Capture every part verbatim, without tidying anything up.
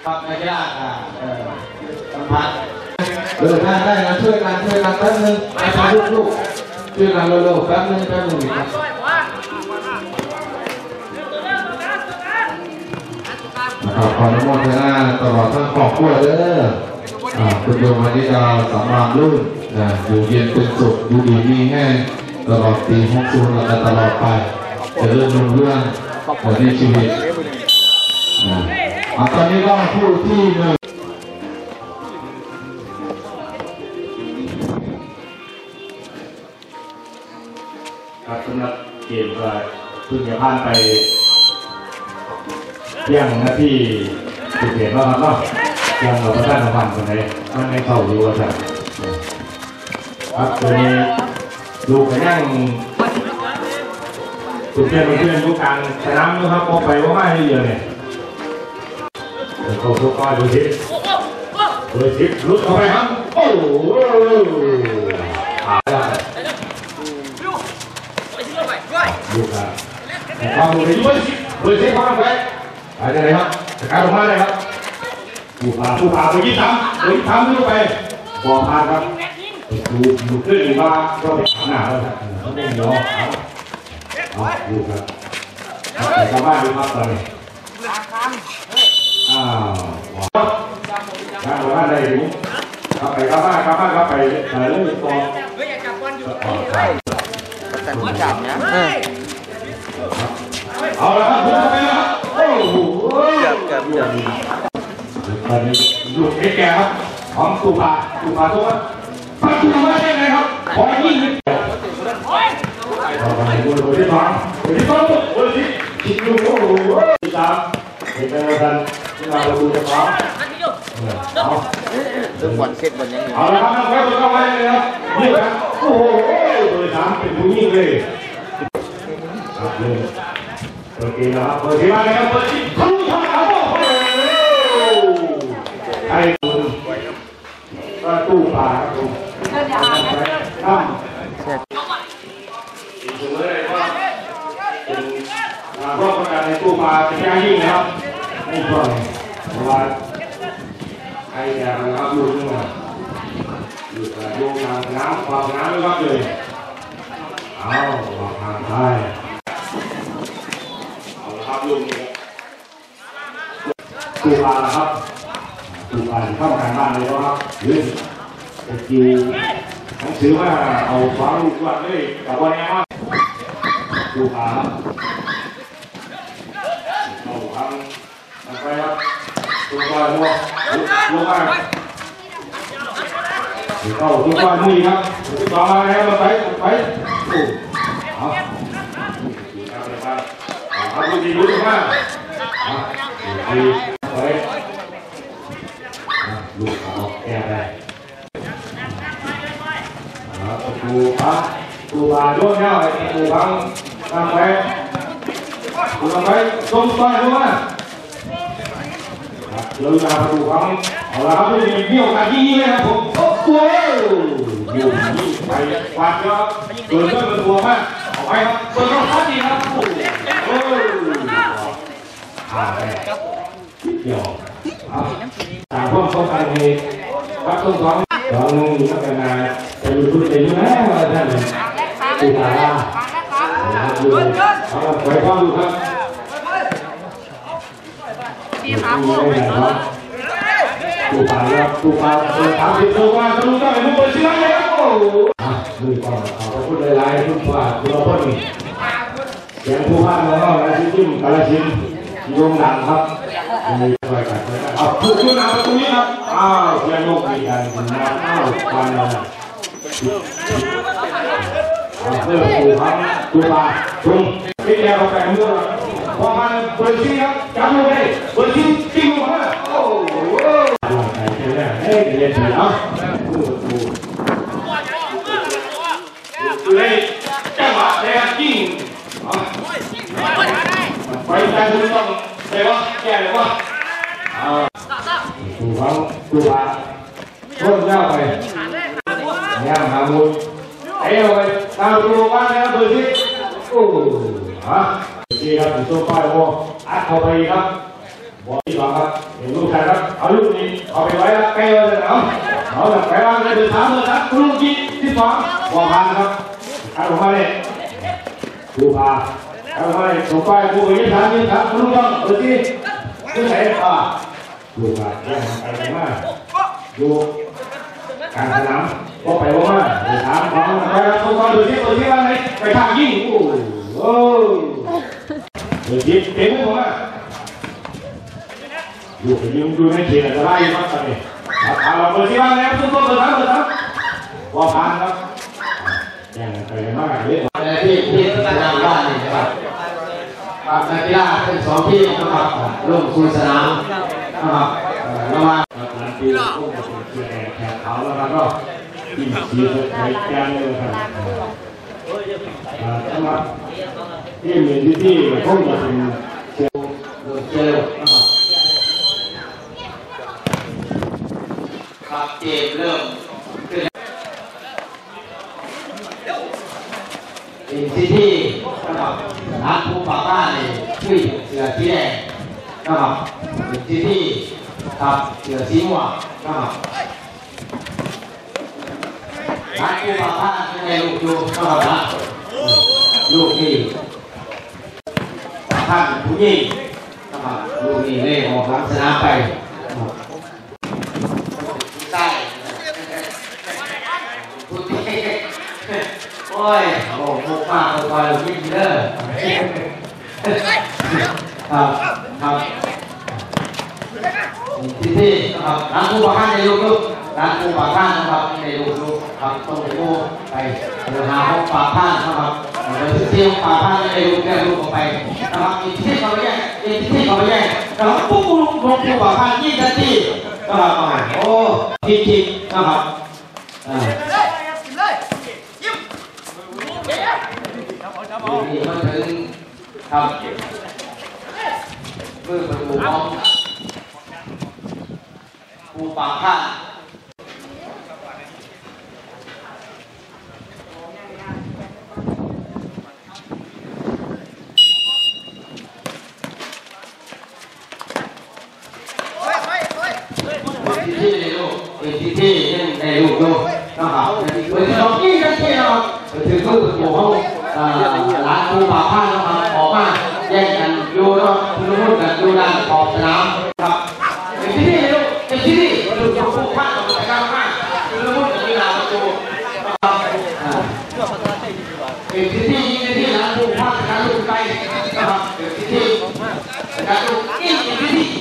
ความยากอ่ะเออสัมผัสเออได้ได้นะช่วยกันช่วยกันแป๊บนึงไปทำลูกๆช่วยกันเร็วๆแป๊บนึงแป๊บนึงครับขอขออนุโมทนาตลอดทั้งครอบครัวเด้อคุณโยมมานิดาสำราญรุ่นอยู่เย็นเป็นสุขอยู่ดีมีแห้งตลอดปีหกสิบและตลอดไปจะเรื่องรุ่งเรื่องในชีวิตตอนนี้ก็ผู้ที่หนึ่งครับสำหรับเกมก็เพิ่งจะผ่านไปเที่ยงนาทีสิบเอ็ดแล้วครับเนาะยังเราประทานรางวัลคนไหนมันไม่เข้าอยู่ว่าจะครับตัวนี้ลูกก็ยังถูกเพื่อนเพื่อนลูกกลางสนามนะครับพอไปว่าไม่เยอะเนี่ยเขาทุกข้อดูสิดูสิลุกเข้าไปครับโอ้โหลูกอ่ะความดูดีด้วยสิด้วยสิความไปอะไรอะไรครับจะการออกมาเลยครับผู้พาผู้พาไปยิ่งทำไปทำขึ้นไปบอลพาครับดูดูขึ้นว่าก็ไปหาหน้าแล้วครับเขาไม่ยอมครับเอาดูครับแต่ชาวบ้านดูครับตอนนี้อ้าวการออกมาได้ดูเข้าไปเข้าบ้านเข้าบ้านเข้าไปเรื่อยๆต่อแต่หัวจับเนี่ยเอาละครับพุ่งไปแล้วโอ้โหเกือบเกือบเกือบตอนนี้ลูกเอ็กแกครับของตูปาตูปาตัวประตูมาได้ไงครับขอยิงต่อไปบอลบอลที่สองบอลที่สองบอลที่ชิงลูกโอ้โหที่สามเห็นไหมครับที่มาประตูจะสองเอาเรื่องบอลเซตบอลยังไงเอาละครับนักเตะเข้าไปเลยครับนี่ครับโอ้โหเบอร์สามเป็นผู้ยิงเลยครับเลยโอเคนะครับเบอร์ที่มาเลยครับเบอร์ที่ทะลุทางเอาโอ้โหไอ้คุณประตูปาครับผมครับอีกคนเลยว่าเป็นรอบประกาศในตู้ปาเป็นย่างยิ่งนะครับไม่พอเพราะว่าไอ้แกนะครับลูกนึงนะลูกโยงทางน้ำความน้ำไม่รับเลยเอาวางทางใต้เอาละครับลูกนี้ตูปาครับตูปาเข้าทางบ้านเลยครับหรือจะกิวหนังสือว่าเอาฟ้าลูกวัดเลยกับวันนี้ครับตูปาครับเอาทางทางไปครับตูปาหัวลงมาเข้าตูปามุ้ยครับตูปามาแล้วมาไปไปโอ้เอาเอาดูดีดูมากดีไปลูกเขาแก้ได้ตูปาตูปาโยนเข้าไอ้ตูปาทำไปตูทำไปตรงไปดูนะเลยมาประตูของเอาละครับนี่มีโอกาสยิงเลยครับผมโอ้โหยิงไปฟาดครับเปิดเรื่องเป็นตัวมากเอาไปครับเปิดรอบทัดดีครับโอ้โหอ่าไปเกี่ยวต่างพวกเขาไปในวัดต้นสองสองนึงอยู่กันนานไปดูดูใจอยู่นะว่าท่านตีตาล่าเอาไปฟังดูครับตูปาครับตูปาครับตูปาเปิดทางติดตัวมาทะลุได้ลูกเปิดเชื้อเลยครับโอ้โหอ่ะดูก่อนขอบคุณหลายๆทุกฝ่ายทุกคนเสียงผู้ว่าน้องๆและชิ้นกาลสินโยงดังครับมีช่วยกันเอาถูกขึ้นมาประตูนี้ครับอ้าวเสียงนกมีการมาอ้าวควันเลยเอาเพื่อตูปาตูปาทุ่มพิจารณาแปลงมือพอมาเปิดชิ้นครับจำเอาไว้เปิดชิ้นจิ้มออกมาโอ้โหใส่เชือกเฮ้ยเรียนดีเนาะเลยจังหวะแรงจริงไปใจคุณต้องเลยวะแก่เลยวะตูฟังตูปาต้นย่าไปย่าหาบุญไอ้เอาไปตามตูบ้านแล้วเปิดชิ้นโอ้ฮะดีครับตัวป้ายโอ้อัดเข้าไปครับบอลที่สองครับเห็นลูกชายครับเอาลูกนี้เอาไปไว้แล้วใกล้เลยเอาเอาแบบไปวางเลยเดินเท้าเลยครับลูกที่ที่สองบอลพันครับขัดออกมาเลยดูพาขัดออกมาเลยส่งไปดูไปยืดขายืดขาลูกต้องเออที่ที่ไหนอ่ะดูพาแย่งไปไหนมาดูการสนามก็ไปว่ามาเดินเท้าของไปครับส่งไปดูที่ดูที่ว่าไหนไปทางยิงโอ้โหเดินที่เต็มหมดเลยอยู่ไปยืมดูในเขตจะไล่มากเลยครับเอาเราเปิดที่บ้านแล้วทุกคนเปิดทั้งเปิดทั้งว่าผ่านครับยังไปมากเลยที่ที่สนามบ้านนี่นะครับนักกีฬาเป็นสองทีมนะครับลงสู่สนามนะครับระหว่างการตีลูกคงจะเป็นเชียร์แข่งเขาแล้วก็ทีมเชียร์ในแกนเลยครับสำหรับที่มีที่ที่คงจะเป็นเชียร์เชียร์นะครับครับเกมเริ่มขึ้นเป็นที่ที่นะครับร้านผู้ปกบ้านนี่ชื่อเสือสีแดงนะครับเป็นที่ที่ครับเสือสีม่วงนะครับร้านผู้ปกบ้านยังไงลูกอยู่นะครับนะลูกนี่ท่านผู้หญิงนะครับลูกนี่เล่ออกหลังสนามไปใช่พูดดีโอ้ยโอ้โหมากเลยคอยวิ่งเด้อครับครับที่ที่ครับร้านผู้ปกครองในลูกลูกร้านผู้ปกครองนะครับในลูกลูกครับต้องไปดูไปเดินหาห้องปากข้างนะครับเดินที่ที่ห้องปากข้างในลูกแก้ลูกออกไปนะครับอีกที่เขาไปแย่งอีกที่เขาไปแย่งนะครับปุ๊บปุ๊บลงผู้ปกครองยี่สิบทีนะครับโอ้ทีทีนะครับอ่านี่มันถึงครับมือประตูของผู้ปากข้างที่ในลูกเป็นที่ที่ในลูกลูกนะครับเป็นที่สองที่กันที่เราถือมือประตูของร้านผู้ปากข้างนะครับออกมาแย่งกันอยู่เนาะคุณลุงกันอยู่ด้านขอบสนามครับเป็นที่นี่ลูกเป็นที่นี่ลูกจะผู้ข้างกับผู้ข้างข้างคุณลุงกันอยู่ด้านประตูเป็นที่ที่เป็นที่ร้านผู้ข้างการลูกไกลนะครับเป็นที่ที่การลูกนี่เป็นที่ที่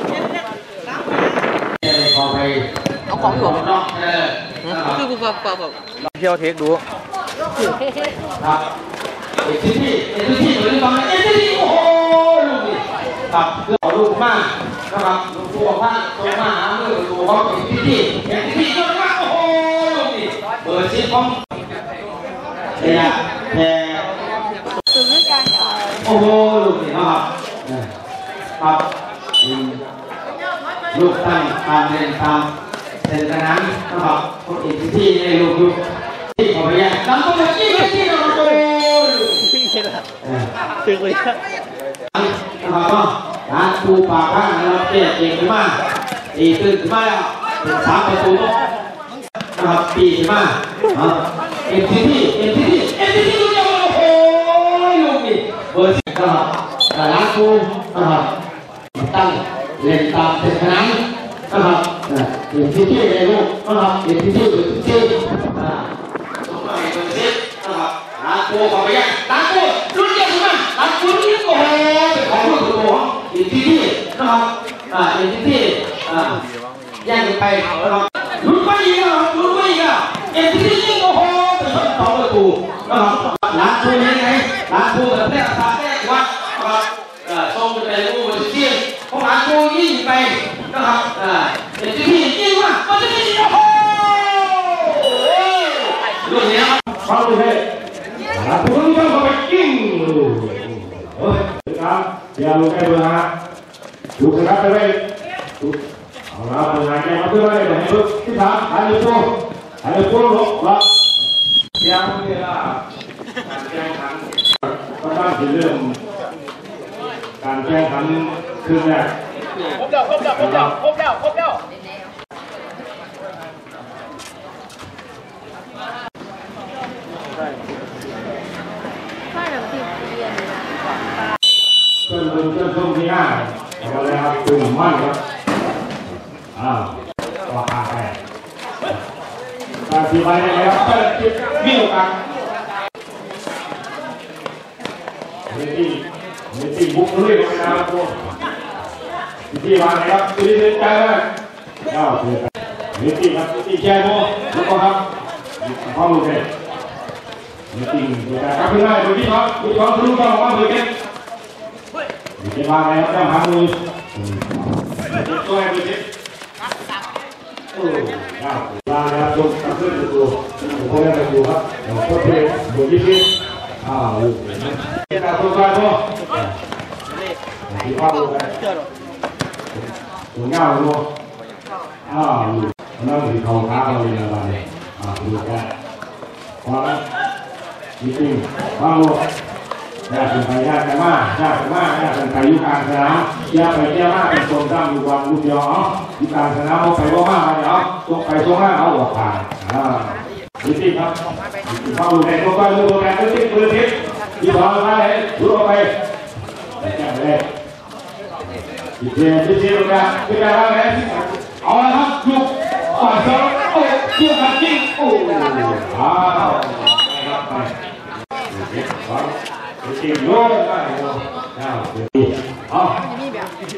ขอไปเอาของหลวงนอกเออคือผู้ปกครองเที่ยวเทคดูครับเอ็นทีทีเอ็นทีทีเหมือนที่ฟังเอ็นทีทีโอ้โหลูกนี่ครับเรื่องของลูกมากนะครับลูกตัวผ้าตัวมาหาเรื่องตัวเขาเอ็นทีทีเอ็นทีทีเยอะมากโอ้โหลูกนี่เปิดซีฟองเฮียแพรโอ้โหลูกนี่นะครับครับลูกตั้งตามเรียนตามเส้นทางนั้นนะครับคนเอ็นทีทีในลูกลูกที่เขาไปแย่งลำตัวที่ที่เราโดนตึงเลยครับนะครับร้านปูปากข้างนะครับเจ๊เก่งขึ้นมาตีตื่นขึ้นมาแล้วเป็นสามประตูนะครับปีขึ้นมาเอ็นทีทีเอ็นทีทีเอ็นทีทีลูกเดียวโอ้โหลูกนี่เบอร์สิบนะครับร้านปูนะครับตั้งเล่นตามเส้นทางนั้นนะครับเอ็นทีทีในลูกนะครับเอ็นทีทีเบอร์สิบสี่ร้านปูเขาไปแย่งร้านปูรุ่นเดียวกันร้านปูนี่โอ้โหเป็นของรุ่นตัวของอีกที่ที่นะครับอ่าอีกที่ที่อ่าแย่งกันไปนะครับรุ่นไปอีกอ่ะรุ่นไปอีกอ่ะอีกที่ที่ยิ่งโอ้โหเป็นของสองประตูนะครับร้านปูนี่ไงร้านปูแบบแรกราคาแรกว่านะครับเอ่อส่งไปเป็นปูเป็นที่ของร้านปูยิ่งไปนะครับอ่าอีกที่ที่ยิ่งมากมันจะยิ่งโอ้โหรุ่นนี้ครับฟังดูเลยครับผู้ชมเข้าไปกิ้งเฮ้ยครับอย่าลงใกล้เบอร์ฮะถูกนะครับไปเลยเอาละเบอร์ฮะแกมาเพื่ออะไรแต่ให้รถที่สามหายเลยพวกหายเลยพวกลบละยังไม่ได้ละการแข่งขันก็ต้องถึงเรื่องการแข่งขันคืนแรกบแล้วครบแล้วครบแล้วครบแล้วครบแล้วเชิญดูเชิญชมที่หน้าเอาเลยครับกลุ่มมั่นครับอ่าต่อทางไปการสีใบได้แล้วเปิดจุดวิ่งกันเมตี้เมตี้บุกลุยลงไปนะครับพวกที่วางไหนครับที่ดีใจมากเจ้าเพื่อนเมตี้ครับเมตี้แช่โม่แล้วก็ครับข้อมูลเลยเมตี้เดี๋ยวครับพี่นายดูที่ครับดูที่ครับรู้ต้องว่าเพื่อนมีที่วางไหนครับเจ้าหางมือช่วยดูที่โอ้ยาววางนะครับชมกับเพื่อนดูผมก็ได้ดูครับโคตรเท่ดูยี่สิบอ้าวดูนี่การตัวการตัวที่ข้อมูลกันตัวเงาดูอ้าวดูนั่นคือเขาขาเราเลยนะบ้านนี้อ่าดูกันพอแล้วยี่สิบข้อมูลยากเป็นไปยากกันมากยากกันมากยากเป็นไปยุคกลางสนามยากไปเยอะมากเป็นโซนตั้งอยู่วันลูกเดียวอ๋อยุคกลางสนามเอาไปว่ามาเดี๋ยวตัวไปตัวมาเอาออกผ่านอ่ายี่สิบครับเข้าดูในตัวกันดูตัวกันยี่สิบตัวทิศที่สองมาเลยดูออกไปแจ้งเลยยี่สิบยี่สิบตัวกันตัวกันว่าไงเอาละครับยุคฝ่ายสองโอ้เกี่ยวกับจริงโอ้อ้าวไปครับไปยี่สิบสองจริงโยนได้โยนเอาเอาที่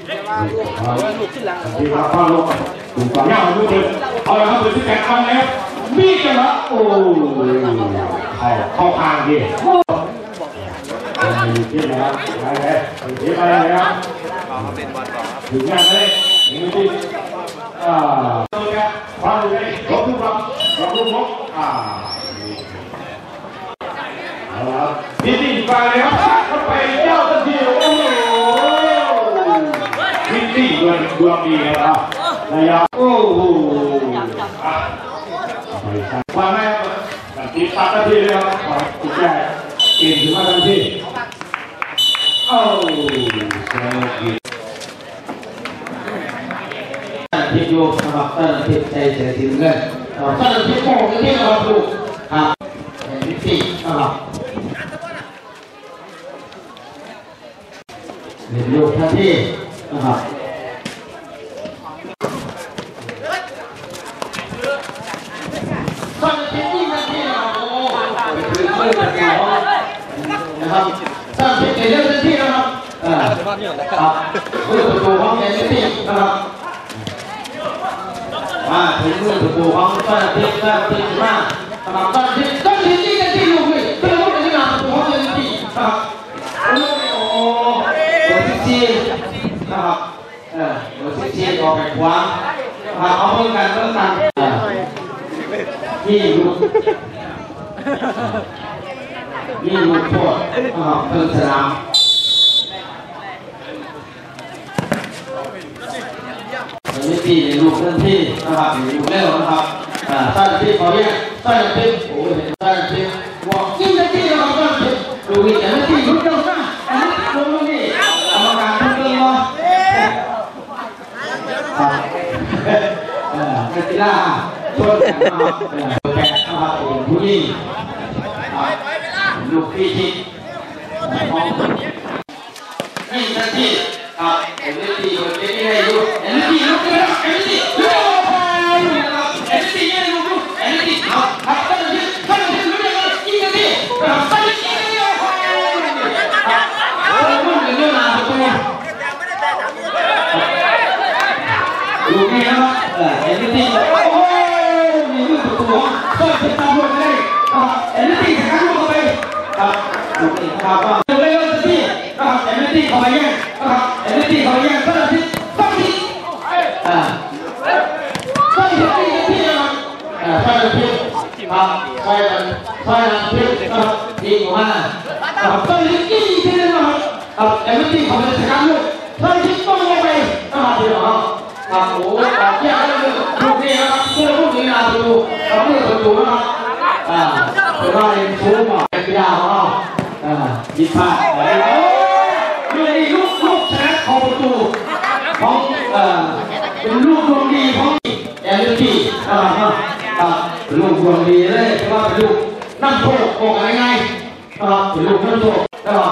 มาฟังลูกถูกฟังยาวดูดิเอาละครับเป็นที่แข่งขันแล้วมีกันละโอ้ยเข้าเข้าทางดิที่ไหนครับไปเลยที่ไปเลยครับถึงงานเลยนี่ที่อ่าตัวแกฟังเลยรบทุกรอบรบทุกรอบอ่าเอาละนี่ที่ไปเลยครับไปเจ้าทันทีโอ้โหนี่ที่ดวงดวงดีนะครับนายกโอ้โหมาแม่ตัดตีตัดทันทีเลยครับติดใจเก่งถึงมาทันทีโอ้สนุกดีที่โยกสำหรับต้นที่ใจเสียทีเงินต้นที่โป่งที่เราดูครับนี่ที่นะครับเรียนรู้ทันทีนะครับต้นที่นี่ทันทีโอ้คือเพื่อนกันนะครับต้นที่เรียนรู้ทันทีนะครับอ่าครับเพื่อนประตูของเรียนรู้ทันทีนะครับมาถึงเพื่อนประตูของต้นที่ต้นที่มานะครับต้นที่ต้นที่นี่ทันทีลูกเลยเพื่อนลูกที่มาประตูของเรียนรู้ทันทีนะครับจีนะครับเออโดยที่จีออกไปขวางมาเอาเพื่อนกันเพื่อนกันนี่ลูกนี่ลูกโทษนะครับเพื่อนสนามนี่ที่ลูกเพื่อนที่นะครับลูกเร็วนะครับอ่าตั้งที่เขาเรียกตั้งที่โอ้ยตั้งที่บอกยิ่งตั้งที่เราตั้งที่ดูวิจารณ์ที่ลูกเจ้าหน้าอันนี้ลงนี่กรรมการทุกเรื่องเนาะนักกีฬาช่วยกันนะครับแข่งนะครับผู้หญิงลูกพี่ชิดนี่ทันทีครับเอ็นทีคนที่ไม่ได้ลูกเอ็นทีลูกนะครับเอ็นทีลูกนะครับเอ็นทียังลูกเอ็นทีครับครับตั้งที่ตั้งที่ลูกนะครับยิงกันที่ครับตั้งที่ยิงกันที่ครับโอ้ยมันเป็นเรื่องอะไรตัวลูกนี่นะครับเออเอ็นทีโอ้ยมีลูกตัวก็เป็นตำรวจเลยครับเอ็นทีจะฆ่าลูกไปครับลูกนี่ครับก็เร็วๆสิครับเอ็นทีเข้าไปยังครับเอ็นทีเข้าไปยังตั้งที่ตั้งที่อ่าตั้งที่ตั้งที่นะครับอ่าตั้งที่ครับใช่กันใช่กันที่ครับดีกว่าครับตั้งที่ที่ที่นะครับครับเอ็นทีเข้าไปจะฆ่าลูกตั้งที่ต้องลงไปนะครับเดี๋ยวครับโอ้โหแยกกันเลยลูกนี่นะครับเพื่อลูกนี้นะดูเราเพื่อประตูนะครับอ่าเป็นว่าเองชู้หน่อยเป็นยาของเราอ่ายิงพลาดอะไรโอ้ยนี่ลูกลูกชนะของประตูของเอ่อเป็นลูกดวงดีของแอนดิตี้นะครับครับลูกดวงดีเลยเพราะว่าเป็นลูกน้ำโชคโอกอะไรไงนะครับเป็นลูกน้ำโชคนะครับ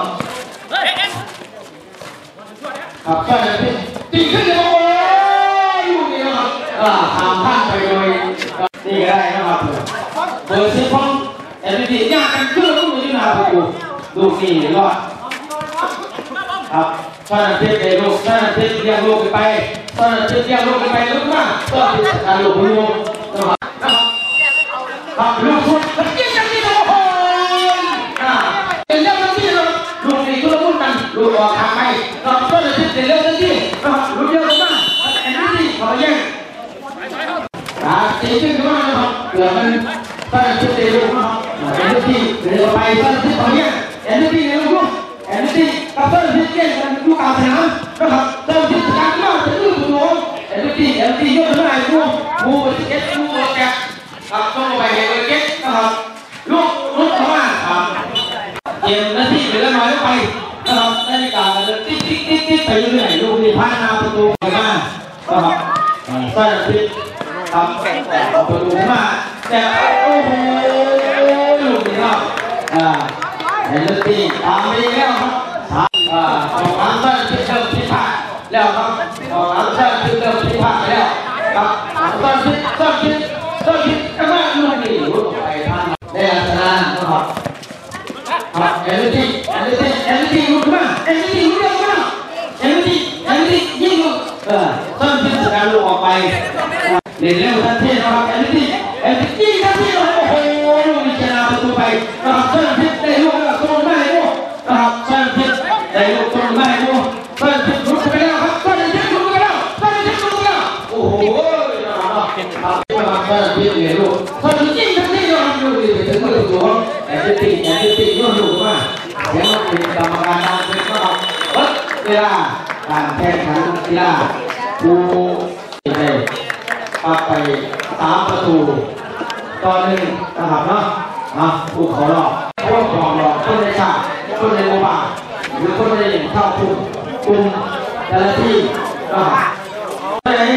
ครับก็จะตีขึ้นเลยโอ้ยลูกนี้นะครับอ่าทำท่านไปโดยนี่ก็ได้นะครับเบอร์สิบของแอนดิตี้ยากกันขึ้นลูกนี้นะครับดูลูกนี้รอดครับตอนนั้นเทเดลูกตอนนั้นเทเลี้ยงลูกไปตอนนั้นเทเลี้ยงลูกไปลูกมาตอนที่การลูกลูกนะครับครับลูกคนมันยิ่งจังที่โอ้โหอ่าเป็นเรื่องที่เราลูกนี่ก็ละมุนกันลูกออกทางไปครับตอนนั้นเทเป็นเรื่องที่นะครับลูกเยอะมากแอนดี้ขอแย่งอ่าตีขึ้นมานะครับเกิดมันตอนนั้นเทเดลูกนะครับแอนดี้เดินไปตอนนั้นเทขอแย่งแอนดี้เร็วลูกแอนดี้กับต้นที่เก่งกันดูการสนามนะครับต้นที่การมากจะดูตัวน้องแอนดี้แอนดี้ยกขึ้นมาดูมูสเก็ตมูแกะครับต้องไปเห็นเก็ตนะครับลูกลูกเข้ามาครับเกมนาทีเหลือน้อยไปนะครับนาฬิกาเดินติ๊กติ๊กติ๊กติ๊กไปเรื่อยๆลูกนี่พัฒนาประตูมานะครับต้นที่ทำประตูมาแต่โอ้โหลูกนี่ครับอ่าแอนดี้ตามไปแล้วครับอ่าของอันเซนที่เริ่มพิพาทแล้วครับของอันเซนที่เริ่มพิพาทแล้วครับตอนที่ตอนที่ตอนที่กำลังลูกนี่ลูกไปทางในลักษณะนะครับครับแอนดี้แอนดี้แอนดี้ลูกมาแอนดี้ลูกเร็วมากแอนดี้แอนดี้ยิงลูกเออตอนที่สกัดลูกออกไปเล่นเร็วทันทีนะครับแอนดี้แอนดี้ยิงทันทีเลยโอ้โหลูกนี่ชนะประตูไปนะครับตอนที่ได้ลูกแล้วตรงไม่ลูกนะครับตอนที่ได้ลูกตรงไม่ลูกตอนที่ลุกไปแล้วครับตอนที่ลุกไปแล้วตอนที่ลุกไปแล้วโอ้โหนะครับตอนที่ได้ลูกตอนที่ยิงทันทีเลยลูกนี่ถึงมือตัวแอนดี้แอนดี้ยกลูกมาเดี๋ยวเป็นกรรมการการเป็นนะครับเวลาการแข่งขันกีฬาผู้ได้ปาไปสามประตูตอนหนึ่งนะครับเนาะนะผู้เขาหลอกพวกของหลอกคนในชาติคนในหมู่บ้านหรือคนในเข้ากลุ่มกลุ่มแต่ละที่นะครับไปไหน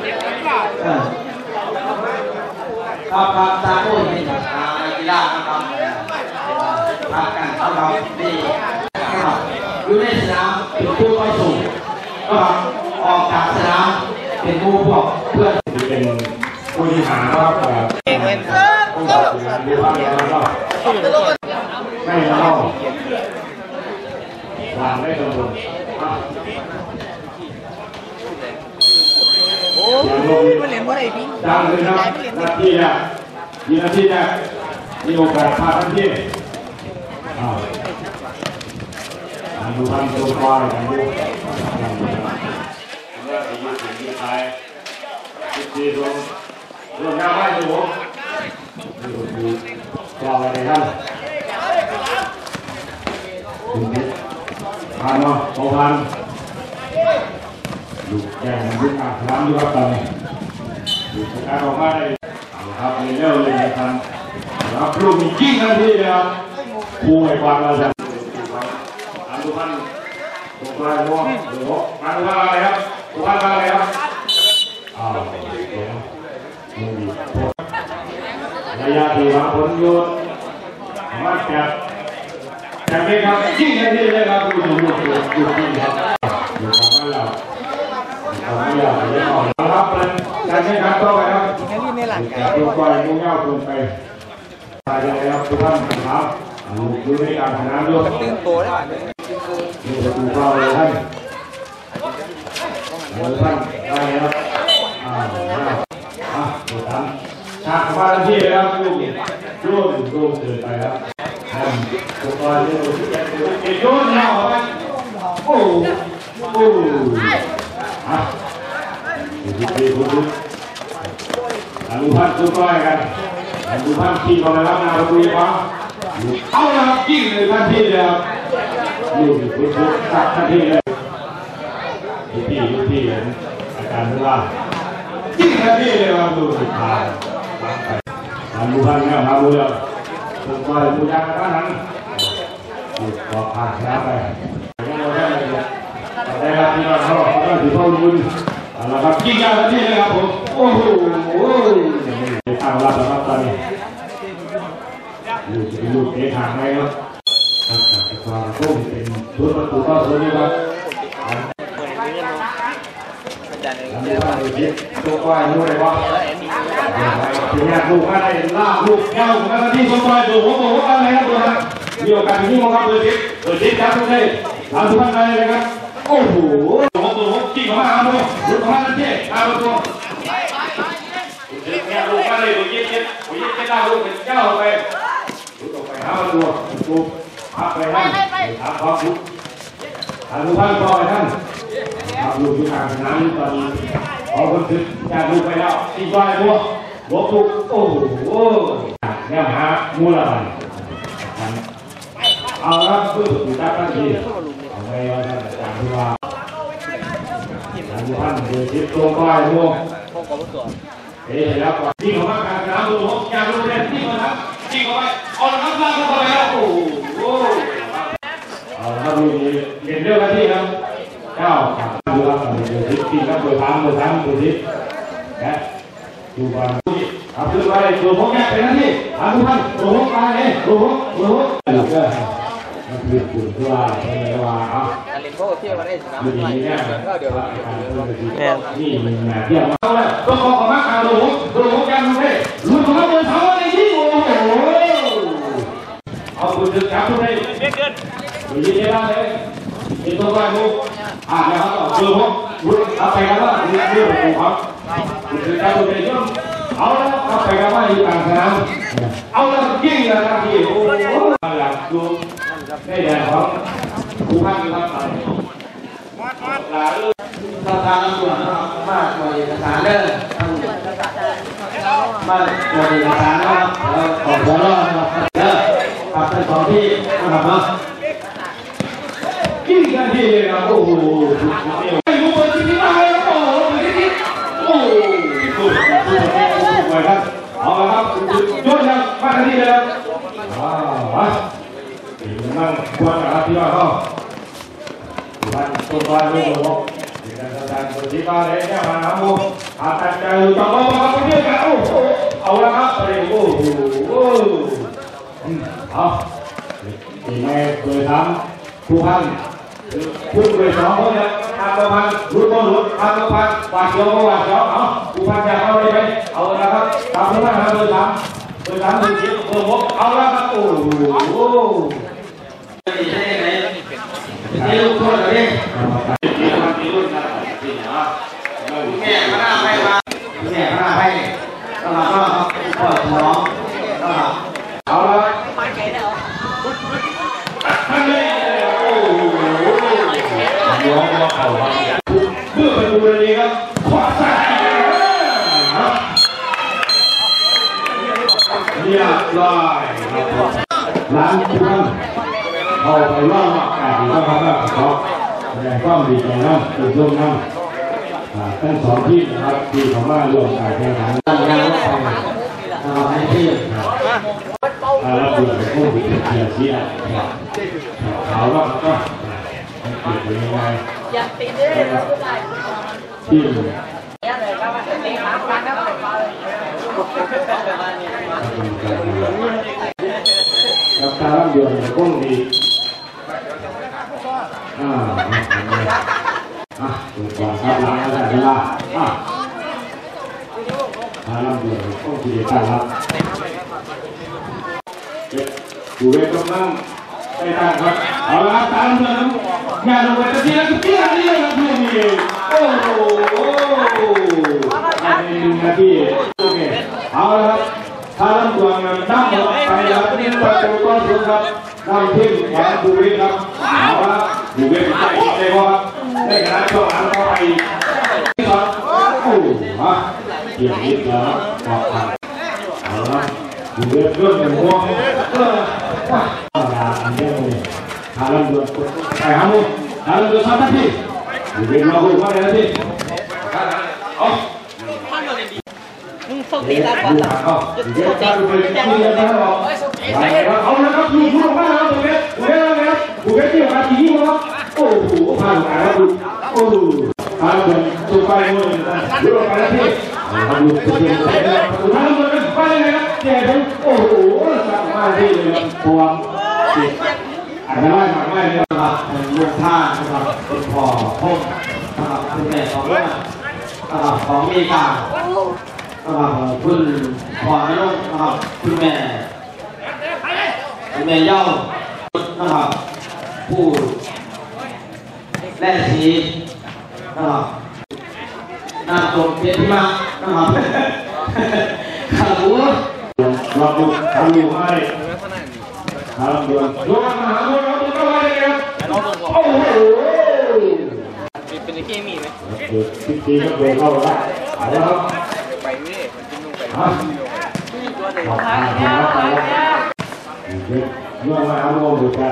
ครับครับตาโก้นี่ครับกีฬานะครับพักกันเอาเราดีนะครับอยู่ในสนามเป็นผู้ต่อสู้นะครับออกจากสนามเป็นผู้พวกเพื่อนเป็นผู้ที่หาครับเองเลยผู้ตัดสินดูว่าแล้วก็ไม่เล่าหลังไม่ตรงตัวโอ้ยมันเล่นว่าไอ้พี่ดังเลยครับนาทีเนี่ยยีนาทีเนี่ยมีโอกาสพาทันทีดูทำตัวควายกันดูเมื่อที่ยืดถึงยืดท้ายยืดทีตรงเรื่องงานไม่ถูกดูดูควายอะไรกันผ่านมาพอผ่านดูแย่งยุคอ่างน้ำยุคตอนนี้ดูสกัดออกมาได้ครับเร็วเลยนะครับรับลูกมีกิ้งทันทีเลยครับผู้ให้ความเราจะอันดุพันตัวปลายม้วนหรือว่าอันดุพันอะไรครับดุพันอะไรครับอ้าวเดี๋ยวมือดีระยะที่วางผลโยนมันจะจะเป็นครับยิ่งทันทีเลยครับดูดูดูดูดูครับดูของมันเราของมันเราเดี๋ยวก่อนนะครับเป็นการใช้การต่อไปครับตัวปลายม้วนเงาลงไปตายเลยครับดุพันครับดูในการทำงานด้วยตื่นโตได้ไหมดูประตูเข้าเลยท่านท่านได้ครับอ่าอ่าดูท่านฉากมาทันทีเลยครับลูกลูกลูกเดินไปครับท่านตัวปลายลูกที่จะดูเกี่ยวโยนเอาไปโอ้โหอ่ะดูดีดูดีดูพันตัวปลายกันดูพันขี่มาแล้วนะประตูฟ้าเอาละครับยิงเลยทันทีเลยครับลูกลูกลูกตัดทันทีเลยลูกพี่ลูกพี่อาการเวลายิงทันทีเลยครับลูกสุดท้ายทำดูพันเนี่ยทำดูเลยถูกปล่อยถูกยักษ์กันนั้นลูกต่อผ่านชนะไปยังเราได้เลยได้รับที่เราเข้าก็ถือเข้าลุ้นนะครับยิงยาวทันทีเลยครับผมโอ้โหทางรับนะครับตอนนี้ลูกลูกเตะทางไหมครับครับจากความโค้งเป็นชุดประตูเข้าตัวนี้ครับตัวควายนู้นเลยว่าถึงแม้ลูกอะไรล่าลูกแก้วของนาทีสองควายดูหัวโตหัวอะไรครับตัวนั้นมีโอกาสที่มองครับเบอร์สิบเบอร์สิบครับทุกท่านหลังสุพรรณไปเลยครับโอ้โหหัวโตหัวจี้เข้ามาอาโมลุกเข้ามาทันทีอาโมตัวเนี่ยลูกอะไรตัวยิงยิงตัวยิงไม่ได้ลูกเป็นเจ้าไปลุกออกไปหาตัวตัวพักไปท่านถามความลุกหลังสุพรรณต่อไปท่านครับลูกที่ทางน้ำตอนนี้พอคนถึงจากลูกไปแล้วตีควายบัวบวกลูกโอ้โหเนี่ยหามูลอะไรเอาละเพื่อถูกจับทันทีเอาไว้ว่าท่านอาจารย์ที่ว่าท่านเดือดชิดตัวควายบัวเฮ้ยแล้วก่อนที่เขามาการน้ำลูกยางลูกเล่นที่มันครับที่เขาไปเอาละครับลากเข้าไปแล้วโอ้โหเอาละครับลูกนี้เรียนเรื่องกันที่ครับเจ้าครับดูครับเดือดชิดที่ครับเปิดทางเปิดทางเปิดทิศนะดูบอลครับขึ้นไปตัวพวกแกเป็นหน้าที่ทางทุกท่านตัวพวกไปเลยตัวพวกตัวพวกหลุดเลยมันคือปุ่นตัวเป็นไงวะอ่ะดูดีเนี่ยนี่มันมาเที่ยวมาเลยตัวคอของมักเอาตัวพวกตัวพวกแกมันเลยลุ้นของมันเดินเท้าในที่โอ้โหเอาปุ่นถึงจับทุกท่านดูดีเนี่ยเลยเป็นตัวไปพวกอ่านแล้วครับตัวพวกลุ้นเอาไปกันว่าเรื่องเรื่องของเขาคือการตัวเป็นย่อมเอาแล้วเอาไปกันว่าอยู่กลางสนามเอาแล้วยิ่งเลยครับพี่โอ้โหอยากดูได้แดงของผู้พันครับเราทางตำรวจนะครับมากหน่วยเอกสารเด้อมากหน่วยเอกสารนะครับแล้วขอหัวรอดนะครับเด้อขับไปสองที่นะครับเนาะยิ่งกันที่เลยครับโอ้โหไม่รู้เบอร์ที่ที่มาเลยครับโอ้โหเบอร์ที่ที่โอ้โหสุดสุดสุดไปครับเอาละครับยอดยังมาทันทีเลยครับว้าวถึงนั่งควรนะครับที่ว่าเขาบ้านต้นบ้านไม่หลงถึงการแสดงตัวที่มาเลยเนี่ยมาหาโมอาตัดใจอยู่ต่อมาครับเพื่อนกันโอ้โหเอาละครับไปโอ้โหเอาทีแม่เคยทำผู้พันผู้เคยสองคนเนี่ยทำผู้พันรุ่นต้นรุ่นทำผู้พันวาดเขียววาดเขียวเอาผู้พันจะเอาอะไรไปเอาละครับทำผู้พันทำเคยทำเคยทำเคยคิดเคยพบเอาละครับโอ้โหนี่ลูกคนเลยแม่พระนาให้มาแม่พระนาให้ต้องรับก็ครับพ่อน้องต้องรับเอาละท่านเลยโอ้โหน้องก็เข่าครับเพื่อไปดูเลยครับขวาซ้ายเรียบร้อยล้างทุกท่านเอาไปล่อมาแก่ดีต้องครับว่าเขาแสดงความดีใจน้ำตื่นร่วมน้ำทั้งสองที่นะครับที่เขามาร่วมการแข่งขันตั้งงานรถไฟเอาให้ที่แล้วดูโอ้โหเสียเสียเขาว่าก็เกิดยังไงที่กับตาลังเดือนก้นดีอ่าอ่ะถูกกว่าครับล้างแล้วได้เวลาอ่ะตาลังเดือนก้นดีกันครับดูเวทกำลังได้ตั้งครับเอาละตาลังเดือนงานลงไปตะกี้แล้วก็เตี้ยนี่ครับพี่นี่โอ้โหอันนี้นาทีโอเคเอาละครับถ้าลำตัวนั้นนั่งไปแล้วนี่ประตูต้นทุนครับนั่งทิ้งแขนดูเวทครับเอาละดูเวทใจใจพอครับได้ขนาดช่วงหลังเข้าไปที่สองโอ้โหฮะเกี่ยวนิดเดียวครับบอกทางเอาละดูเวทเรื่องหนึ่งหัวเออว้าธรรมดาอันนี้เลยถ้าลำตัวไปหามุมถ้าลำตัวสามนาทีดูเวทมาคุยมาเลยนาทีเอาส่งตีตาก่อนต่อเดี๋ยวจะดูไปที่นี่นะครับเอาละครับดูดูมากนะครับดูเวทดูเวทนะครับดูเวทที่มาที่นี่ครับโอ้โหผ่านการดูโอ้โหผ่านคนตัวไปหมดเลยดูไปแล้วที่มาดูตัวเองแต่ละประตูท่านมันเป็นไปเลยครับแกทั้งโอ้โหสักมาที่เลยพวงอันนั้นไม่ไม่เนี่ยครับลูกท่านะครับเป็นพ่อพ่อนะครับเป็นแม่ของแม่นะครับของเมกานะครับคุณพ่อแม่ลูกนะครับคุณแม่คุณแม่เย้านะครับผู้แรกสีนะครับนามตรงเพียรมานะครับขาหัวเราดูทำอยู่ให้ทำด่วนโยนมาหาเราดูเข้าไปเลยครับโอ้โหเป็นเคมีไหมเด็กจริงๆก็เดินเข้าได้แล้วครับไปนี่มันกินลงไปฮะขอบคุณครับเด็กโยนมาหาเราดูกัน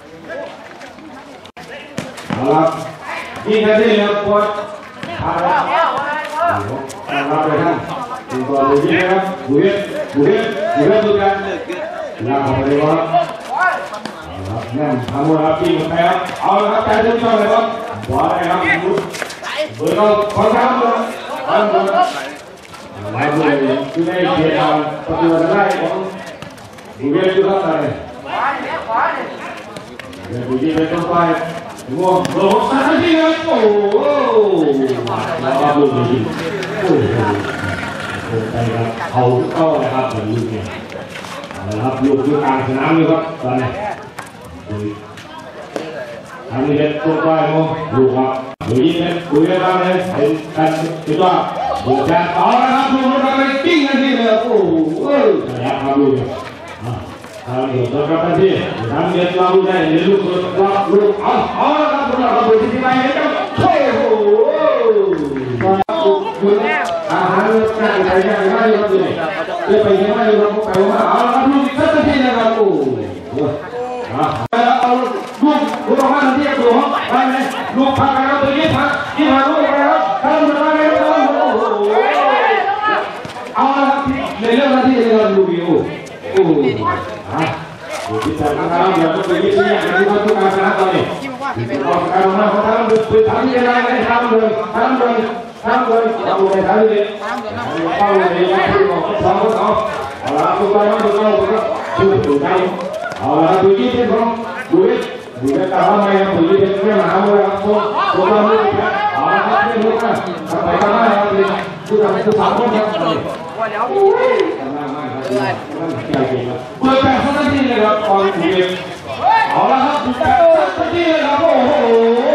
เอาละนี่แค่นี้ครับปวดเอาละรับไปท่านดูก่อนดูที่นะครับดูเห็ดดูเห็ดดูเห็ดดูกันลากเข้าไปเลยครับแน่นทำมือครับปีนไปครับเอาละครับใจเต้นช่องเลยครับขวาเลยครับเบอร์เราขอทำเลยทำเลยลายมือคือได้เกียรติประตูได้ของดูเห็ดดูครับอะไรเดี๋ยวดูที่ไปต้องไปง่วงโหสักทีครับโอ้โหแล้วก็ดูดีโอ้โหโอ้ไปครับเขาเข้าเลยครับเหมือนลูกเนี่ยนะครับลูกอยู่กลางสนามอยู่ครับตอนนี้ทำนี่เป็นตัวไปมั้งลูกครับดูยิ่งเป็นดูยิ่งบ้างเลยเป็นการคิดว่าดูแทนต่อนะครับลูกมันไปกิ้งกันทีเลยโอ้โหแล้วครับลูกทำอยู่ตัวกับทันทีทำเงินเราได้เงินลูกเราลูกเอาเอาละครับเราเราดูที่ไหนนะครับโอ้โหคุณอาหารการใช้งานไม่ครับเลยเดี๋ยวไปยังไม่เราไปว่าเอาละครับลูกทันทีนะครับโอ้เอาลูกลูกออกมาทันทีดูห้องไปไหมลูกพักกันแล้วตัวนี้พักที่พักลูกไปแล้วทำอะไรกันโอ้โหเอาละครับในเรื่องหน้าที่เราดูวิวโอ้โหดูที่แต่ละครับเดี๋ยวต้องไปยึดที่อย่างที่เขาต้องการนะตอนนี้ออกการมาเขาทำดูไปทำยังไงไม่ทำเลยทำเลยทำเลยเอาไปทำเลยเข้าเลยนะที่บอกเขาสอนเขาเอาละตัวไปมาตัวเราก็ชื่อตัวใจเอาละดูที่เป็นของดูดิดูได้ตามมาอย่างดูที่เป็นเรื่องมหาวิทยาลัยตัวตัวเราไม่ได้เอาละครับที่รู้กันทำไปทำมาครับที่ทำคือสามคนครับเปิดแปดสักทีเลยครับตอนนี้เอาละครับแปดสักทีเลยครับโอ้โห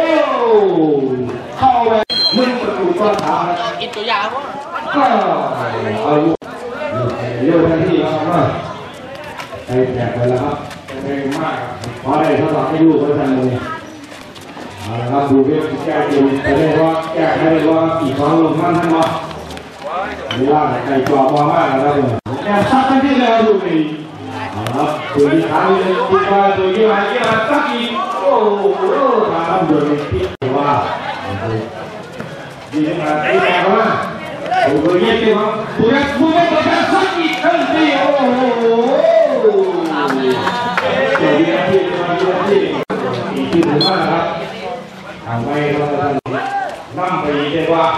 เข้าไปมึงประตูต้นทางอินตัวยาวก็เอาเร็วทันทีครับว่าไปแจกไปแล้วครับเร็วมากพอได้ทดสอบให้ดูก็ทันเลยเอาละครับดูเรื่องแก้ดูไปเลยว่าแก้ให้เลยว่ากี่ครั้งลงมั่นท่านมาเวลาใครกรอบมากนะครับแกซักทั้งที่แล้วดูดีนะครับตัวที่ทำเลยที่ว่าตัวที่มาที่มาซักอีกโอ้โหทำโดยที่ว่าดีมาที่แกว่าตัวนี้ที่ว่าตัวนี้ตัวนี้ตัวนี้ซักอีกทั้งที่โอ้โหตัวนี้ที่ตัวนี้ที่อีกที่หนึ่งนะครับทำไปเราจะนั่งไปเรียกว่า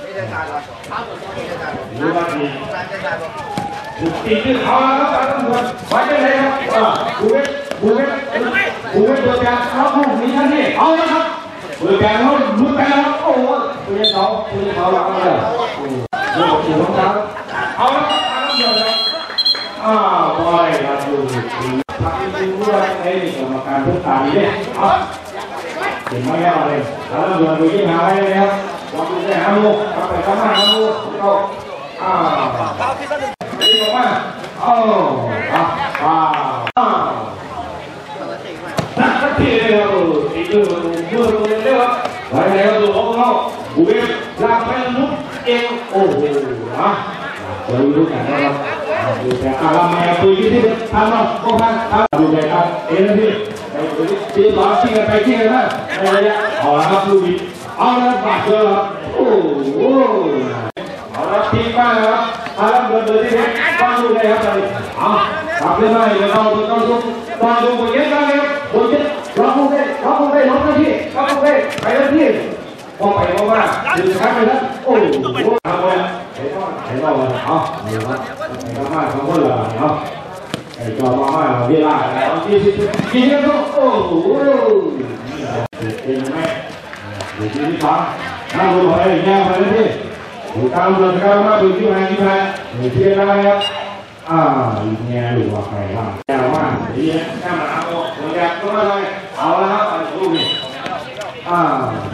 รู้ว่าดีถูกตีขึ้นเขาแล้วครับตำรวจไว้ได้เลยครับบูเวบูเวบูเวเปิดการเขาลูกนี้ท่านนี่เอาละครับเปิดการเขาลุ้นไปแล้วโอ้โหตัวนี้เขาตัวนี้เขาแล้วก็เลยโอ้โหสี่สองสามเอาละครับตำรวจครับอ้าวบอยครับดูพักจริงๆด้วยไอ้กรรมการทุกตาดีเลยเอาเห็นไหมครับอะไรแล้วตำรวจดูยิ่งหาอะไรเลยครับลองดูได้หาลูกกลับไปกลับมาหาลูกก็อ้าวนี่บอกว่าโอ้อ้าวอ้าวนักสักทีเลยครับตีด้วยมือมือมือเร็วครับไว้แล้วดูของเขาบุเบลากไปมุดเองโอ้โหนะเราดูกันนะครับดูแต่อารามาปุยที่ทำมาโอ้พันดูแต่ครับเอ็นที่ตีบอลที่กันไปที่กันนะในระยะเอาละครับดูดีเอาละบาดเจ็บครับโอ้โหเอาละทีบ้านครับเอาละเดินเดินที่นี่บ้านดูเลยครับเลยเอากลับเลยไหมเดี๋ยวเราจะต้องดูบ้านดูไปเยอะกันเลยครับดูเยอะเราคงได้เราคงได้ลดหน้าที่ครับดึงครับไปแล้วโอ้โหเอาไปไอ้ก้อนไอ้ก้อนเอาเอาละไอ้ก้อนมาสองคนละเอาไอ้จอมามาเวลาแล้วยี่สิบกี่นาทีโอ้โหเป็นไหมเดี๋ยวที่สองนั่งดูไปแง่ไปเลยพี่ดูตามดูตามมาดูที่ไหนที่ไหนดูที่อะไรครับอ่าแง่ดูว่าใครบ้างแง่ว่าดีนะแง่มาเอาตัวแง่ตัวอะไรเอาแล้วครับไอ้ลูกนี่อ่า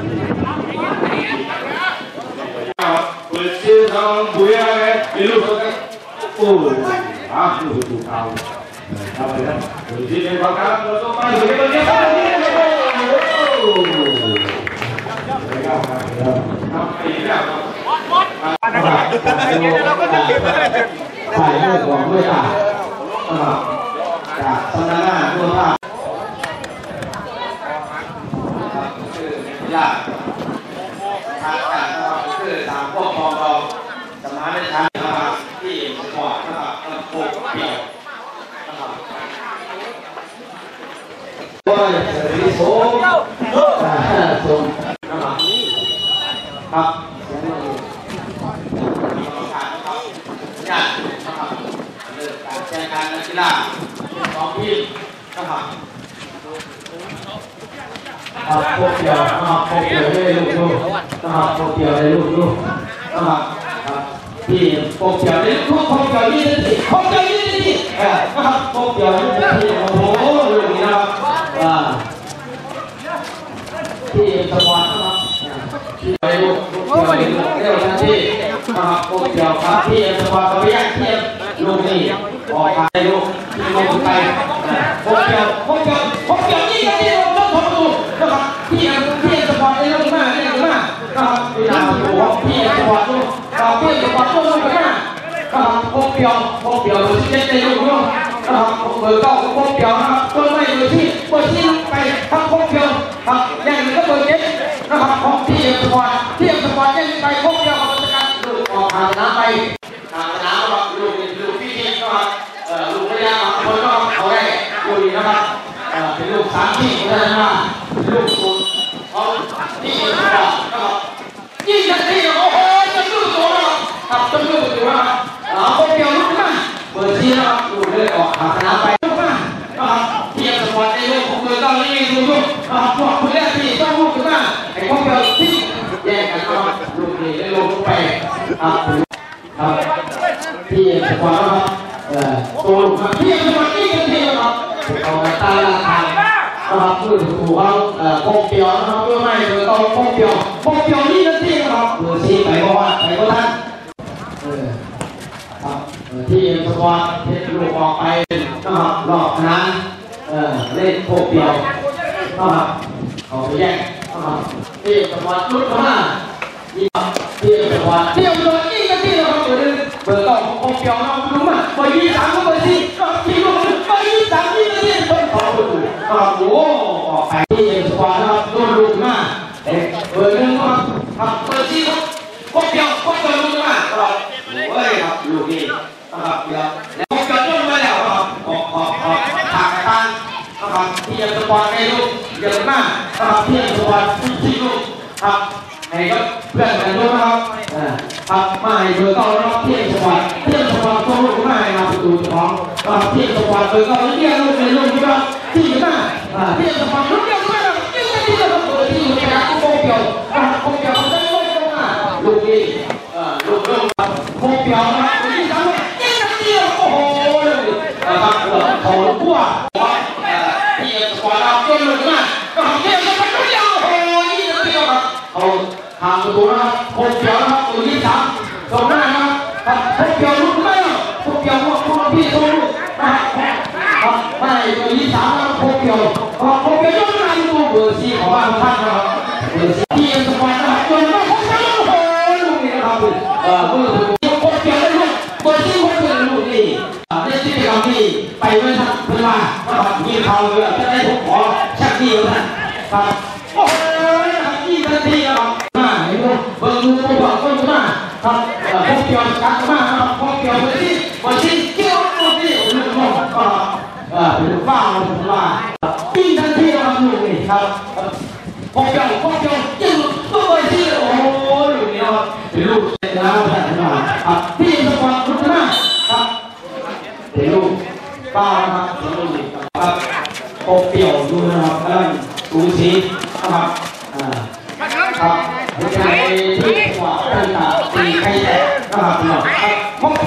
เปิดชื่อทางบุยอะไรไม่รู้ตัวกันโอ้อ่ะดูดูเอาทำไปแล้วเปิดชื่อในความการเราต้องมาดูกันเนี่ยครับโอ้ไม่ก้าวมาแล้วทำไปแล้วถ่ายรูปของด้วยตาจากตำนานด้วยภาพยากทางการนะครับคือตามพวกกองเราสมาร์ทช้านะครับที่สปอร์ตนะครับลำโพงเดี่ยวนะครับโอ้ยสวัสดีโซ่โซ่นะครับครับญาตินะครับเรื่องการแข่งขันนักกีฬาของทีมนะครับครับพวกเดียวนะครับพวกเดียวได้ลูกลูกนะครับพวกเดียวได้ลูกลูกนะครับครับที่พวกเดียวได้ลูกพวกเดียวยี่สิบพวกเดียวยี่สิบนะครับพวกเดียวยี่สิบโอ้โหลูกนี้นะครับอ่าที่สปอร์ตนะครับที่ได้ลูกลูกเดียวเร็วทันทีนะครับพวกเดียวครับที่สปอร์ตกับพยัคฆ์เทียบลูกนี้ออกไปลูกที่ลงไปพวกเดียวพวกเดียวพวกเดียวยี่สิบนะครับพี่พี่สปอร์ตได้ลงมาได้ลงมานะครับเวลาดูว่าพี่สปอร์ตดูนะครับพี่สปอร์ตลงมานะครับพวกเปียวพวกเปียวดูที่ได้ลงลงนะครับเบอร์เก้าพวกเปียวนะครับต้นไม้เบอร์ที่เบอร์ที่ไปทั้งพวกเปียวครับยังก็เบอร์เจ็ดนะครับของพี่สปอร์ตพี่สปอร์ตยังไปพวกเปียวเขาจะการดูออกทางน้ำไปทางน้ำนะครับลูกลูกพี่พี่นะครับเอ่อลูกระยะคนก็เขาได้ดูดีนะครับเป็นลูกสามที่พัฒนาลูกคุณเขาที่ยิงนะครับยิงทันทีโอ้โหจะลูกตัวนะครับครับจะลูกตัวนะครับเอาคนเดียวลุกมาเปิดทีนะครับลูกเลยออกหาชนะไปลุกมานะครับเทียบสปอร์ตในลูกของมือต้องนี่ลูกลูกนะครับพวกคุณแรกที่ต้องลูกขึ้นมาไอ้คนเดียวที่แย่งกันก็ลูกนี่ได้ลงไปครับครับที่สปอร์ตนะครับเอ่อตัวลูกมาเทียบสปอร์ตนี่กันทีนะครับเอาตาละทางนะครับเพื่อถูกเขาเอ่อพกเปียวนะครับเพื่อไม่เพื่อต้องพกเปียวพกเปียวนี่นั่นที่นะครับเพื่อชี้ไปก็ว่าไปก็ท่านเออครับที่สปอร์ตเทสลูกออกไปนะครับรอบนั้นเออเล่นพกเปียวนะครับเอาไปแยกนะครับที่สปอร์ตลุกเข้ามาที่สปอร์ตเที่ยวโดนนี่นั่นที่นะครับเบอร์เบอร์เก้าพกเปียวนะครับรู้มั้ยเบอร์ยี่สามก็เบอร์สี่ก็ที่ลูกเบอร์ยี่สามนี่นั่นที่เบอร์สองเบอร์สี่ครับโอ้ออกไปที่สปอร์ตนะครับโดนลูกมาเบอร์หนึ่งครับครับเบอร์สี่ครับพกเปียวพกเปียวลูกมาครับโอ้ยครับลูกนี่นะครับเดี๋ยวแล้วพกเปียวโดนมาแล้วครับออกออกออกทางทางนะครับที่สปอร์ตในลูกเยอะมากนะครับที่สปอร์ตที่ลูกครับให้กับเพื่อนกันด้วยนะครับครับมาให้เบอร์เก้านะครับที่สปอร์ตที่สปอร์ตตัวลูกมาให้มาประตูของครับที่สปอร์ตเบอร์เก้าเรียกลูกในลูกนะครับที่มาที่สปอร์ตลูกเดียวด้วยยิ่งที่เราเปิดที่อยู่ในการโค้งเดียวโค้งเดียวเขาจะไม่ตรงอ่ะลูกนี้ลูกลูกโค้งเดียวนะครับที่สามยิ่งที่เราโอ้โหเลยนะครับเขาขั้วที่สปอร์ตเราเกี่ยวเลยนะก็ที่สปอร์ตลูกเดียวโอ้โหยิ่งที่เราเขาทางประตูนะครับโค้งเดียวนะครับตัวที่สามตรงหน้านะครับโค้งเดียวลูกไม่โค้งเดียวพวกพวกพี่โค้งนะครับไม่ตัวที่สามนะครับโค้งเดียวโค้งเดียวยกมาดูเบอร์สี่ของบ้านท่านนะครับเบอร์สี่ที่สปอร์ตนะครับจนว่าโค้งเดียวโอ้โหลูกนี้นะครับเอ่อเบอร์โค้งเดียวได้ลูกเบอร์สี่โค้งเดียวลูกนี้ในที่เราที่ไปไม่ทันเป็นว่านะครับมีข่าวเลยจะได้ผมขอชักดีกว่าท่านครับโอ้โหยี่สิบนาทีนะครับมาเห็นไหมเบอร์ดูไปบอกคนมาครับพวกเกี่ยวกับมาครับพวกเกี่ยวกับที่บางทีเกี่ยวกับที่ลูกน้องก็เอ่อเป็นฟ้าเป็นว่ายี่สิบนาทีนะครับลูกนี่ครับพวกเกี่ยวพวกเกี่ยวยิ่งตัวที่โอ้โหนะครับเป็นลูกเสียแล้วแต่ขนาดครับที่สปอร์ตคุณชนะครับเป็นลูกป้านะครับเป็นลูกครับโอเปี่ยวดูนะครับด้านสูสีนะครับอ่าครับหัวใจที่ขวาตั้งตาตีใครแตกนะครับครับมอง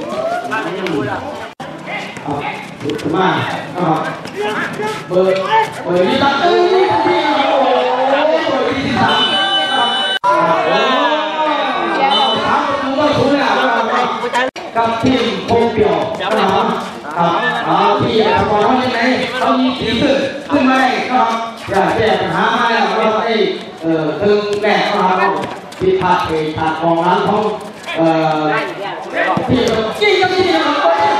ครับลุกขึ้นมานะครับเบอร์เบอร์ที่ตั้งที่ที่โอ้โหเบอร์ที่สามครับโอ้สามประตูก็สูงแล้วกับทีมโคเปียวนะครับครับที่สปอร์ตเขาในไหนเขามีสีขึ้นขึ้นมาได้ครับอย่าแก้ปัญหามาแล้วเราได้เอ่อถึงแรกนะครับที่พาไปทางกองร้านของเอ่อที่จริงจริงนะครับ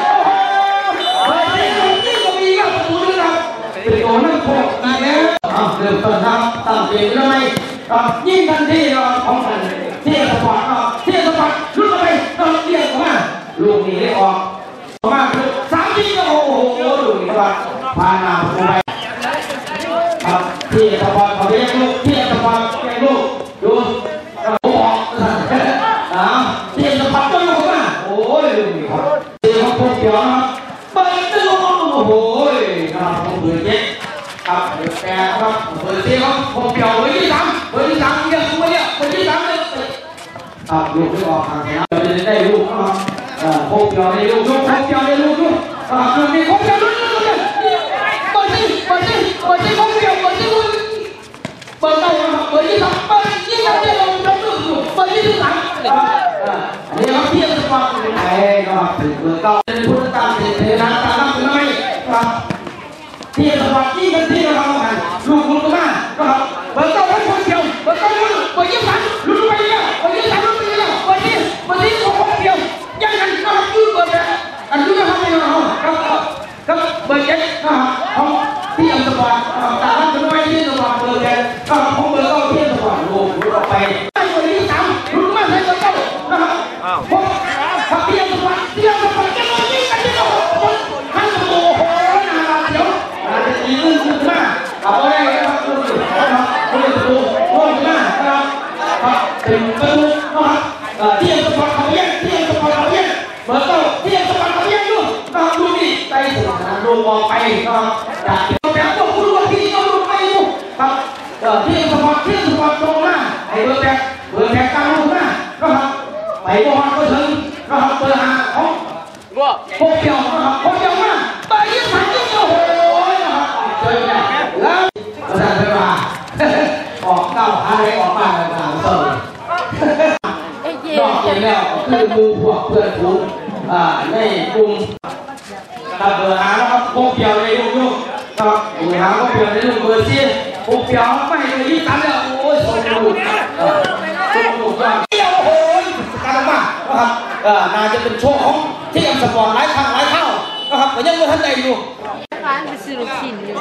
เป็นตัวนั่งโคกอีกแล้วเริ่มต้นครับตั้งเกมเลยครับยิ่งทันทีเราของมันเที่ยวสปอร์ตครับเที่ยวสปอร์ตลุกไปเราเรียกออกมาลูกนี้ได้ออกออกมาสามยิงก็โอ้โหลูกนี้ครับพาหน้าไปครับเที่ยวสปอร์ตเขาเรียกลูกเที่ยวสปอร์ตเรียกลูกดูโอ้โหอ่าเที่ยวสปอร์ตก็ลูกมาโอ้ยลูกนี้ครับเที่ยวของพวกเดียวครับเปิดตัวโอ้โหครับผมเปิดเจ็ดครับเปิดแปดครับเปิดเจ็ดครับผมเปี่ยวเบอร์ที่สามเบอร์ที่สามยังตัวเนี่ยเบอร์ที่สามเลยครับลูกไม่ออกทางนะเราจะได้ลูกครับผมเปี่ยวได้ลูกลูกผมเปี่ยวได้ลูกลูกอ่าคือมีผมเปี่ยวลูกลูกเนี่ยเบอร์ที่เบอร์ที่เบอร์ที่ผมเปี่ยวเบอร์ที่ลูกเบอร์เก้าครับเบอร์ที่สามเบอร์ที่เราได้ลงลงลูกอยู่เบอร์ที่สามอันนี้เราเทียบกันว่าเป็นไงครับถึงเบอร์เก้าเป็นผู้ตามเทน้ำตามน้ำเป็นไงครับที่สปอร์ตที่กันที่เราทำกันลูกลูกก็มาครับเบอร์เก้าคนเดียวเบอร์เก้าคนเบอร์ยี่สิบสามลูกไปเยอะเบอร์ยี่สิบสามลูกไปเยอะเบอร์ที่เบอร์ที่คนเดียวยังกันนะครับยืดเบอร์แปดอันนี้จะทำยังไงครับครับเบอร์เจ็ดนะครับของที่สปอร์ตตามน้ำเป็นไงที่สปอร์ตเบอร์แปดครับของเบอร์เก้าที่สปอร์ตลูกลูกออกไปเบอร์ยี่สิบสามลูกมาใส่เบอร์เก้านะครับผมครับที่สปอร์ตที่สปอร์ตจะมายิงกันที่เราท่านโอ้โหน่ารักเดี๋ยวอาจจะตีลื่นขึ้นมาเอาไว้นะครับคุณผู้ชมครับคุณผู้ชมโอ้ยมากครับครับเป็นประตูนะครับที่สปอร์ตเขาเยี่ยมที่สปอร์ตเขาเยี่ยมเบอร์เก้าที่สปอร์ตเขาเยี่ยมด้วยนะครับดูนี่ใจถึงนะดูมองไปนะครับจากแบบพวกคุณว่าที่เราดูไปดูครับที่สปอร์ตที่สปอร์ตตรงหน้าไอ้เบอร์แปดเบอร์แปดกลางลงหน้านะครับไปบอลก็ถึงนะครับเบอร์ห้าของพวกเดียวนะครับพวกเดียวมาไปยี่สิบสามยี่สิบโอ้โหนะครับเจอแน่แล้วอาจารย์จะมาออกเก้าอะไรออกมาในทางเสริมนอกจากแล้วคือมูพวกเพื่อนฝูงอ่าในกลุ่มตัดเบอร์หานะครับพวกเดียวในลูกลูกครับเบอร์หาพวกเดียวในลูกเบอร์ซีพวกเดียวไม่ไปยี่สิบสามแล้วโอ้ยส่งลูกส่งลูกว่าเดียวโอ้โหการมานะครับน่าจะเป็นโชว์ของที่อัมสปอร์ตหลายครั้งหลายเท่านะครับแต่ยังไม่ทันใจอยู่ร้านไปซื้อลูกชิ้นอยู่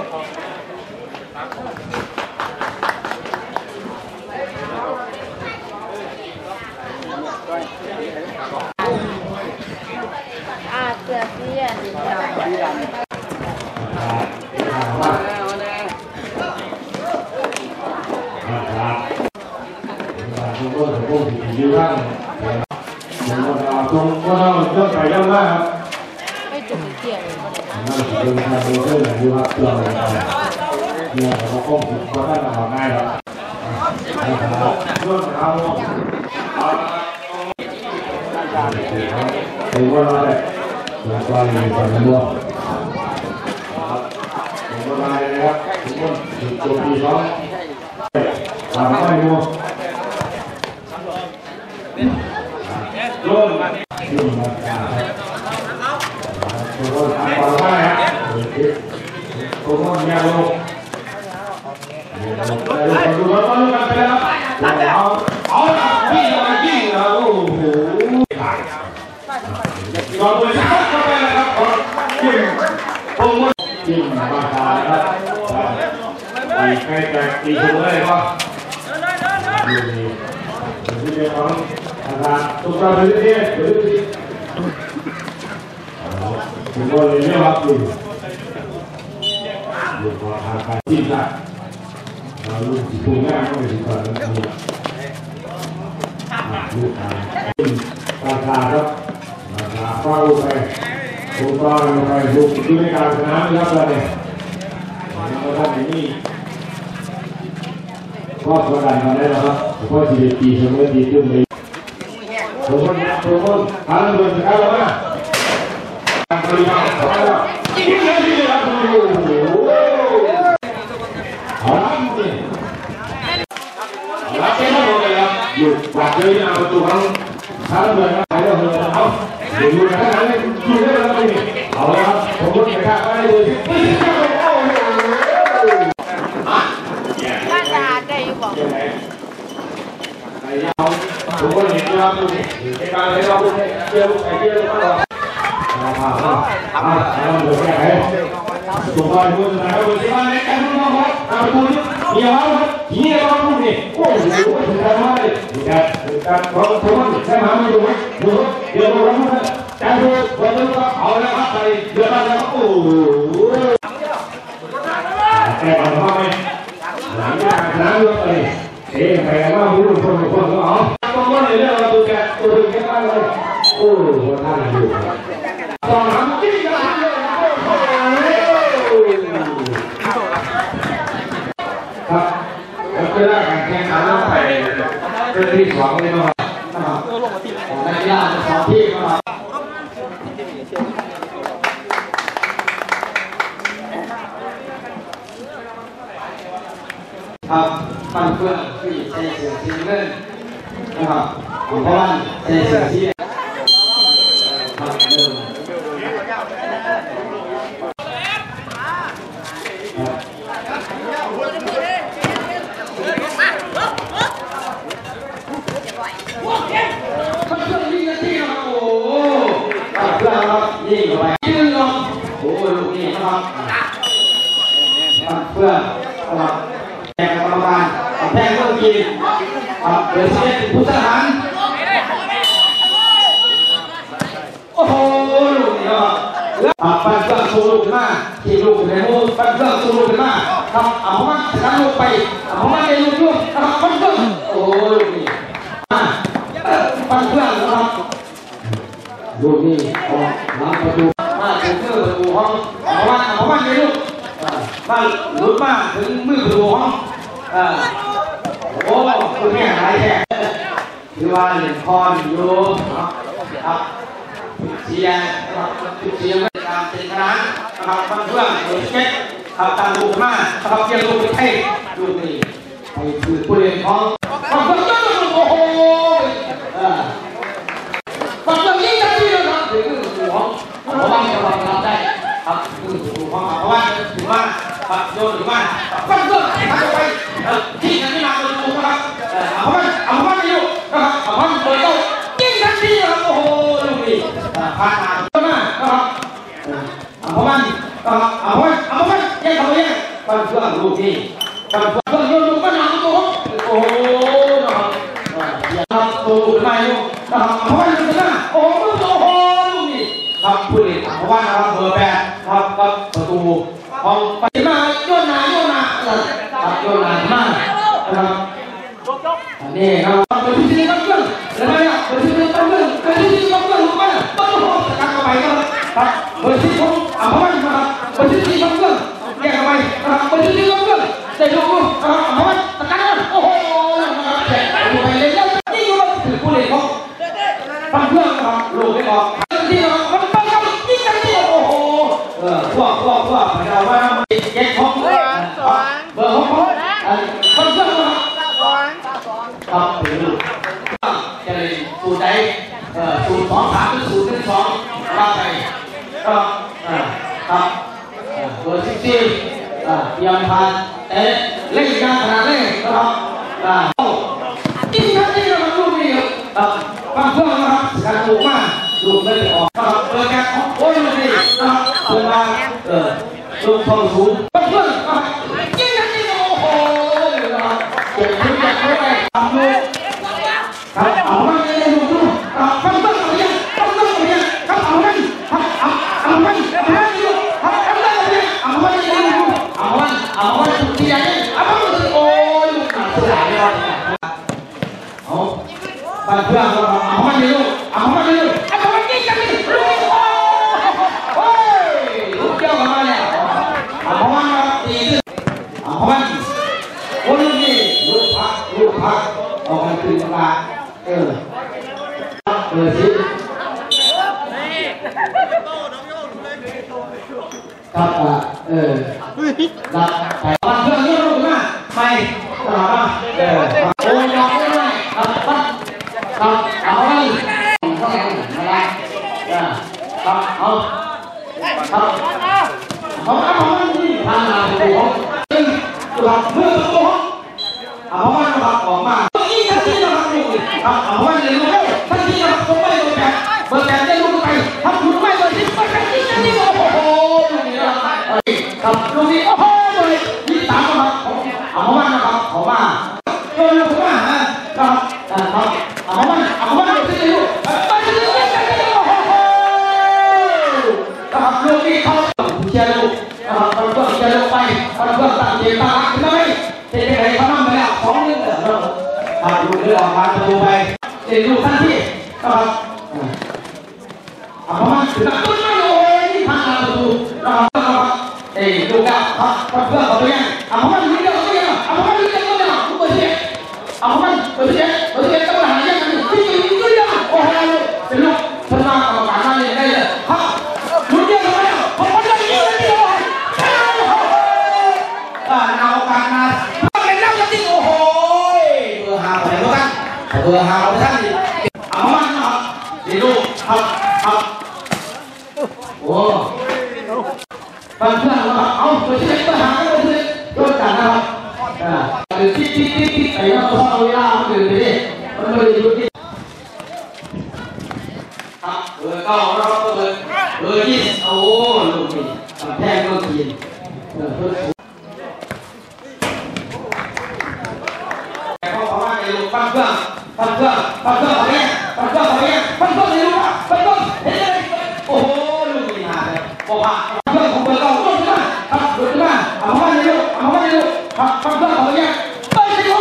อาเสื้อเสียดีจังทุกคนทุกคนที่ยืนข้างผมว่าตรงก็ต้องต้องไปย่ำมากครับไม่จุกเกี่ยวเลยน่าจะเป็นการดูเรื่องไหนดูครับเรื่องอะไรเนี่ยเราก็คงก็ได้ทำง่ายแล้วนะครับเรื่องเราถือว่าเราได้เราก็มีความรู้ผมก็ได้นะครับทุกคนถึงตัวที่สองทำไม่รู้โล่งขึ้นมาครับทุกคนทำความได้ครับทุกคนอย่าลงเราดูว่าต้องกันไปแล้วเอาเอาพี่มาพี่เราโอ้โหเราไปชักเข้าไปนะครับจิ้มผมว่าจิ้มมาทานครับตีใกล้แต่ตีถูกเลยครับดูนี่ดูนี่ของอาจารย์ทุกท่านดูนี่ดูนี่ผมก็เลยเรียกว่าดูดูพอทางการจิ้มได้เราลูกที่พูดง่ายก็ไม่ถึงตอนนั้นนี่ลูกตาตาตาครับตาฟ้าลูกไปลูกฟ้าลูกไปลูกที่ไม่การชนะนะครับเลยแล้วท่านนี้ก็ประกาศมาได้แล้วครับเพราะจีดีปีเสมอดีขึ้นเลยทุกคนทุกคนทานเงินสกัดแล้วนะทำบริการของเรายิ่งใหญ่ที่เราดูเอาละจริงรับเป็นทั้งหมดเลยครับอยู่กวาดเลยนะประตูเขาทานเงินขายเราเงินเอาอยู่อยู่ในนั้นเลยอยู่ได้แล้วนี่เอาละครับผมก็ไม่กล้าไปเลยไม่ใช่โอ้โหน่าจะได้บอกผมก็เห็นนะครับดูในการเล่นเราดูเนี่ยเกี่ยวไอ้เกี่ยวก็รอมามามามาเราดูแค่ไหนตัวบอลมือนะครับดูสิว่าในการดูนะครับเอาไปดูนี่มีอะไรครับทีนี้เราดูนี่โอ้โหถึงกันมาเลยถึงกันถึงกันเราทุกคนใช่ไหมมาดูไหมดูเดี๋ยวเราดูนะใจดูเราดูก็เอาแล้วครับไปเดือดร้อนแล้วโอ้โหแกเอาเข้าไปหลังจากนั้นเลยเอ๊ะใครว่ารู้คนคนก็เอาต้องว่าในเรื่องเราดูแกตัวดูแกบ้างเลยโอ้โหท่านอยู่ตอนนั้นจริงจังเลยครับแล้วก็ได้การแข่งขันแล้วไปเป็นที่สองเลยนะครับในกีฬาสองที่นะครับครับบ้านเพื่อนที่ใช้เสียงที่เล่นนะครับของบ้านใช้เสียงที่ครับเริ่มครับเพื่อนยิงกันที่นะครับโอ้โหครับเพื่อนครับยิงเข้าไปยิงครับโอ้โหลูกนี้นะครับครับเพื่อนครับแข่งกรรมการแพ้เมื่อกี้ครับเดี๋ยวเสียผู้ทหารโอ้โหลูกนี้ครับแล้วปั้นเครื่องสูงลูกขึ้นมาที่ลูกในมือปั้นเครื่องสูงลูกขึ้นมาครับเอามันชนะลูกไปเอามันในลูกลูกนะครับปั้นเครื่องโอ้โหลูกนี้มาปั้นเครื่องนะครับลูกนี้ออกมาประตูมาถึงมือประตูห้องเอามันเอามันในลูกบ้านหลุดมาถึงมือประตูห้องโอ้คุณแม่หายแท้คือว่าเหรียญคอนอยู่ครับเชียร์ครับเชียร์ไม่ตามเป็นคณะนะครับบางเรื่องโดยเช็คครับตามลูกมาครับเชียร์ลูกไปเท่ลูกนี้ไปคือผู้เล่นของบางเรื่องโอ้โหบางเรื่องยิ่งใหญ่เลยครับถึงมือประตูห้องเพราะว่าเราทำได้ครับมือประตูห้องเพราะว่าถือว่าปัดโยนถือว่าปั้นเครื่องทำไปที่นั่นนี่มาประตูนะครับเอาพันเอาพันไปอยู่นะครับเอาพันเปิดโต๊ะยิงทันทีครับโอ้โหลูกนี้ผ่านมาเยอะมากนะครับเอาพันเอาพันเอาพันแย่งเขาไปแย่งปั้นเครื่องลูกนี้ปั้นเครื่องโยนลูกปั้นหนังตัวโอ้โหนะครับครับตัวลูกมาอยู่นะครับเอาพันอยู่ตรงหน้าโอ้โหโอ้โหลูกนี้ครับผู้เล่นเอาพันนะครับเบอร์แปดครับกับประตูของไปมาโยนหนาโยนหนาครับโยนหนามานะครับนี่ครับเปิดที่นี่ก็เพื่อนแล้วเนี่ยเปิดที่นี่ก็เพื่อนเปิดที่นี่ก็เพื่อนรู้ป่ะต้องรู้การเข้าไปครับครับเปิดที่ผมอ่ะเพราะว่านะครับเปิดที่นี่ก็เพื่อนแยกเข้าไปนะครับเปิดที่นี่ก็เพื่อนเตะลูกนะครับเพราะว่าตะการโอ้โหนะครับแยกไปเลยแล้วนี่ก็ถือผู้เล่นของปั้นเพื่อนนะครับลูกไม่ออกที่นะครับมันปั้นกันยิ่งกันที่โอ้โหเออพวกพวกพวกเราว่าแยกของเบอร์เบอร์ของเขาปั้นเพื่อนนะครับครับถือจะเลยสูตรใดเอ่อสูตรสองสามหรือสูตรหนึ่งสองว่าไปก็ครับเบอร์สิบสี่เตรียมผ่านแต่เล่นการขนาดเล่นนะครับจริงครับจริงนะครับลูกนี้ครับปั้นเพื่อนนะครับการถูกมากลูกไม่ได้ออกนะครับเบอร์แกของโอ้ยลูกนี้นะครับเพื่อนมาเออลูกทองสูงปั้นเพื่อนนะครับจริงครับจริงโอ้โหนะครับเก่งขึ้นจากเมื่อไหร่ทำเลยครับเอามันเลยลูกลูกครับปั้นเพื่อนเอาอย่างปั้นเพื่อนเอาอย่างครับเอามันครับเอาเอามันเอามันลูกครับเอามันเอาอย่างเอามันเลยลูกเอามันเอามันสุดที่ใหญ่เอามันโอ้ยลูกหนักสุดหลายเลยเอาไปปันเพื่อนเราเอามันดีลูกเอามันดีลูกเอามันยิงกันดิลูกโอ้ยลูกเกี่ยวกันมาแล้วเอามันดีเอามันโอ้ยนี่ลูกพักลูกพักออกมาคืนมาเออเออสิครับเออรับไปปันเพื่อนนี่ลูกนะไม่ตลอดมาเออโอ้ยยอมไม่ได้ครับครับเอาไปก็แรงไม่ได้ครับเอาครับเอาเอาเอานี่ทางนาตัวของตึงหลับเมื่อตัวของเอามาหลับออกมาอีกทันทีนะครับลูกครับเอามาเลยลูกทันทีนะครับผมไม่เบอร์แปดเบอร์แปดได้ลูกไปทำลูกไม่เบอร์สิบเบอร์แปดนี่ทันทีโอ้โหลูกนี้นะครับลูกนี้โอ้โหเลยยี่สามนะครับเอามานะครับเอามาเออลูกมาครับครับเอามาเอามาเลยที่ลูกไปที่ลูกไปที่ลูกโอ้โหครับลูกนี้เขาเชียร์ลูกนะครับเราก็เชียร์ลูกไปเราก็ตั้งใจตั้งรักขึ้นมาไหมเด็กๆเขาทำไปแล้วสองเรื่องเออเราลูกเรือออกมาประตูไปเด็กลูกทันทีนะครับเอามาถึงต้นไม้เลยที่ทางประตูนะครับเอ้ลูกครับเพื่อนเขาไปยังเอามาถึงเรื่องเขาไปยังเอามาถึงเรื่องเขาไปยังลูกเสียเอามันเปิดเสียเปิดเสียต้องหาอย่างนี้ที่อยู่ที่อยู่โอ้โหเป็นลูกชนะกรรมการมาเลยได้เลยครับลุ้นเยอะทำไมอ่ะผมคนละยี่สิบเดียวอ่าเอาการมาเป็นนักจริงโอ้โหเบอร์ห้าไปแล้วกันเบอร์ห้าไปท่านเอามันนะครับดีลูกครับครับโอ้เพื่อนเพื่อนนะครับเอาเปิดเสียเบอร์ห้าเบอร์เสียโดนกันนะครับอ่าที่ที่ที่ที่ไอ้เราต้องเอาเวลามันตื่นไปดิมันไม่ได้หยุดที่ครับเบอร์เก้าเราเบอร์เบอร์ยี่สิบโอ้ลูกนี่ทำแพงก็กินเออเพื่อนแต่เขาบอกว่าไอ้ลูกปั้นเครื่องปั้นเครื่องปั้นเครื่องเขาเนี่ยปั้นเครื่องเขาเนี่ยปั้นเครื่องเลยลูกอ่ะปั้นเครื่องเห็นเลยโอ้โหลูกนี่หาเลยบอกว่าปั้นเครื่องของเบอร์เก้าลูกขึ้นมาครับลูกขึ้นมาเอาเข้ามาเลยลูกเอาเข้ามาเลยลูกครับปั้นเครื่องเขาเนี่ยเดี๋ยว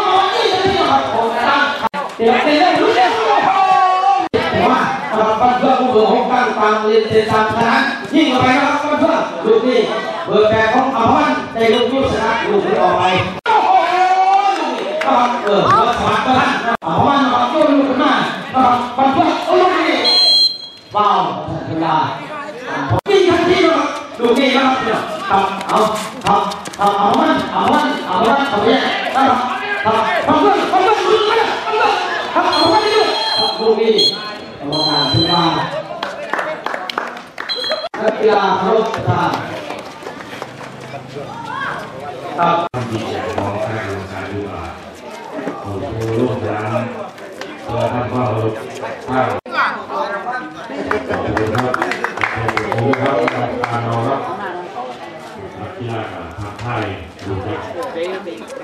เดี๋ยวเดี๋ยวรู้เรื่องแต่ว่าบ้านเพื่อนผู้เบอร์หกบ้านฟังเรียนเรียนตามคณะยิ่งกว่าไปนะครับบ้านเพื่อนลูกนี่เบอร์แปดของอภรณ์ในลูกยุทธศาสตร์ลูกที่ออกไปโอ้โหลูกนี่ครับเออเบอร์สามก็ท่านอภรณ์นะครับโยนลูกขึ้นมาครับบ้านเพื่อนโอ้ลูกนี่ว้าวเวลายิ่งทันทีนะครับลูกนี่นะครับครับเอาครับเอาอภรณ์อภรณ์อภรณ์เขาเนี่ยครับครับทำเพื่อนทำเพื่อนลูกนี่ทำเพื่อนทำเอาไปดิลูกนี่กรรมการขึ้นมานักกีฬาเคารพประธานครับดีใจมองข้างลงการดูอ่ะโอ้โหลูกหลานตัวท่านว่าเราข้าวขอบคุณครับขอบคุณครับการนอนครับนักกีฬาทางไทยดูครับเก่ง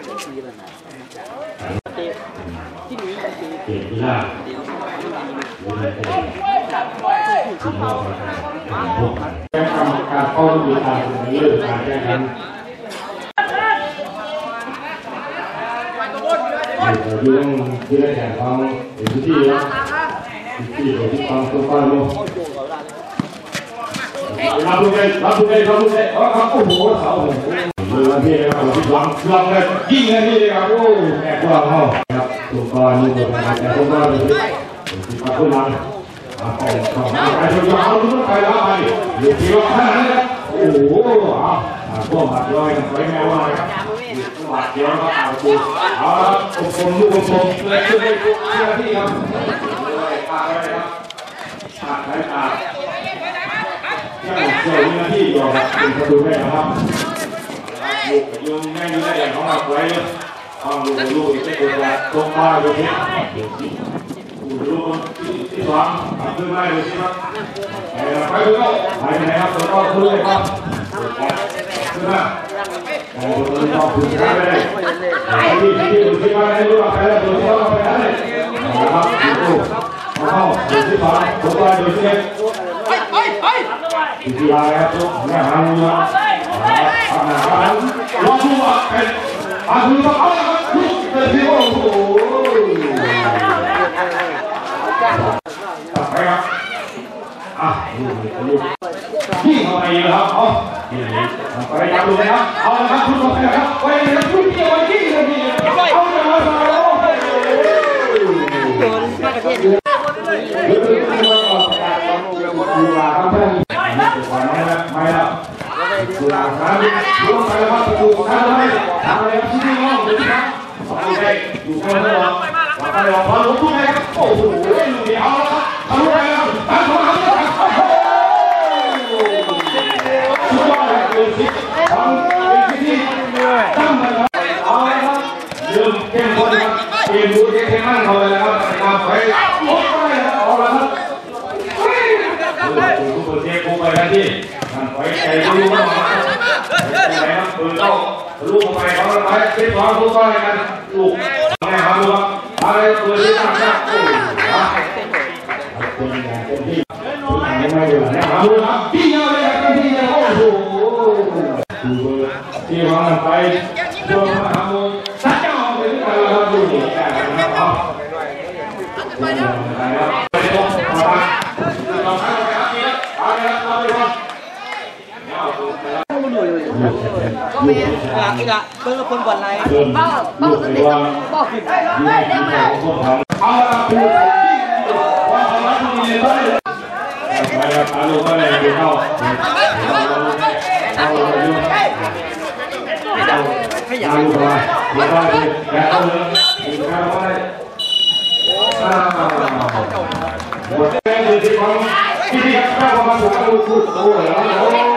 กีฬาดูเลยทีมเราเป็นพวกแข่งกรรมการเข้าดูการเลือกการแข่งขันอยู่ต้องยืนแข่งความเอ็นทีแล้วที่เอ็นทีความตัวความโลรับดูเลยรับดูเลยรับดูเลยอ๋อครับโอ้โหเสาโอ้โหเรือที่นะครับที่หลังหลังเลยยิงเลยนี่เลยครับโอ้แอบกว้างเขาครับตัวก้อนนี่ตัวก้อนแต่ตัวก้อนเลยที่ปัดขึ้นหลังเอาไปต่อไปไปชนยาวทุกไปแล้วไปหยุดที่ว่าขนาดนี้ครับโอ้โหอ่าพวกบัดลอยสวยงามมากครับบัดเดียวก็เอาตัวเอาละผมผมลูกผมผมเพื่อช่วยทุกเจ้าที่ครับเลยพาไปครับพาไปพาเจ้าเจ้าหน้าที่อยู่ครับเป็นประตูแม่ครับลูกยุ่งแม่ยุ่งได้ของเราไว้เลยห้องลูกลูกอีกตัวตรงมาอยู่ที่ลูกที่สองขึ้นมาดูสิครับไปดูก็ไปไหนครับตัวก็ขึ้นเลยครับขึ้นมาโอ้ตัวก็ขึ้นได้เลยที่ที่ดูสิว่าให้รู้ว่าใครแล้วตัวก็ไปได้เลยนะครับดูเข้าดูสิครับตัวก็ดูสิไปไปไปที่ไรครับตัวแม่หางเนาะอ่าอ่าลองดูว่าเป็นอาคุณต้องเอาครับลูกเป็นที่โอ้โหที่เข้าไปอยู่ครับเอาไปจับดูเลยครับเอาละครับคุณผู้ชมครับไปเลยครับคุณที่วันที่เลยที่เอาเลยครับโดนมาประเทศอยู่ไม่แล้วดูหลังนะดูไปแล้วครับดูทางเลยทางเลยที่นี่ห้องดูครับดูไปดูไปแล้วว่าไปแล้วพอรู้ทุกอย่างโอ้โหดูดิเอาละครับทะลุไปแล้วทางของเราสุดยอดเลยดูสิทางที่ตั้งมาแล้วเอาละครับเริ่มเข้มข้นครับเกมดูเข้มข้นเข้าไปแล้วครับไปโอ้ยเอาละครับดูดูเจ๊กูไปแล้วที่ไปใจดูว่าไปครับปืนเข้าลูกไปเขาไปเช็ดท้องลูกไปกันลูกแม่ครับลูกอะไรปืนที่ตั้งหน้าโอ้ยเป็นอย่างเต็มที่ไม่เหลือนะครับลูกครับที่เยอะเลยครับที่เยอะโอ้โหดูเบอร์ที่วางไปโดนมาทำมือสักเจ้าไปที่ไหนครับดูนี่แก่นะครับไปแล้วไปตรงมาบ้านเราไปครับนี่เอาเลยครับเอาเลยครับก็มีอีกอ่ะเพิ่งคนก่อนไรเป้าเป้าสติเป้าขึ้นเฮ้ยเดี๋ยวมาเอาละคือว่าเขาไม่มีเลยไปครับอาลูกก็เลยดูเข้าเอาเลยดูอาลูกมาดูเข้าเลยแกเข้าเลยดูเข้าเลยอ่าหมดแรงเลยที่เขาที่ที่เขาเข้ามาถูกเขาพูดโอ้ยแล้วโอ้ย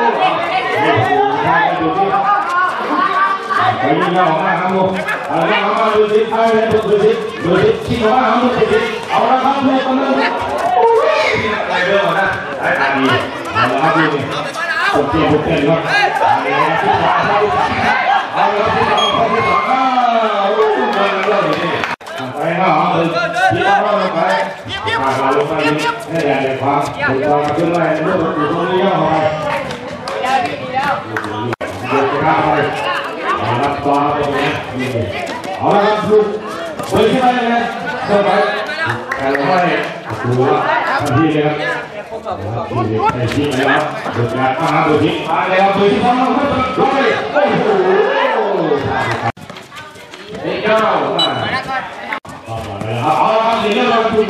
ไปยิงเราออกมาครับลูกเอาละครับมาดูสิเอาเลยดูสิดูสิที่เขาว่าดูสิเอาละครับลูกกำลังอะไรเรื่องนะไอ้ตาดีเอาละครับลูกผมเตรียมผมเตรียมครับเอาละที่เราเอาที่เราเอาลูกเดินเรื่องนี้ไปนะเอาเลยที่เราเอาไปมาลงไปให้แรงความถูกต้องขึ้นไปเรื่องอยู่ตรงนี้เอาไปเดี๋ยวจะข้ามไปรับตัวไปตรงนี้เอาละครับลูกเปิดขึ้นไปเลยเข้าไปการไหว้ดูว่าที่เลยครับที่เลยในที่ไหนครับดูการมาดูที่มาแล้วดูที่เขาเข้าไปโอ้โหเด็กเจ้ามาเอาละครับนี่เราดู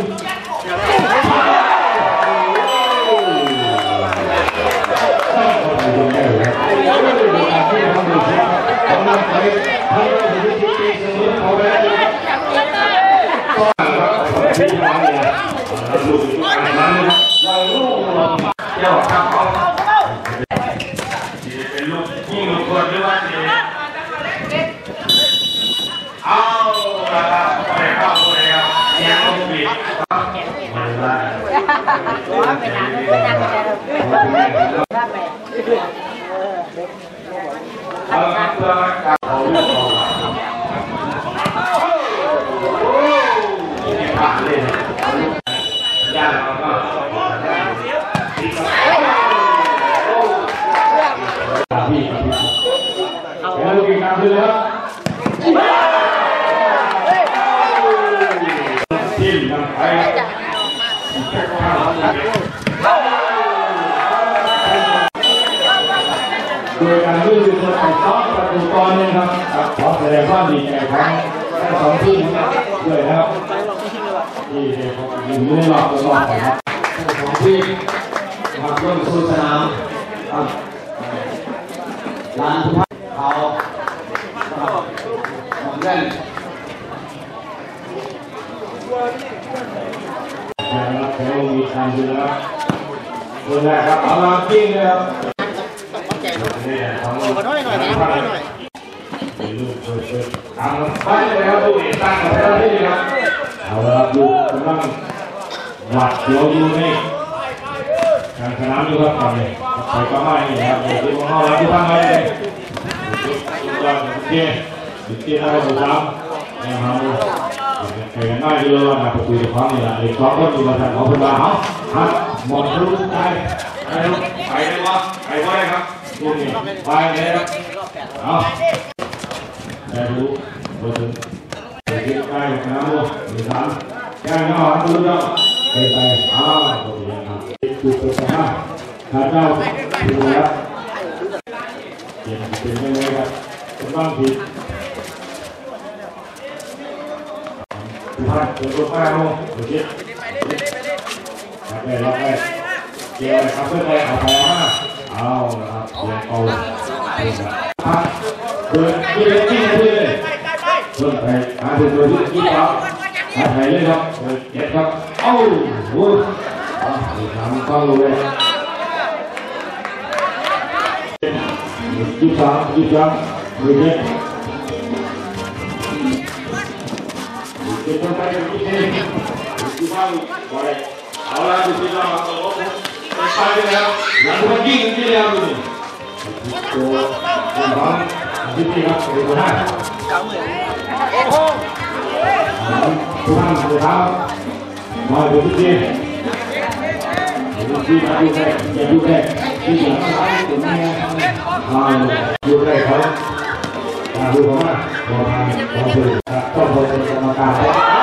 เจ้าครับเป็นลูกยิ่งลูกคนหรือว่าเอาละครับไปเข้าไปครับเสียงลมบีบไม่ได้ว่าเป็นอะไรไม่ได้ไม่ได้เอาละครับเพื่อการเอาลูกออกโอ้ยนี่ผ่านเลยยากมากพี่แล้วลูกกินน้ำด้วยครับทีมนำไปโดยการยื่นมือคนไทยซ้อมประตูตอนนี้ครับขอแสดงความดีใจของทั้งสองทีมด้วยนะครับที่อยู่ในรอบรอบไปครับสองทีมมาร่วมสู้สนามร้านทุกท่านเขาหวังเล่นนะครับแต่ว่ามีทางดูแล้วคนแรกครับเอามาปิ้งเลยครับขอโทษหน่อยนะขอโทษหน่อยลูกเปิดเปิดทางไปเลยครับลูกเอกตั้งของเราที่ครับเอาละครับลูกกำลังหวัดเดียวอยู่นี่การสนามอยู่ครับตอนนี้ไปก็ไม่นะครับเดี๋ยวที่มองเราที่ทำไงเลยดูว่าเตี้ยเตี้ยเราดูซ้ำนะครับเห็นง่ายดีเลยนะประตูจะคว้านี่แหละไอ้คว้าก็มีมาทางของคนบ้าเขาฮัทหมดรู้ใจไปไปเลยวะไปไว้ครับดูนี่ไปเลยครับเอาได้รู้รู้ถึงไปกินใกล้น้ำลูกมีสามแก้วน้ำดูเจ้าไปไปอ้าวตัวเองครับถูกเป็นสภาพถ้าเจ้าถูกแล้วเดี๋ยวเป็นยังไงครับเป็นบ้างผิดทุกท่านเปิดตัวมาโน่โอเครับไปรับไปเกี่ยวเลยครับเพื่อไปเอาไปมาเอาละครับเดี๋ยวเอาครับเดินที่เล็กที่เลยเพิ่มไปหาถึงตัวที่ที่เขาหาไทยเลยครับเก็บครับเอ้าโอ้ยทำเข้าเลยยี่สามยี่สามยี่เจ็ดเจ็ดคนไปกันยี่สิบยี่ห้าไปเอาละดูสิเราเอาไปไปแล้วหลังจากยิงที่แล้วดูตัวตัวบอลยี่สิบครับตัวห้าตัวห้าตัวเท้ามาดูที่ที่ที่มาดูแค่อย่าดูแค่ที่หลังท้ายตัวนี้มาดูแค่เขามาดูเขามาตัวทางตัวสื่อต้องเป็นกรรมการ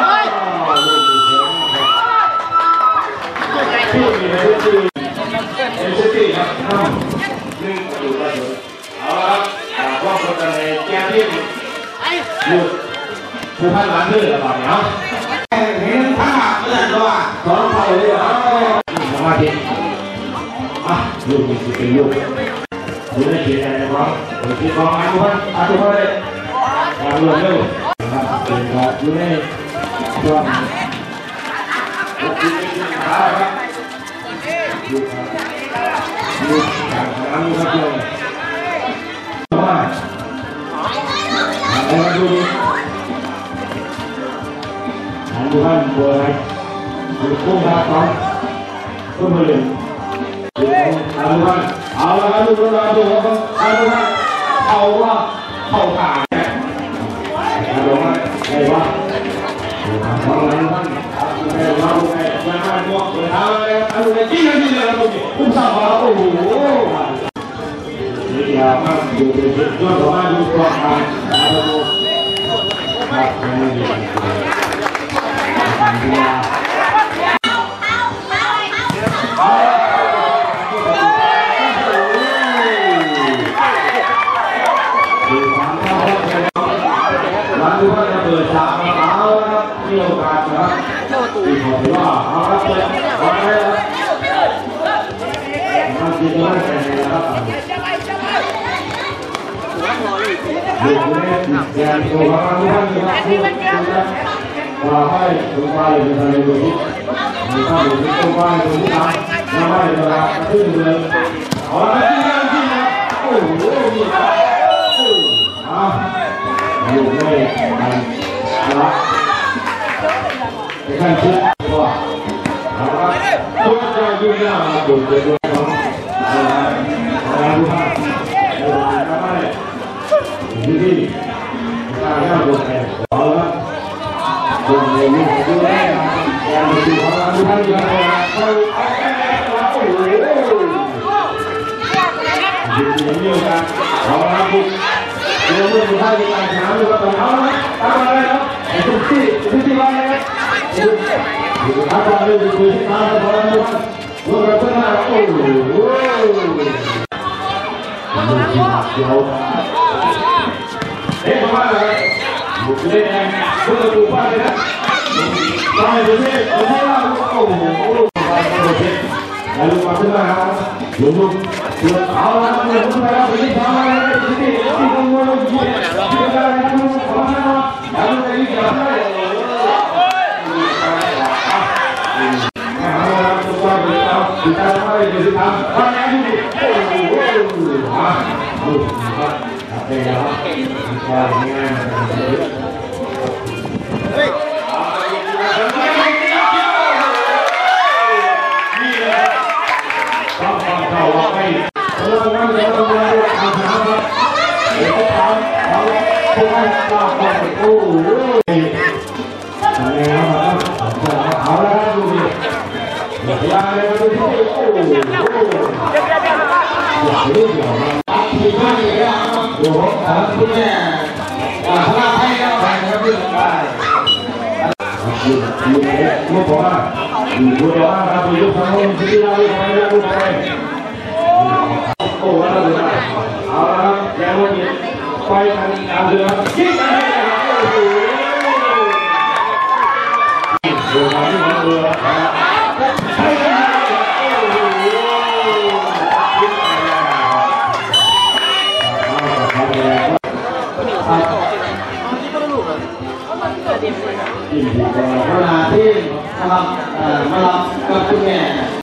ที่มีในพื้นที่ในพื้นที่ครับห้ามหนึ่งอยู่ได้เลยเอาละครับว่าคนในแก้ที่หยุดผู้พันหลังนี่ระบาดเนาะเห็นทั้งหมดเรื่องตัวสองเท่าเลยเหรอสมาธิอ่ะลูกนี่เป็นลูกอยู่ในเขตอะไรนะครับอยู่ที่กองอาทุกคนอาทุกคนเลยการรวมเร็วนะครับเป็นการอยู่ในช่วงลูกที่เป็นขาครับลูกครับลูกการทำงานครับโยมมาเอามาดูอันดูท่านบัวอะไรดูกุ้งครับน้องกุ้งมือหนึ่งดูอันดูท่านเอาละครับดูดูดูดูอันดูท่านเอาว่าเข้าขาเนี่ยอันดูท่านไอ้วะดูท่านของอันดูท่านไอ้วะดูไอ้มาหน้าหมวกเลยเอาเลยอันดูไอ้จี้กันจี้เลยครับตรงนี้อุ้มสาวโอ้โหนี่ยาวมากดูดูดูย้อนกลับมาดูตัวทางอันดูครับนี่ดีวันนี้ว่าจะเปิดฉากมาเอาครับมีโอกาสนะครับที่ผมว่าเอาครับเปิดวันนี้มันจะได้แข่งนะครับดูนี่แข่งตัวมาทุกท่านนะครับว่าให้ตัวไปเป็นอะไรดูที่มีข้าวดูที่ตัวไปดูที่ทำแล้วให้ตัวละขึ้นเลยเอาละที่นั่งที่นะโอ้โหนี่ครับอ่าอยู่ไม่ทันนะไปขั้นชุดตัวเอาละตัวจะยืนหน้ามาดูเดี๋ยวดูของเอาละเอาละทุกท่านเอาละทำไมที่ที่การเล่าบทเพลงเอาละดูในนี้ดูแลการดูของเราทุกท่านอย่างไรเอาเอาเอาโอ้โหยืนอย่างนี้กันเอาละบุกเรื่องนี้ท่านมีการถามอยู่ว่าต้องเอาไหมทำอะไรเนาะไอ้ทุกที่ทุกที่ว่าไงดูทำอะไรดูดูที่ทำอะไรบ้างดูเราเป็นอะไรโอ้โหดูที่หักเดียวเอ๊ะมาเลยดูที่เองดูดูบ้านเลยนะไปดูที่ดูที่ว่าโอ้โหไปดูที่แล้วดูมาที่ไหนครับดูดูดูเอาละมันดูที่ไหนครับดูที่ทำอะไรดูที่ที่ตรงนู้นดูที่ที่อะไรนะดูของนั่นนะแล้วดูที่ที่อะไรเอาละตัวไปเอาดูตาไปดูที่ทำไปไหนดูโอ้โหมาดูครับไปแล้วครับง่ายเฮ้ยนี่เลยต้องฟังเขาว่าไปเราต้องเรียนรู้เรื่องการทำครับเดี๋ยวทำเราทุกคนก็ต้องโอ้โหเอาละดูดิยาเลยดูที่โอ้โหดูดิที่บ้านนี่นะดูของคุณแม่พระให้เราไปครับพี่ได้ดูดูเมื่อก่อนคุณจะว่าครับยุคทางนู้นที่เราไปเราไปโอ้แล้วเลยเอาละครับยังไม่มีไฟทางการเรือยิงไปโอ้โหเรือมาที่เรือใช่ครับโอ้โหยิงไปยิงดีกว่าเวลาที่นะครับมารับกับคุณแม่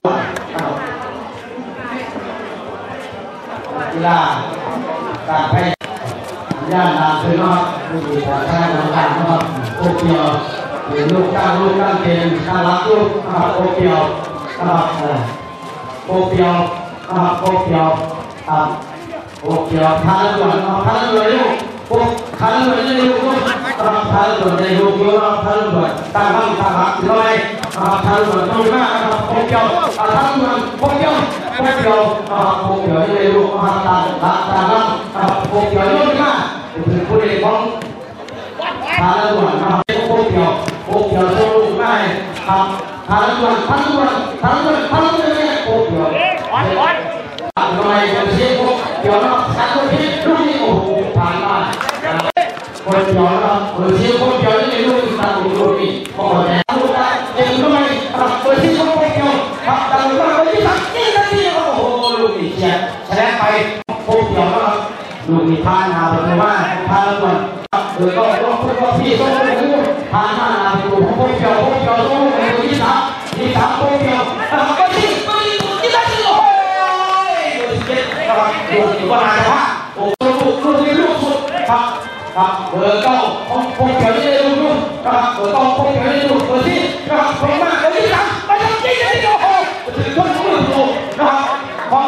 เวลาการไปย่านนาคือนะครับผู้ที่ขอแทนของการนะครับโอเปียวหรือลูกตั้งลูกตั้งเกณฑ์ตั้งรักลูกนะครับโอเปียวนะครับโอเปียวนะครับโอเปียวครับโอเปียวทานด่วนนะครับทานด่วนลูกพวกทานด่วนในลูกลูกนะครับทานด่วนในลูกเยอะนะครับทานด่วนตั้งมั่งตั้งรักน้อยนะครับทานด่วนต้องมากนะครับโอเปียวทานด่วนโอเปียวโอเปียวนะครับโอเปียวในลูกนะครับตั้งรักตั้งรักนะครับโอเปียวเยอะมากถึงผู้เด็กของทานด่วนนะครับโอเปียวโอเปียวโชว์ลูกได้ครับทานด่วนทานด่วนทานด่วนทานด่วนเนี่ยโอเปียวทำไมเป็นเสียงพวกเดี๋ยวนะสักคนที่ลูกนี่โอ้โหผ่านมาคนเดียวนะคนเสียงคนเดียวนี่ลูกตาลูกลูกนี่พอแต่ลูกตาเองทำไมคนที่คนเดียวครับตาลูกตาคนที่สักนี่นั่นนี่โอ้โหลูกนี่เสียแสดงไปคนเดียวนะครับลูกนี่ผ่านมาเป็นว่าผ่านก่อนเออก็ก็ก็พี่ต้องรู้ผ่านมาเป็นลูกคนเดียวคนเดียวต้องเป็นคนที่สามที่สามคนเดียวก็ที่ก็ที่ที่นั่นนี่โอ้ครับลูกอยู่บ้านนะฮะโอ้ลูกลูกนี่ลูกสุดครับครับเบอร์เก้าของพงเขียวนี่ลูกลูกครับเบอร์เก้าพงเขียวนี่ลูกเบอร์ที่ครับผมมาเบอร์ที่สามไปทำจริงเลยโอ้โหถึงคนลูกลูกนะครับของ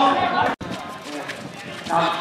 ครับ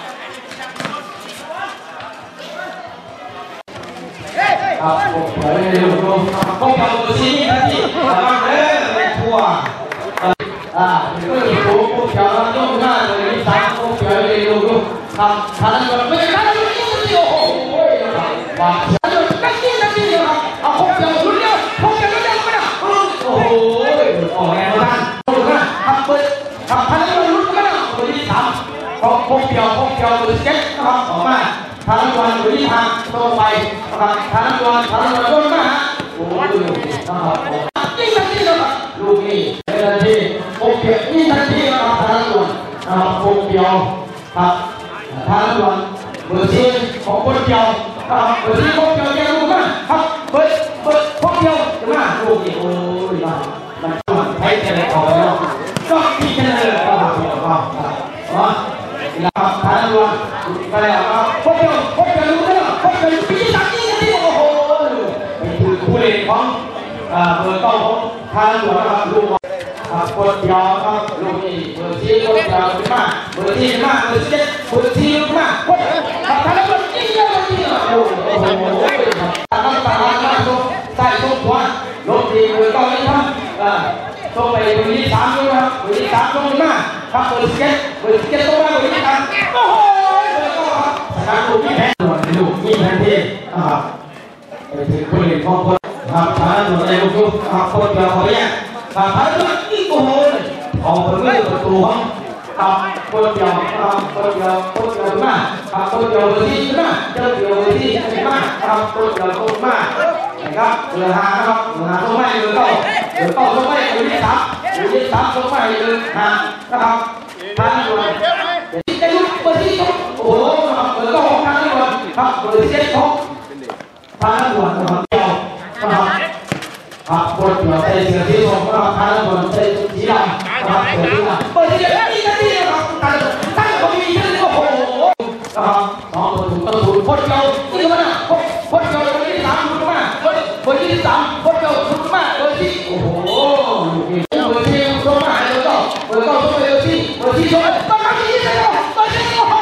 ครับพงเขียวนี่ลูกลูกพงเขียวเบอร์ที่นี่นะที่มาเลยไม่ทั่วอ่าเรื่องของพวกเจ้าเราต้องการเลยสามพวกเจ้าเลยลูกๆทำทำแล้วไม่ได้ทำแล้วยิ่งยิ่งโอ้โหว่าทำแล้วนักยิ่งนักยิ่งครับเอาพวกเจ้าลุ้นเดียวพวกเจ้าลุ้นเดียวไม่ได้โอ้โหโอ้แรงมากลุ้นนะทำเปิดทำทำแล้วลุ้นไม่ได้ตัวที่สามของพวกเจ้าพวกเจ้าตัวเจ็ดนะครับออกมาทำแล้วตัวที่ห้าต่อไปนะครับทำแล้วทำแล้วลุ้นมาโอ้โหนะครับยิ่งนักยิ่งนะครับลูกนี่เป็นที่โอเคนี่ทันทีนะครับทางด่วนนะครับโคเดียวครับทางด่วนเบอร์ซีของคนเดียวครับเบอร์ซีคนเดียวแกรู้มั้ยครับเบอร์เบอร์คนเดียวใช่ไหมลูกนี่โอ้ยมันมันใช้เทเลคอมแล้วก็ที่เทเลคอมครับอ๋อนะครับทางด่วนก็แล้วครับคนเดียวคนเดียวรู้มั้ยคนเดียวพี่ตักนี่นี่โอ้โหเป็นผู้เล่นของเบอร์เก้าของทางด่วนนะครับลูกคนเดียวครับลูกนี่เบอร์ที่คนเดียวขึ้นมาเบอร์ที่มาเบอร์ที่เบอร์ที่มาคนทำแล้วมันยิ่งเยอะจริงๆโอ้โหทำน้ำตาไหลมาส่งใส่ส่งขวานรถดีเบอร์เก้านี่ครับส่งไปเบอร์ที่สามด้วยครับเบอร์ที่สามส่งมาครับเบอร์ที่เจ็ดเบอร์ที่เจ็ดส่งมาเบอร์ที่สามโอ้โหเบอร์เก้าครับทางลูกนี่แพ้ลูกนี่แพ้ที่ครับไปถึงคนเล่นของคนครับทางลูกในลูกครับคนเดียวเขาเนี่ยครับทางลูกนี่โอ้โหออกไปเลยประตูห้องครับคนเดียวครับคนเดียวคนเดียวมากครับคนเดียวเลยที่มากเจ้าเดียวเลยที่มากครับคนเดียวคนมากนะครับเรือหาครับเรือหาต้องไม่เรือเต้าเรือเต้าต้องไม่เรือที่สามเรือที่สามต้องไม่เรือหานะครับทางด่วนที่จะลุกเบอร์ที่โอ้โหครับเรือเต้าทางด่วนครับเบอร์ที่เจ็ดของทางด่วนนะครับเดียวนะครับครับคนเดียวใส่เสื้อสีส้มนะครับทางด่วนใส่สีดำครับเสื้อสีดำเบอร์ที่เจ็ดนี่ก็ดีนะครับตั้งตั้งคนมีเยอะโอ้โหนะครับสองตัวถูกตัวถูกคนเดียวนี่ก็นะคนเดียวคนที่สามถูกมากคนที่สามคนเดียวถูกมากเบอร์ที่โอ้โหเบอร์ที่ถูกมากเบอร์เก้าเบอร์เก้าถูกเบอร์ที่เบอร์ที่ถูกต้องมาที่นี่เลยเบอร์ที่โอ้โห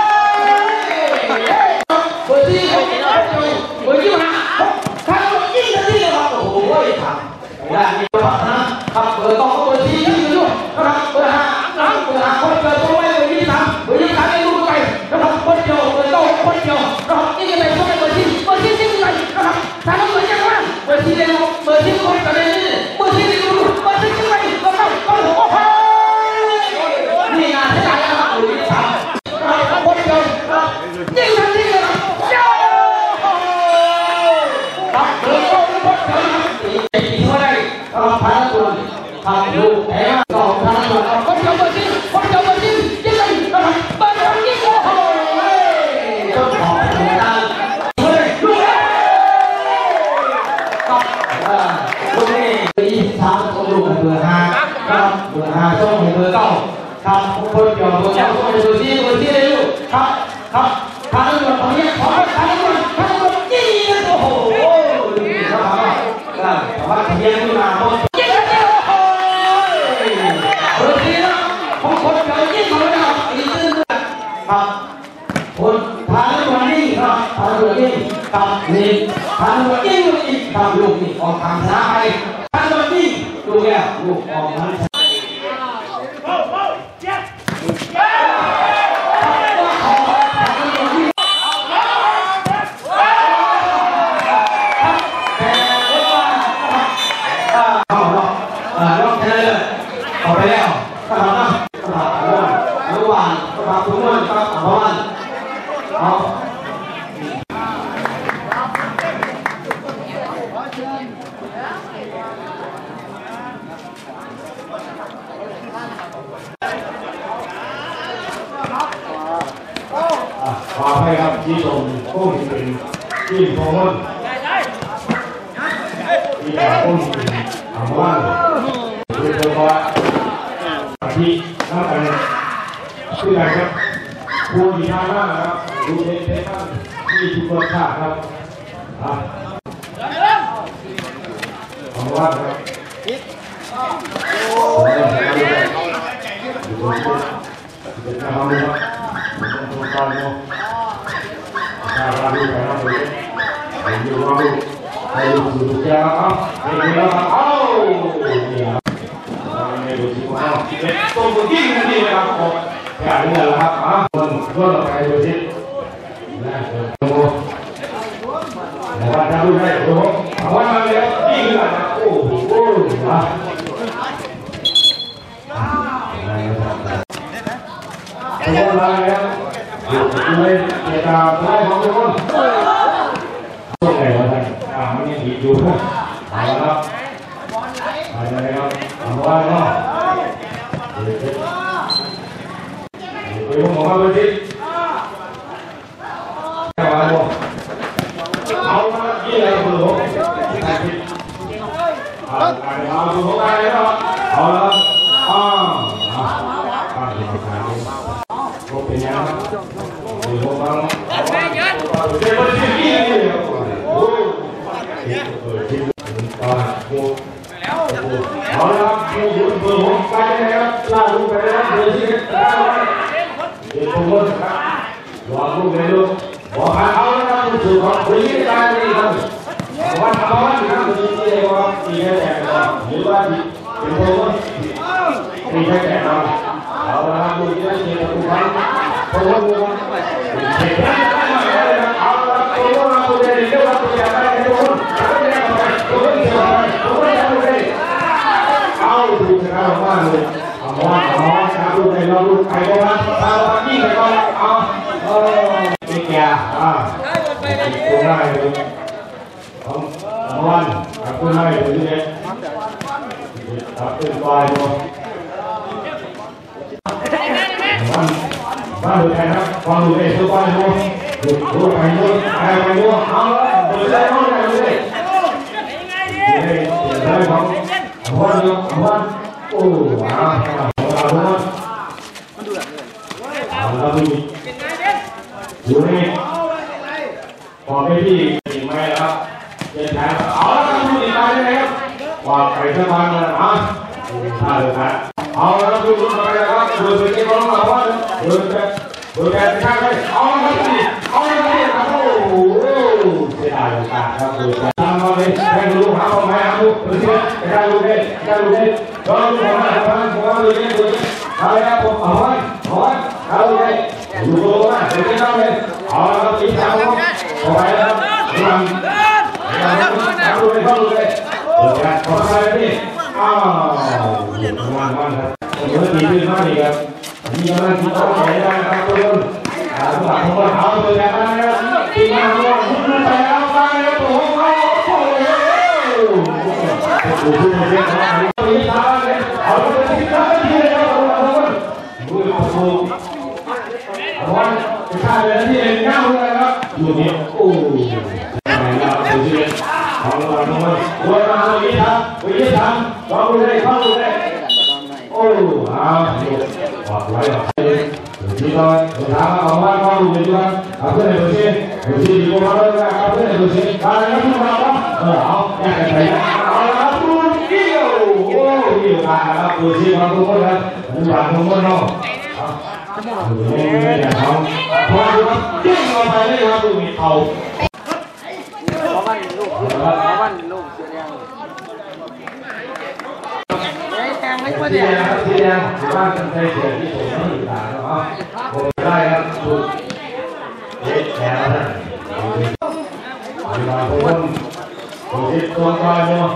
เบอร์ที่เบอร์ที่เบอร์ที่ห้าทางคนยิ่งกันที่นะครับโอ้โหครับอย่างนี้ครับนะครับเบอร์เก้าเบอร์ที่ยิ่งด้วยนะครับเบอร์ห้าหลังเบอร์ห้าคนเกิดตัวไว้เบอร์ที่สามเบอร์ที่สามไม่รู้ใครนะครับคนเดียวเบอร์เก้าคนเดียวนะครับนี่จะเป็นคนตีตีเท่าไรก็พาตัวทำลูกแต่ก็พาตัวคนเจ้าบ้านจริงคนเจ้าบ้านจริงยังไงก็ทำบ้านเราจริงโอ้โหต้องขอบคุณนะเฮ้ยลูกเอ้ยลูกนี่ยี่สิบสามคนลูกเบอร์ห้าครับเบอร์ห้าส่งให้เบอร์เก้าครับคนเดียวเบอร์เก้าส่งให้เบอร์สี่เบอร์สี่เลยลูกครับครับทางด่วนตรงนี้ขอทางด่วนทางด่วนจี้โอ้โหครับครับแต่ว่าเทียนขึ้นมาเขาจี้โอ้โหเบอร์สี่นะของคนเดียวจี้เขาเลยครับอีกนิดนึงครับคนทางด่วนนี่ครับทางด่วนนี่ครับนี่ทางด่วนนี่อีกครับลูกนี่ออกทางซ้ายทางด่วนนี่ลูกแก้วลูกออกทางเอาไปแล้วกระดาษนะกระดาษม้วนระหว่างกระดาษถุงม้วนกระดาษม้วนเอาขอให้ครับที่ชมผู้ที่เป็นที่พงศ์ที่ขอผู้ที่เป็นอาม่าคือตัวว่าที่น่าจะชื่ออะไรครับผู้ดีมากมากครับดูเด็กเด็กมากที่ทุกคนชาติครับอาม่าครับเป็นการทำครับเป็นการทำการทำการทำเลยไปดูว่าดูไปดูสุดยอดครับไปดูแล้วครับเอ้าเนี่ยไปดูสิว่าเด็กตัวจริงจริงนะครับผมแค่นี้แหละครับอ่ะคนคนเราไปดูสินะดูแต่ว่าถ้าดูได้ดูเอาไว้มาเลยจริงเลยนะโอ้โหอ่ะทุกคนมาแล้วอยู่ในเหตุการณ์ได้ของทุกคนช่วงไหนวะท่านอ่ามันยังดีอยู่เอาละครับมาเลยครับเอาไว้เนาะไปดูหมอมาดูสิเอาละเอาละยี่อะไรคุณหลวงเอาละเอาดูของใครแล้วเอาละอ่าอ่าอ่าดูของใครก็เป็นยังไงดูของเราเอาละเดี๋ยวมันจะยี่เลยโอ้ยเออที่อ่าโอ้เอาละครับดูดูเบอร์ของใครนะครับล่าลูกไปแล้วเบอร์สิบเดี๋ยวผมว่าครับรอลูกเลยลูกบอกให้เอาแล้วนะคุณสื่อของคุณยิ่งได้ดีครับวันเอาวันที่ทำคุณยิ่งได้ว่าดีแค่ไหนครับหรือว่าดีเป็นโปรโมทดีแค่ไหนครับเอาละครับดูที่ได้เจอคุณครับโปรโมทดูว่าเด็กได้ได้เลยครับเอาละโปรโมทมาตัวเดียวเดี๋ยวมาตัวเดียวได้ทุกคนตัวเดียวตัวเดียวตัวเดียวตัวเดียวเอาดูนะครับว่าเลยเอาว่าเอาว่าครับดูในเราดูใครก็ว่าเอาว่าที่ใครก็เอาเออไม่แก่อ่าตัวได้เลยของวันกับตัวได้เลยนี่ครับเป็นปลายตัววันบ้านดูใครนะฟังดูเลยตัวปลายตัวดูดูใครดูใครไปดูเอาดูเลยเอาเลยดูเลยดูเลยดูเลยของวันเดียววันโอ้ว้าวเอาละวันเอาละดูดูนี่พอไปที่ตีไม้แล้วครับเดินทางเอาละครับดูตีไม้ได้ไหมครับว่าไปสะพานนะฮะถ้าเดินทางเอาละครับดูดูไปแล้วครับดูไปที่กองทัพว่าเดินไปเดินไปทางไหนเอาละครับดูเอาละครับโอ้โหเสียดายโอกาสครับดูไปตามมาเลยให้ดูหาเอาไม้หาดูดูสิได้ดูเลยได้ดูเลยลองดูผมนะผมผมดูเลยดูเลยเอาละครับผมเอาไว้เอาไว้เอาดูเลยดูโลนะเดี๋ยวจะทำเลยเอาละครับตีทางผมเอาไว้แล้วดูมันเอาดูเลยเข้าดูเลยเดี๋ยวจะขอใครพี่อ้าวมันมันครับผมก็ตีขึ้นมาดีครับมีกำลังตีต้องแข็งได้ครับทุกคนอ่าทุกคนทุกคนเอาเลยนะครับตีมาทุกคนคุณไปแล้วไปแล้วโอ้โหโอ้โหดูดูเสียงของมันมีตาเลยเอาไปสิบนาทีเลยครับดูดูดูเอาไว้จะฆ่าเลยที่เองเงาเลยครับดูนี่โอ้ไม่น่าดูสิของเราทั้งหมดตัวเราวิธีทำวิธีทำเราดูได้เข้าดูได้โอ้เอาปลอดไว้หรอกที่เราถามเอาไว้เข้าดูดีกว่าเอาเพื่อนดูสิดูสิดีกว่าเราเลยเอาเพื่อนดูสิการนั้นที่เราเออเอาแยกกันไปเอาละดูเกี่ยวโอ้เกี่ยวกันครับดูสิเราทุกคนนะดูหลังทุกคนเนาะดูนี่เนี่ยเขาพอดูครับยิ่งเราไปเลยครับดูมีเขาเพราะว่าลูกเพราะว่าลูกเสียงไม่แทงไม่ควรที่เดียวแดงครับที่แดงบ้านกันใจเสียที่ผมไม่อยู่ต่างแล้วอ๋อได้ครับดูเอ๊ะแย่แล้วเวลาผมผมคิดตัวก่อนเนาะ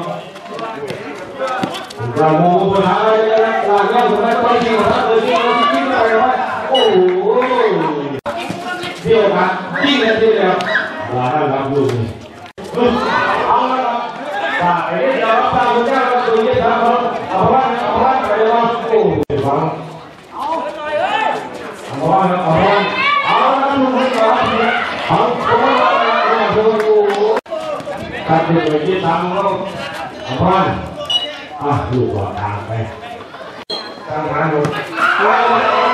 เราโมโหหาอะไรกันหลังก็ผมไม่ต้องกินหรอกเลยที่เรากินอะไรวะโอ้โหเที่ยวกันยิ่งเลยที่เดียวลาท่านรับดูนี่เอาละครับฝ่ายนี้เรารับตามคุณเจ้าเราดูยี่สิบครับเอาว่าเอาว่าไปเลยว่าโอ้ยฟังเอาว่าเอาว่าเอาละลุงให้ก่อนเอาเอาว่าเอาดูการดูยี่สิบสามเราเอาว่าอ่ะดูก่อนทางไปทางนั้นดูเอาไป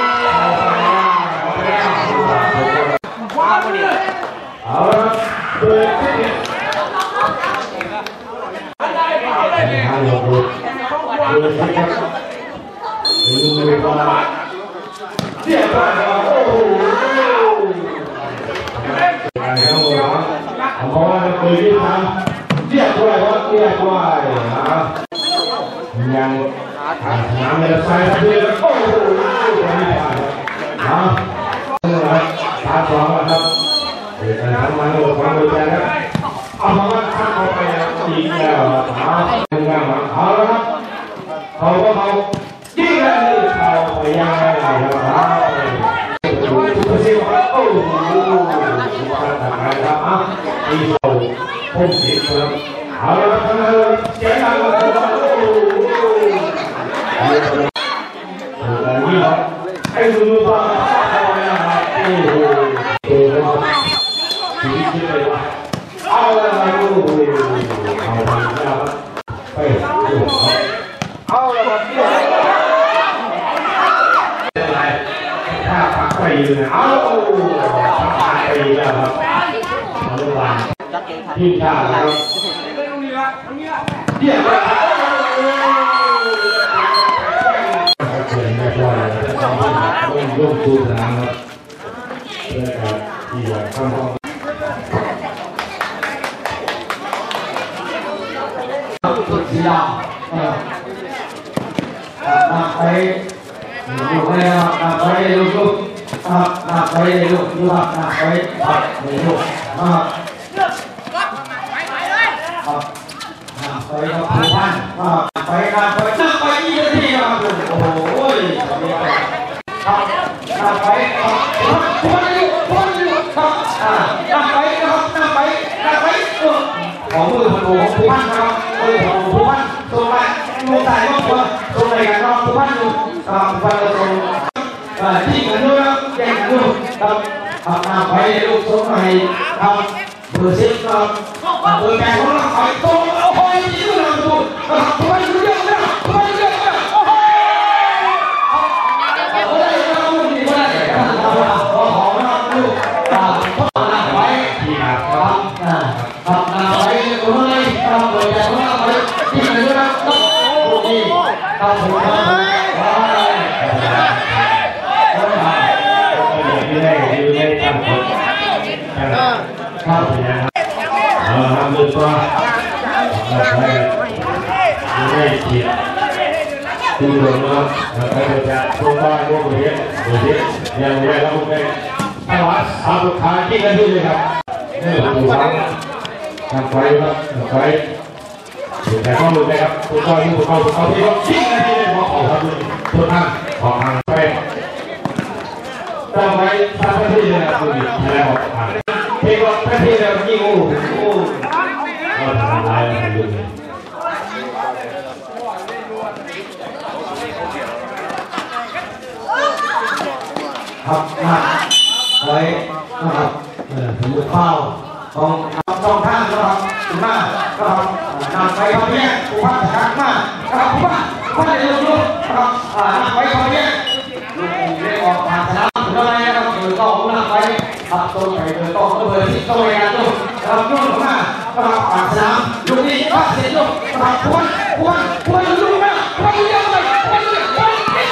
เอาละเปิดที่นี่ทางเราดูดูสิครับดูไม่พอเรียบร้อยแล้วโอ้โหการเข้าร้านเพราะว่าเราเคยที่ทำเรียบร้อยว่าเรียบร้อยนะยังน้ำในใส่ทับเบี้ยโอ้โหไม่ผ่านนะตาสองนะครับเดี๋ยวจะทำมันหมดความรู้ใจแล้วเอามาว่าข้างเขาไปอีกแล้วเอาทำงานมาเอาแล้วครับเขาก็เขายิ่งเลยเขาไปยังไงครับดูดูสิว่าโอ้โหการทำงานครับอ่ะอีโซ่ผมติดครับเอาแล้วครับทั้งนั้นเจ๊งแล้วโอ้โหนี่ครับไอ้ดูดูว่าโอ้โหโอ้โหชีวิตที่เลยว่าเอาแล้วครับโอ้โหเอาแล้วไปดูครับเอาแล้วครับอะไรถ้าปักไปอยู่นะเอาปักไปแล้วครับเอาลูกบอลทีมชาติครับเดี๋ยวเชิญแม่พ่อเลยต้องร่วมดูสนามครับเพื่อการที่จะเข้าห้องสุดสีดำนับไปลูกเลยครับนับไปลูกลูกครับนับไปลูกลูกครับนับไปครับลูกครับครับนับไปครับผู้พันครับนับไปนับไปนับไปยี่สิบทีครับโอ้โหครับนับไปครับผู้พันอยู่ผู้พันอยู่ครับอ่านับไปครับนับไปนับไปของมือพันโอ้ผู้พันครับมือของผู้พันตัวไปมือใส่ก็ตัวตัวไหนกันครับผู้พันอยู่ครับผู้พันตัวที่กันด้วยครับแย่งกันด้วยครับครับนับไปลูกสมัยครับเบอร์สิบครับเบอร์แปดของเราไปโตโอ้โหยี่สิบนะดูครับผู้พันอยู่เยอะนะผู้พันเยอะนะโอ้โหเอาได้ครับลูกนี่ก็ได้ครับขอขอนะครับลูกครับนับไปที่ครับครับครับนับไปตรงนี้ครับเบอร์แปดของเราไปที่กันด้วยครับลูกนี่ครับผมครับไม่ได้ไม่ได้ทำครับครับเออทำด้วยตัวไม่ได้ผิดดูหลงนะแล้วก็จะตัวบ้านพวกนี้ดูสิยังไม่ได้แล้วไม่ถ้าว่าเอาลูกค้าที่นั่นด้วยเลยครับนี่ดูฟังทำไฟครับทำไฟแต่ข้อมูลนะครับตัวก้อนที่ตัวก้อนตัวก้อนที่เขาที่นั่นที่ได้บอกออกครับตัวท่านออกทางไปตั้งไว้ตั้งที่เลยนะคุณแล้วออกทางเทก็ตั้งที่แล้วยิ่งโอ้โหก็ทำลายมันอยู่นี่ครับนะไว้นะครับเออสมุดเฝ้าของสองท่านนะครับคุณมานะครับนำไปเขาแยกผู้พัฒนามานะครับผู้ว่าผู้ว่าจะลุกนะครับนำไปเขาแยกลุกเรียกออกผ่านสนามถึงอะไรนะครับเดินต่อผู้นำไปขับตัวไปเดินต่อก็เบอร์ที่ตัวเองลุกนะครับยุ่งมากนะครับผ่านสนามลุกนี่ภาพเสร็จลุกนะครับผู้ว่าผู้ว่าผู้ว่าลุกมากผู้ว่าลุกยังไงผู้ว่าลุกยังไง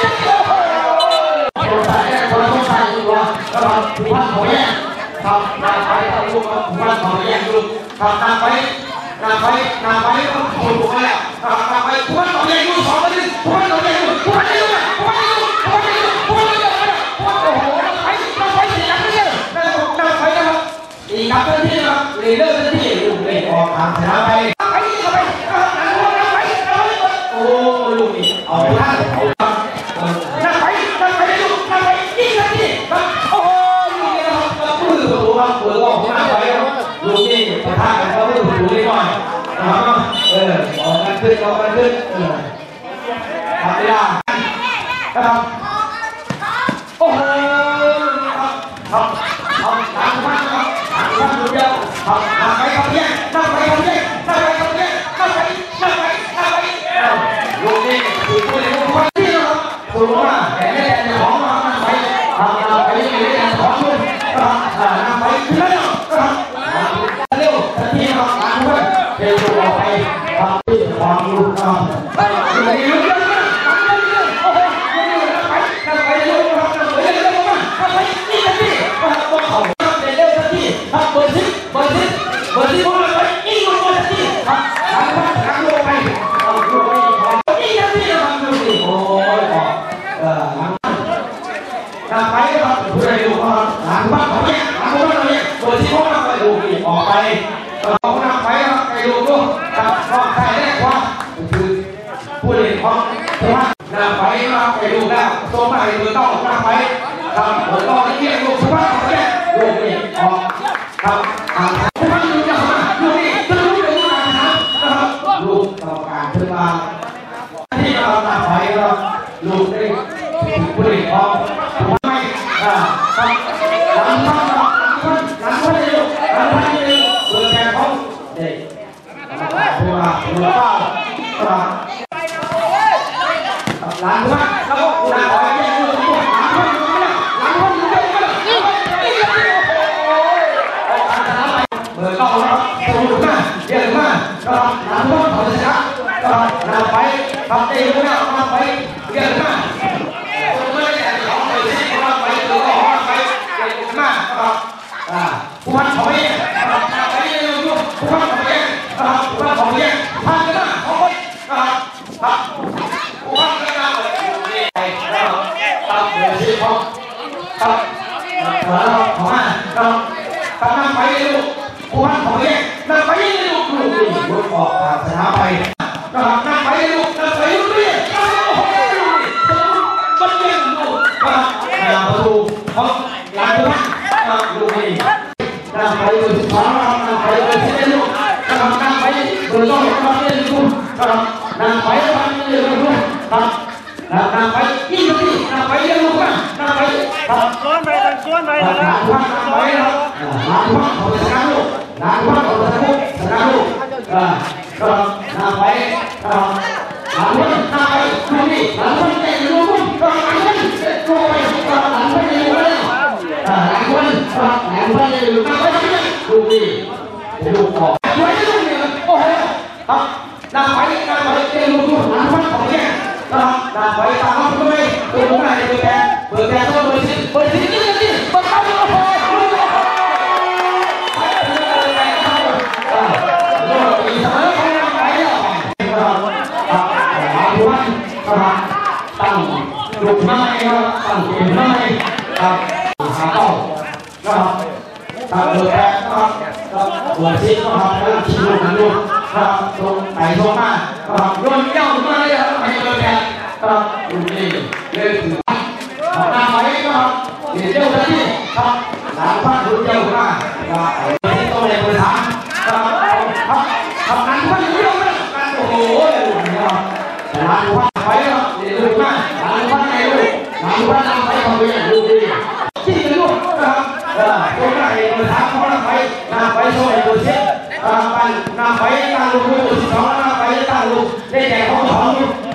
คนใส่แยกคนต้องใส่ตัวนะครับผู้ว่าเขาแยกทำนาไปทำลูกผู้ว่าเขาแยกลูกทำนาไปนาไปนาไปก็คนถูกแล้วทำนาไปผู้ว่าเขาแยกลูกสองไปดิผู้ว่าเขาแยกลูกผู้ว่าแยกลูกผู้ว่าแยกลูกผู้ว่าแยกลูกผู้ว่าแยกลูกผู้ว่าโอ้โหนาไปนาไปเสียงนี่นานาไปนะครับอีกครับเจ้าที่นะครับเรือเจ้าที่ลูกเล่นออกทางชนะไปไปเข้าไปนาไปโอ้ลูกนี่เอาท่าเอานาไปนาไปลูกนาไปยิงกันนี่โอ้โหลูกนี่นะครับมือประตูครับเปิดออกนาไปลูกนี่ประทะกันก็มือประตูนิดหน่อยนะครับเออออกกันขึ้นออกกันขึ้นเออทำไม่ได้นะครับโอ้โหครับครับครับทางบ้านครับทางบ้านดูเดียวครับทางไปครับเนี่ยนั่งไปครับเนี่ยนั่งไปครับเนี่ยนั่งไปนั่งไปนั่งไปลูกนี่ถูกเลยลูกคนที่นะครับถูกว่าแต่ไม่ได้แต่ของมานั่งไปทำนั่งไปไม่ได้แต่ของเลยครับนั่งไปขึ้นแล้วครับเร็วทันทีครับทางบ้านเดี๋ยวดูออกไปทำที่ความรู้ครับไปดูดีลูกเยอะมากโอ้โหนั่งไปนั่งไปเร็วครับนั่งไปเร็วมากนั่งไปนี่ทันทีครับตัวเขาครับเร็วทันทีครับเบอร์สิบเบอร์สิบเบอร์สิบพวกเราไปนี่ลงมาทันทีครับทางบ้านทางลงไปเอาลงไปนี่ทันทีครับดูดิโอ้ยเออทางไปครับผู้ใดดูครับทางบ้านเขาเนี่ยทางบ้านเราเนี่ยเบอร์สิบพวกเราไปดูดิออกไปเรานำไปครับไปดูดูครับก็ใครได้ว่าคือผู้เล่นของผู้ว่านำไปครับไปดูแล้วโซ่มาให้เบอร์ต้องนำไปครับเบอร์ต้องเรียกลูกผู้ว่าเขาเนี่ยลูกนี่ออกครับอ่าผู้ว่าลูกจะมาลูกนี่จะรู้เรื่องการนะครับลูกกรรมการขึ้นมาที่เรานำไปครับลูกได้ผู้เล่นของผู้ไม่อ่าครับหลังพันหลังพันหลังพันเลยลูกหลังพันเลยเบอร์แทนของเด็กผู้ว่าผู้ว่าครับหลังพันแล้วก็หลังพันแยกลูกหลังพันหลังพันอยู่ด้วยกันเบอร์เก้าครับสูงมากเยอะมากครับหลังพันเขาจะชนะครับนำไปทำเองแล้วนำไปเยอะมากไม่ได้แต่ของไปที่นำไปหรือว่าไปเยอะมากครับอ่าผู้พันเขาเองครับนำไปเยอะลูกผู้พันเขาเองครับผู้พันเขาเองพันกันนะเขาคนครับครับผู้พันกันนะไปครับครับเดี๋ยวชี้เขาครับครับขอมาครับครับนำไปลูกผู้พันเขาเองนำไปลูกลูกนี่ลูกออกทางสนามไปนะครับนำไปลูกนำไปลูกนี่โอ้โหมันเก่งลูกครับนำประตูเขาหลังผู้พันครับลูกนี่นำไปลูกสองครับนำไปลูกที่ได้ลูกนะครับนำไปเบอร์สองครับได้ลูกครับนำไปพันได้ลูกครับนำไปยี่สิบสี่นำไปเยอะลูกนะนำไปครับก้อนไปเป็นก้อนไปหนะลานพันนำไปครับหลานพันเขาจะชนะลูกหลานพันเขาจะชนะลูกชนะลูกอ่าครับนำไปครับหลานพันนำไปดูนี่หลานพันเตะลูกพุ่งครับหลานพันเตะลูกไปครับหลานพันเตะลูกเลยอ่าหลานพันครับหลานพันเตะลูกนำไปทำไมดูนี่ลูกออกสวยลูกนี่โอ้โหครับนำไปนำไปเตะลูกหลานพันของเนี่ยครับนำไปตามเขาไปดูตรงไหนเบอร์แปดเบอร์แปดต้องเบอร์สิบเบอร์สิบนี่นี่เบอร์เก้าโอ้โหตั้งลูกไม้ครับตั้งเกมไม้ครับหาเป้านะครับตั้งเบอร์แปดนะครับเบอร์สิบนะครับแล้วชิงลูกนั้นลูกครับตรงไหนตรงมาครับโยนเย้ามาเลยครับให้เบอร์แปดครับลูกนี้เล่นถึงครับนำไว้นะครับเดี๋ยวเจ้าหน้าที่ครับหลานพันธุ์เจ้าหน้าครับที่ต้องเล่นเบอร์สามครับครับครับนั้นพันธุ์เจ้าหน้าโอ้โหลูกนี้ครับหลานพันธุ์ไปครับเดี๋ยวลูกมาหลานพันธุ์ไงลูกหลานพันธุ์นำไปเขาเรียนลูกดี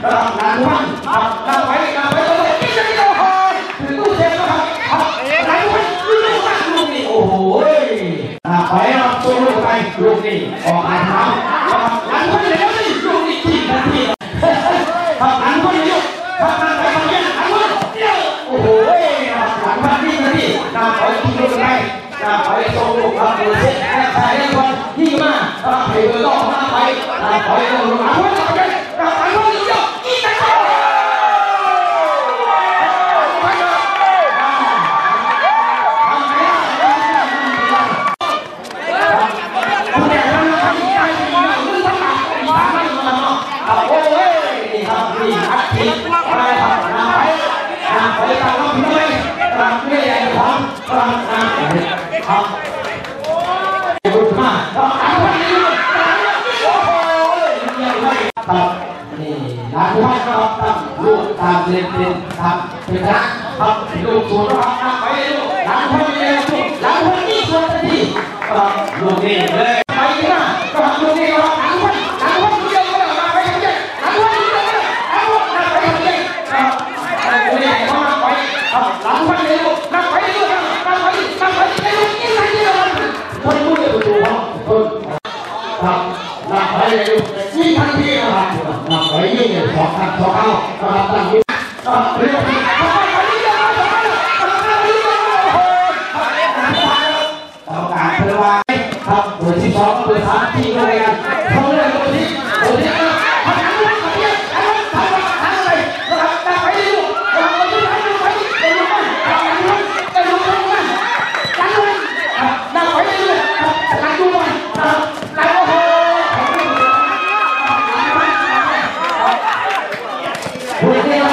นะครับหลังวันครับหลังไปหลังไปเลยนี่จะนี่โอ้โหถึงตู้เซฟนะครับครับหลังวันลูกมากลูกนี่โอ้โหหลังไปครับตัวลูกไปลูกนี่ออกมาเท้าครับหลังวันเลยนี่ลูกนี่ทีทันทีครับหลังวันเลยลูกครับหลังไปทางนี้หลังวันเดียวโอ้โหหลังวันนี่ทันทีหลังไปทีลูกไปหลังไปตรงลูกครับตัวเซฟแค่ใส่ได้วันที่มาครับให้เบอร์ต่อหน้าไปหลังไปตรงลูกหลังวันต่อไปหลังวันเดียวอีกแล้วตามเรียนเป็นทำเป็นรักครับลูกส่วนครับไปลูกหลังคนเดียวลูกหลังคนนี้ส่วนที่ครับลูกนี่เลยไปนะครับลูกนี่ครับหลังคนหลังคนเดียวก็ได้มาไปทำยังหลังคนเดียวก็ได้หลังคนนั่งไปทำยังครับลูกนี่เขานั่งไปครับหลังคนเดียวนั่งไปลูกนั่งไปนั่งไปไอ้ลูกนี่นั่งเดียวคนพูดเลยตัวเขาคนครับนั่งไปลูกยิ่งทันทีนะครับนั่งไปยิ่งสองพันสองเอาครับตั้งยิ่งเรื่องเอาการเพื่อว่าครับเบอร์ที่สองเบอร์สามที่ด้วยกันเขาเรียกเบอร์ที่เบอร์ที่เขาทำอะไรเขาเรียกทำอะไรทำอะไรนะครับตามไปดูนะครับไปดูไปดูไปดูไปดูไปดูไปดูไปดูตามไปดูตามดูไปตามตามโอ้โหพูดได้ไหม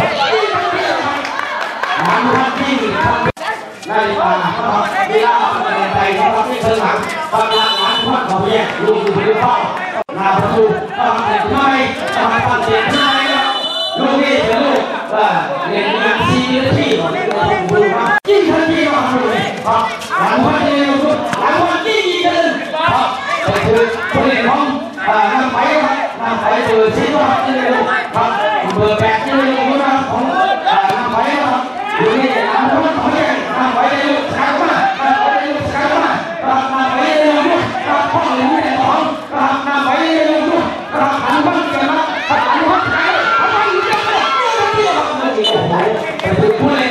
นาฬิกาครับเวลาในใจครับที่เธอหลังบางหลังพัดเขาแยกลูกอยู่ที่เข้าหน้าประตูต้องเสียงไม่ต้องฟังเสียงไม่ลูกนี่เป็นลูกว่าเรียนงานซีนาทีของเราดูครับยิ่งทันทีมาดูเลยครับหลังพัดเร็วสุดหลังพัดยิ่งยิ่งเดินครับแต่คือคนเล่นของนำไปครับนำไปเบอร์สี่ว่าเร็วครับเบอร์แปดเร็วนะครับของนำไปครับดูนี่หลังพัดเขาแยกนำไปเร็วช้ามากนำไปเร็วช้ามากนำไปเร็วด้วยครับห้องหนึ่งในสองครับนำไปเร็วด้วยครับหันบ้านเกิดมาหันบ้านขายหันบ้านอยู่เยอะเลยเยอะเลยโอ้โหแต่คือผู้เล่น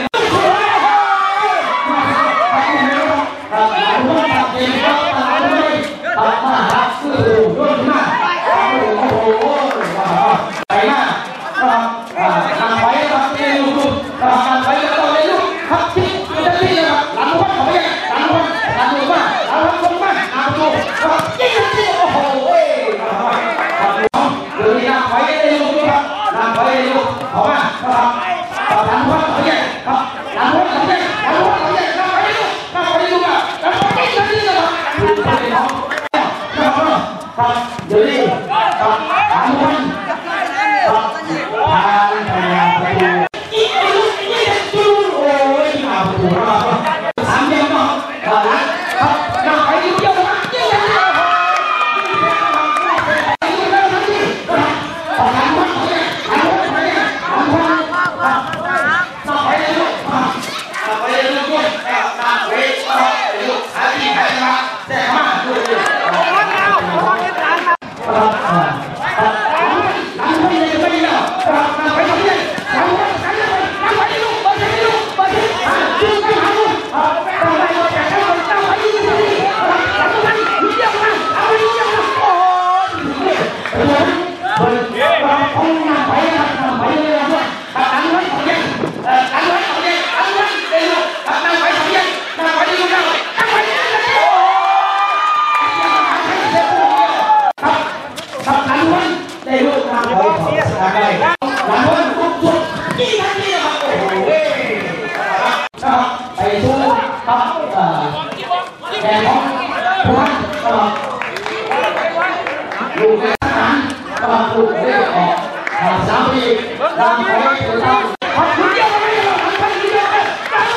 ไปเร็วครับหลังบ้านตัดเองครับตัดเลยตัดมาหักคือรุ่นมาโอ้โหไปหน้าครับนำไปครับเร็วด้วยครับนำไปแล้วก็เร็วครับที่จะที่นะครับหลังบ้านเขาไม่หลังบ้านหลังบ้านหลังบ้านบ้านหลังบ้านครับยิ่งที่โอ้โหเดี๋ยวนี้นำไปเร็วด้วยครับนำไปเร็วเขามาครับหลังบ้านเขาแยกครับหลังบ้านเขาแยกหลังบ้านเขาแยกนำไปเร็วนำไปเร็วครับนำไปยิ่งที่นะครับครับเดี๋ยวนี้ครับหลังบ้านครับทางพยายามประตูยิ่งลุกยิ่งจูโอ้ยมาประตูแล้วสามยังเนาะครับครับนำไปเร็วเยอะมากยิ่งยังเยอะไปสู้ครับแกงของผู้พันลูกในสนามกำลังลูกเรียกออกสามปีตามไปถึงทางพัดคุณเดียวไม่ได้หรอกพัดคุณเดียวเลยตามไป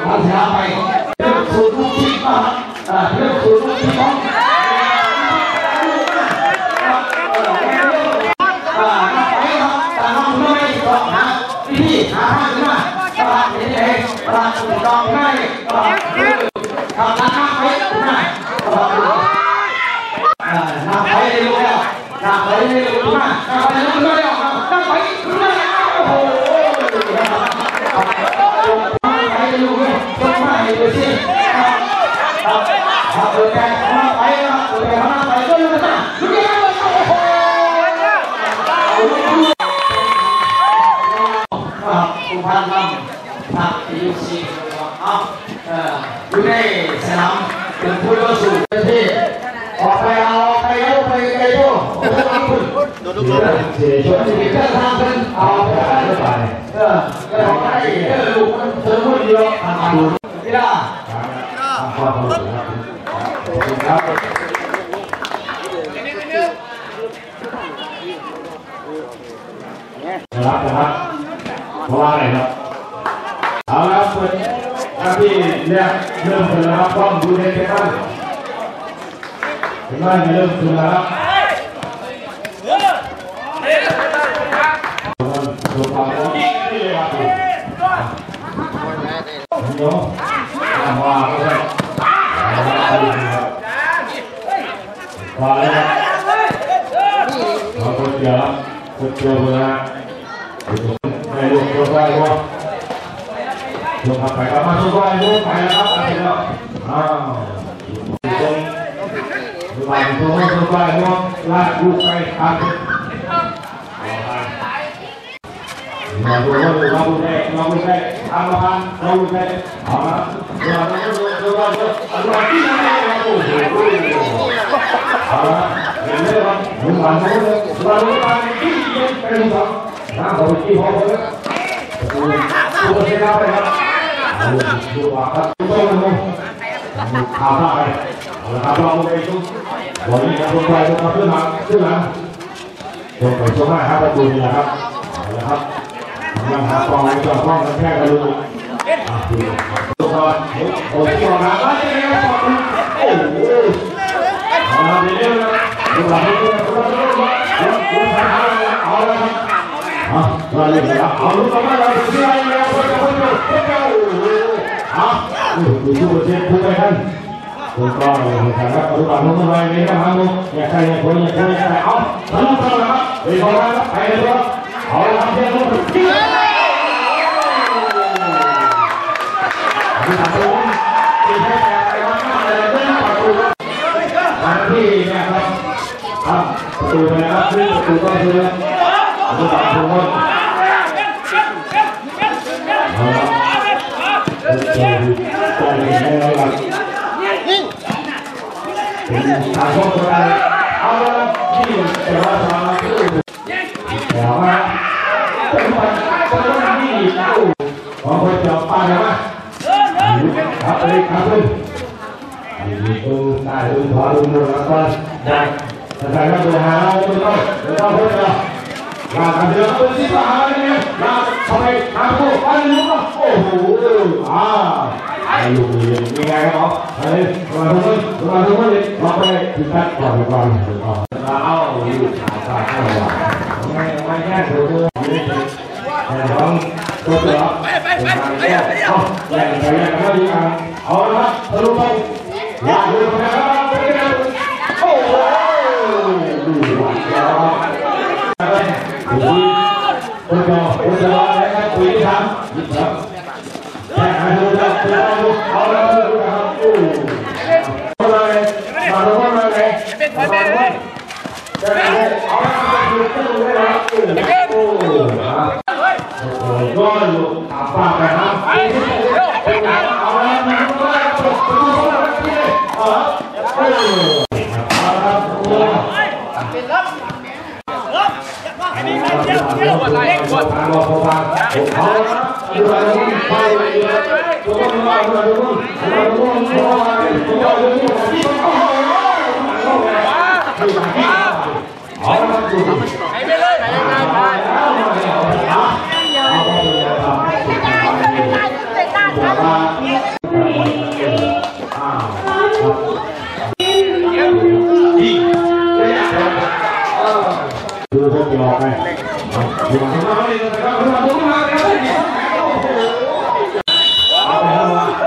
ทางเสียไปเรื่องสูตรลูกชิ้นมาเรื่องสูตรลูกชิ้นของพี่หาทางขึ้นมาตลาดนี้เองตลาดสุดดองง่ายตลาดทำน้ำไปง่ายตลาดน้ำไปเร็วแล้วน้ำไปเร็วมากน้ำไปเร็วแล้วน้ำไปเร็วแล้วโอ้โหน้ำไปเร็วเลยต้นไม้ดูสิครับครับเปิดแกงน้ำไปนะเปิดแกงน้ำไปก็รู้นะรู้ยังโอ้โหคุณพันธ์นำนักยูซีเอาอยู่ในสนามเป็นผู้ต่อสู้ประเทศออกไปเอาไปเอาไปไกลโต้โอ้โหคุณเสียชนที่เกิดทางเป็นเอาไปไปเออเออไปเออลูกมันเธอคนเดียวทำมาดูนี่ล่ะครับครับนะครับเพราะว่าอะไรครับเอาละเปิดหน้าที่เรียกเริ่มขึ้นแล้วครับต้องดูในเกมบ้างเกมบ้านเริ่มขึ้นแล้วครับตัวความรู้นี่เลยครับโน้ตว่าก็ได้ว่าเลยครับเราคนเดียวคนเดียวเลยนะในลูกตัวใหญ่ก็ลงไปครับมาตัวใหญ่ลงไปแล้วครับไปแล้วอ้าวตรงหลังตัวตัวใหญ่ก็ลากลูกไปครับมาตัวเราเราได้เราได้ทำมาเราได้เอาละเราเราเราเราเราที่ไหนเราโอ้โหเอาละเห็นไหมครับหลังตัวเราเราที่ยังเป็นสองน้าผมที่พ่อผมตัวเสียดายไปครับดูว่าครับตัวมันขาดไปเอาละครับเราไปดูวันนี้ครับคนไทยคนเพื่อนมาเพื่อนมาคนไปช่วงหน้าครับประตูนี่นะครับเอาละครับยังหาฟองจอดฟองแค่กระลุกตัวก่อนโอ้ยตัวหนาไปเลยครับโอ้โหเอาละเดี๋ยวนะดูหลังดูดูดูดูดูทางเอาละครับอ่ะเราเล่นกันเอาลูกมาเราเสียแล้วคนจะคนจะคนจะโอ้โหอ่ะดูดูเจ็บผู้ไปท่านตัวก่อนเลยครับเอาลูกมาลูกมาเลยนะครับลูกอย่าใครอย่าคนอย่าคนอย่าใครเอาทะลุเข้ามาครับไปบอลครับไปเลยครับเอาละครับเจ้าลูกที่ที่ทำตัวที่ให้แต่ละคนอะไรก็ต้องประตูทางที่นะครับครับประตูไปนะครับซึ่งประตูก็คือประตูต่างคนเอาละใจใจให้เราหลับเป็นทางโค้งไปเอาละที่แต่ว่าทางคือแต่ว่าเป็นคนคนที่ของคนจับปลาใช่ไหมครับเลยครับเลยมีตัวได้ตัวถอดตัวแล้วก็ได้แต่ใครก็ตัวหาเราตัวต้องตัวต้องเพื่อนเราลากันเดือดตัวสิบหาเนี่ยลาทำไมหาตัวไปลูกโอ้โหอ่าไอ้ลูกนี่ยังไงครับเฮ้ยตัวทุกคนตัวทุกคนเลยเราไปถึงแป๊บก่อนก่อนก่อนเราอยู่ขาขาข้างหลังไม่ไม่แค่ตัวตัวนี่แต่ต้องตัวตัวเอาแย่งไปแย่งกันดีกันเอาละทะลุไปอยากดูนะครับโอ้โหดูหวานแล้วคุยคุยต่อคุยต่อแล้วก็คุยทำยิบครับแย่งกันดูแล้วดูเอาละดูนะครับโอ้มาเลยมาลงมาเลยมาเลยจะได้เอาละดูดูเลยโอ้โหโอ้โหก็อยู่อาปากไปครับเอาละมาดูว่าประตูอะไรที่เออโอ้เอาละโอ้เป็นลับลับอันนี้เที่ยวเที่ยวอะไรกดทางรอพอฟังเอาละดูอะไรไปเลยตัวมันมาดูดูดูดูดูดูดูที่โอ้โหเอาละดูไปเลยไปเลยไปเอาละเอาละเอาละดูมาดูมาเลยนะครับดูมาดูมาเลยครับเอาไปแล้วว่า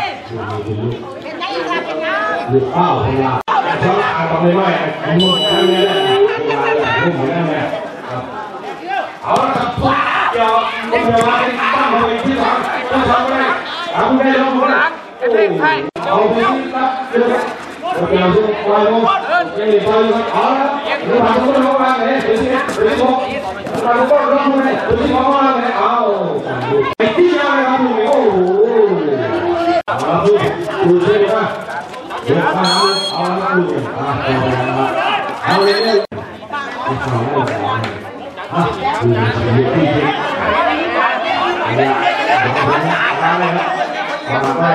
ลูกเป้าพยายามเขาเอาไปไม่ไม่มุมนั่นนี่แหละมุมเหมือนนั่นแหละเอาละครับเดี๋ยวเดี๋ยวมาตั้งเอาไปที่หลังต้องทำอะไรทำได้แล้วมั้งเอาไปที่ครับเดี๋ยวเดี๋ยวจะปล่อยลงเดี๋ยวปล่อยลงเอาละเดี๋ยวทำก็ลงมาเลยเดี๋ยวเดี๋ยวเดี๋ยวทำก็ลงมาเลยเดี๋ยวที่ลงมาเลยเอาไปที่อะไรครับลุงโอ้โหเอาดูดูใช่ไหมครับเดี๋ยวเอาเอาละดูเอาเลยเลยอ่ะดูดูที่ที่เอาละเอาเลยครับเอาไป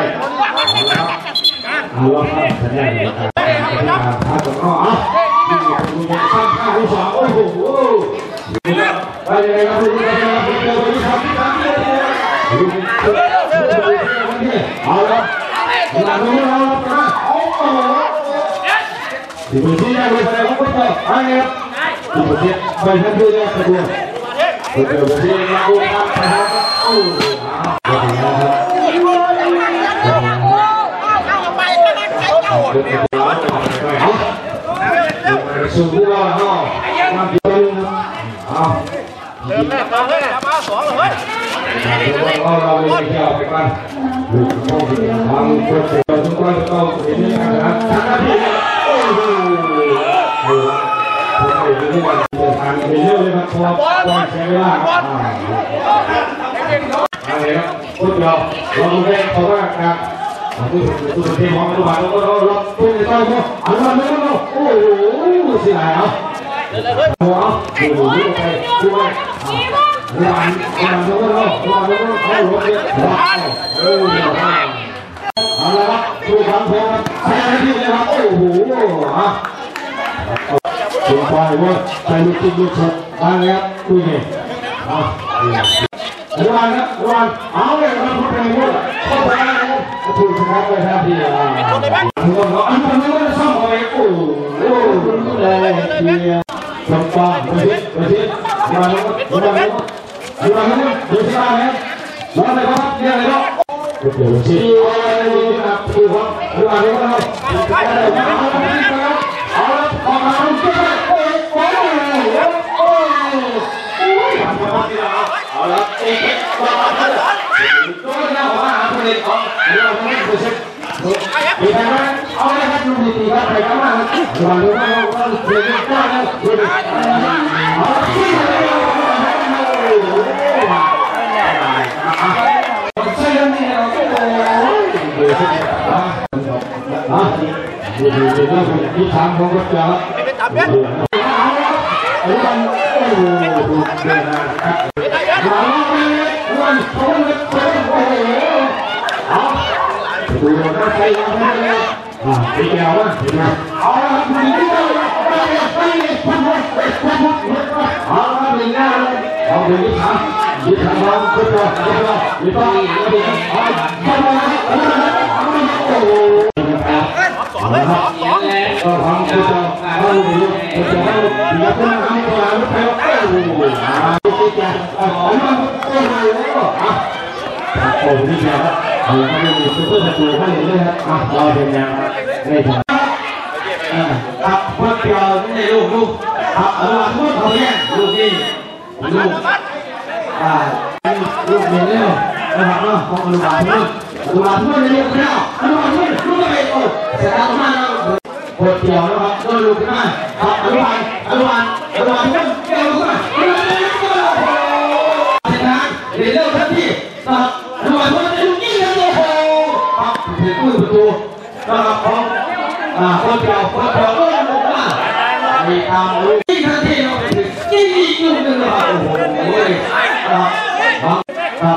เอาละครับสัญญาณนะครับพาตัวน้องอ่ะนี่ดูดูข้างข้างที่สองโอ้โหไปเลยครับดูดูดูดูดูครับดูดูเอาละหลังนี้เราโอ้โหดูที่ยังไม่ไปแล้วก็ไปไปครับดูที่ไปทางที่แรกกระโดดกระโดดที่เราดูครับไปครับโอ้สูงว่าเนาะมาเดินเอาเดินแม่มาเลยมาสองเลยเราเราไปเที่ยวไปกันดูโอ้โหทางคนเดินทุกคนต้องเห็นอย่างนั้นทางที่โอ้โหโอ้โหผมไปดูว่าเดินทางไปเรื่อยเลยครับพอพอใช้เวลาอะไรครับพูดเดียวเราดูได้เพราะว่าครับผู้ผู้เที่ยวมองดูมาเราเราเราผู้ในต้นก็อันนั้นไม่รู้โอ้โหเสียหายอ่ะหัวดูดูไปดูไปดูอันอันนั้นก็เราเราเราเขาหลบเลยว้าวโอ้ยเอาละครับดูคำพงใส่ที่เลยครับโอ้โหอ่ะตัวไปว่าใส่ลูกตุ๊กตุ๊กมาแล้วคุยไงอ่ะระวังนะระวังเอาเลยเราพูดไปหมดเข้าไปถูกชนะไปทันทีอ่ะทุกคนบอกอันนั้นไม่ได้ซ่อมอะไรโอ้โหเลยทีสมปองไปที่ไปที่ระวังระวังระวังระวังดูสิบ้างนะระวังเลยครับเนี่ยเลยครับเดี๋ยวชี้ครับดูครับระวังระวังเอาละออกมาดูสิโอ้โหโอ้เอาละเอ๊ะว่าอะไรตัวนี้ว่าอะไรของเราไม่รู้สึกดีไหมเอาเลยครับดูดีๆครับใครก็มาระวังระวังระวังเดี๋ยวจะก้าวนะดูดิเอาที่เลยใช่แล้วนี่เราโอ้ยดูสิอ่ะดูดีๆนะที่ทางของรถจักรเอาละระวังโอ้โหดูดีนะครับระวังระวังเขาเลยเขาโอ้โหเอาดูนะใครยังไม่ได้อ่าดีแล้วนะดีนะเอาละดีที่เราไปไปพันพันพันพันเอาละดีแล้วเอาดีที่ทำดีทำเราคุยกันดีแล้วดีต่อดีเอาเอาเอาโอ้โหเอาละครับก็ทำคุยกันเอาดีคุยกันเอาดีแล้วก็ทำตัวเราไปโอ้โหดีจังเอาโอ้โหอ่ะโอ้ดีแล้วเราไม่มีซุปเปอร์สตูให้เลยครับอ่ะเราเป็นยังไม่ถึงครับเพื่อเกี่ยวนี่ลูกลูกครับเออลูกเขาเนี่ยลูกนี่ลูกอ่าลูกนี่เนี่ยนะครับเนาะของลูกหลานเพื่อนลูกหลานเพื่อนเรียกเนี่ยลูกหลานเพื่อนลูกไม่โอ้เสร็จแล้วมาแล้วปวดเกี่ยวนะครับก็ลูกขึ้นมาครับลูกหลานลูกหลานลูกหลานเพื่อนเกี่ยวลูกขึ้นมาลูกหลานเพื่อนเสร็จแล้วเรียนเรื่องทันทีครับลูกหลานเพื่อนลูกนี่เลยโอ้ครับถือตู้ประตูนะครับของอ่าคนเก่าคนเก่าก็ยังบอกว่ามีตามรู้ที่ทันทีเราไปถึงนี่มีกลุ่มหนึ่งนะครับโอ้โหครับครับ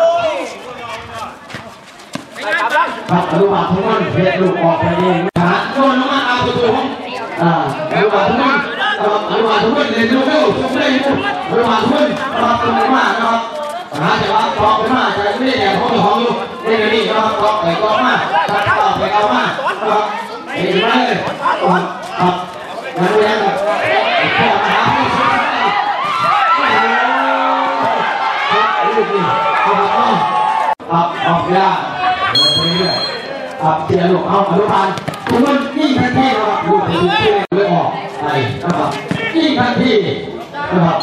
ครับอนุบาลทุกท่านเรียนลูกออกไปเองนะฮะโดนน้ำมันเอาประตูห้องอ่าอนุบาลทุกท่านครับอนุบาลทุกท่านเรียนลูกเร็วส่งได้ลูกอนุบาลทุกท่านครับเป็นมากนะครับหาแต่ว่าตอกไปมากแต่ไม่ได้แอบห้องห้องอยู่นี่นี่นะครับตอกไปตอกมาตัดตอกไปเอามาครับเห็นไหมครับงั้นเรียนแบบพ่อมาหาเวลาเดินไปเรื่อยครับเสียลูกเอาอนุบาลคุณมันยิ่งทันทีนะครับลูกที่เลยออกไปนะครับยิ่งทันทีนะครับ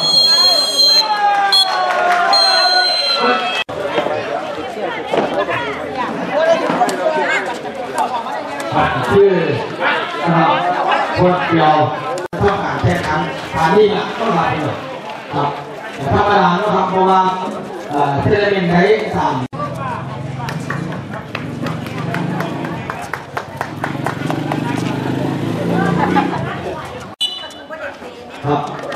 ชื่อนะครับคนเดียวต้องการแข่งขันฐานนี้นะต้องมาเป็นครับแต่ธรรมดานะครับเพราะว่าเทเลเมนไทยสามครับ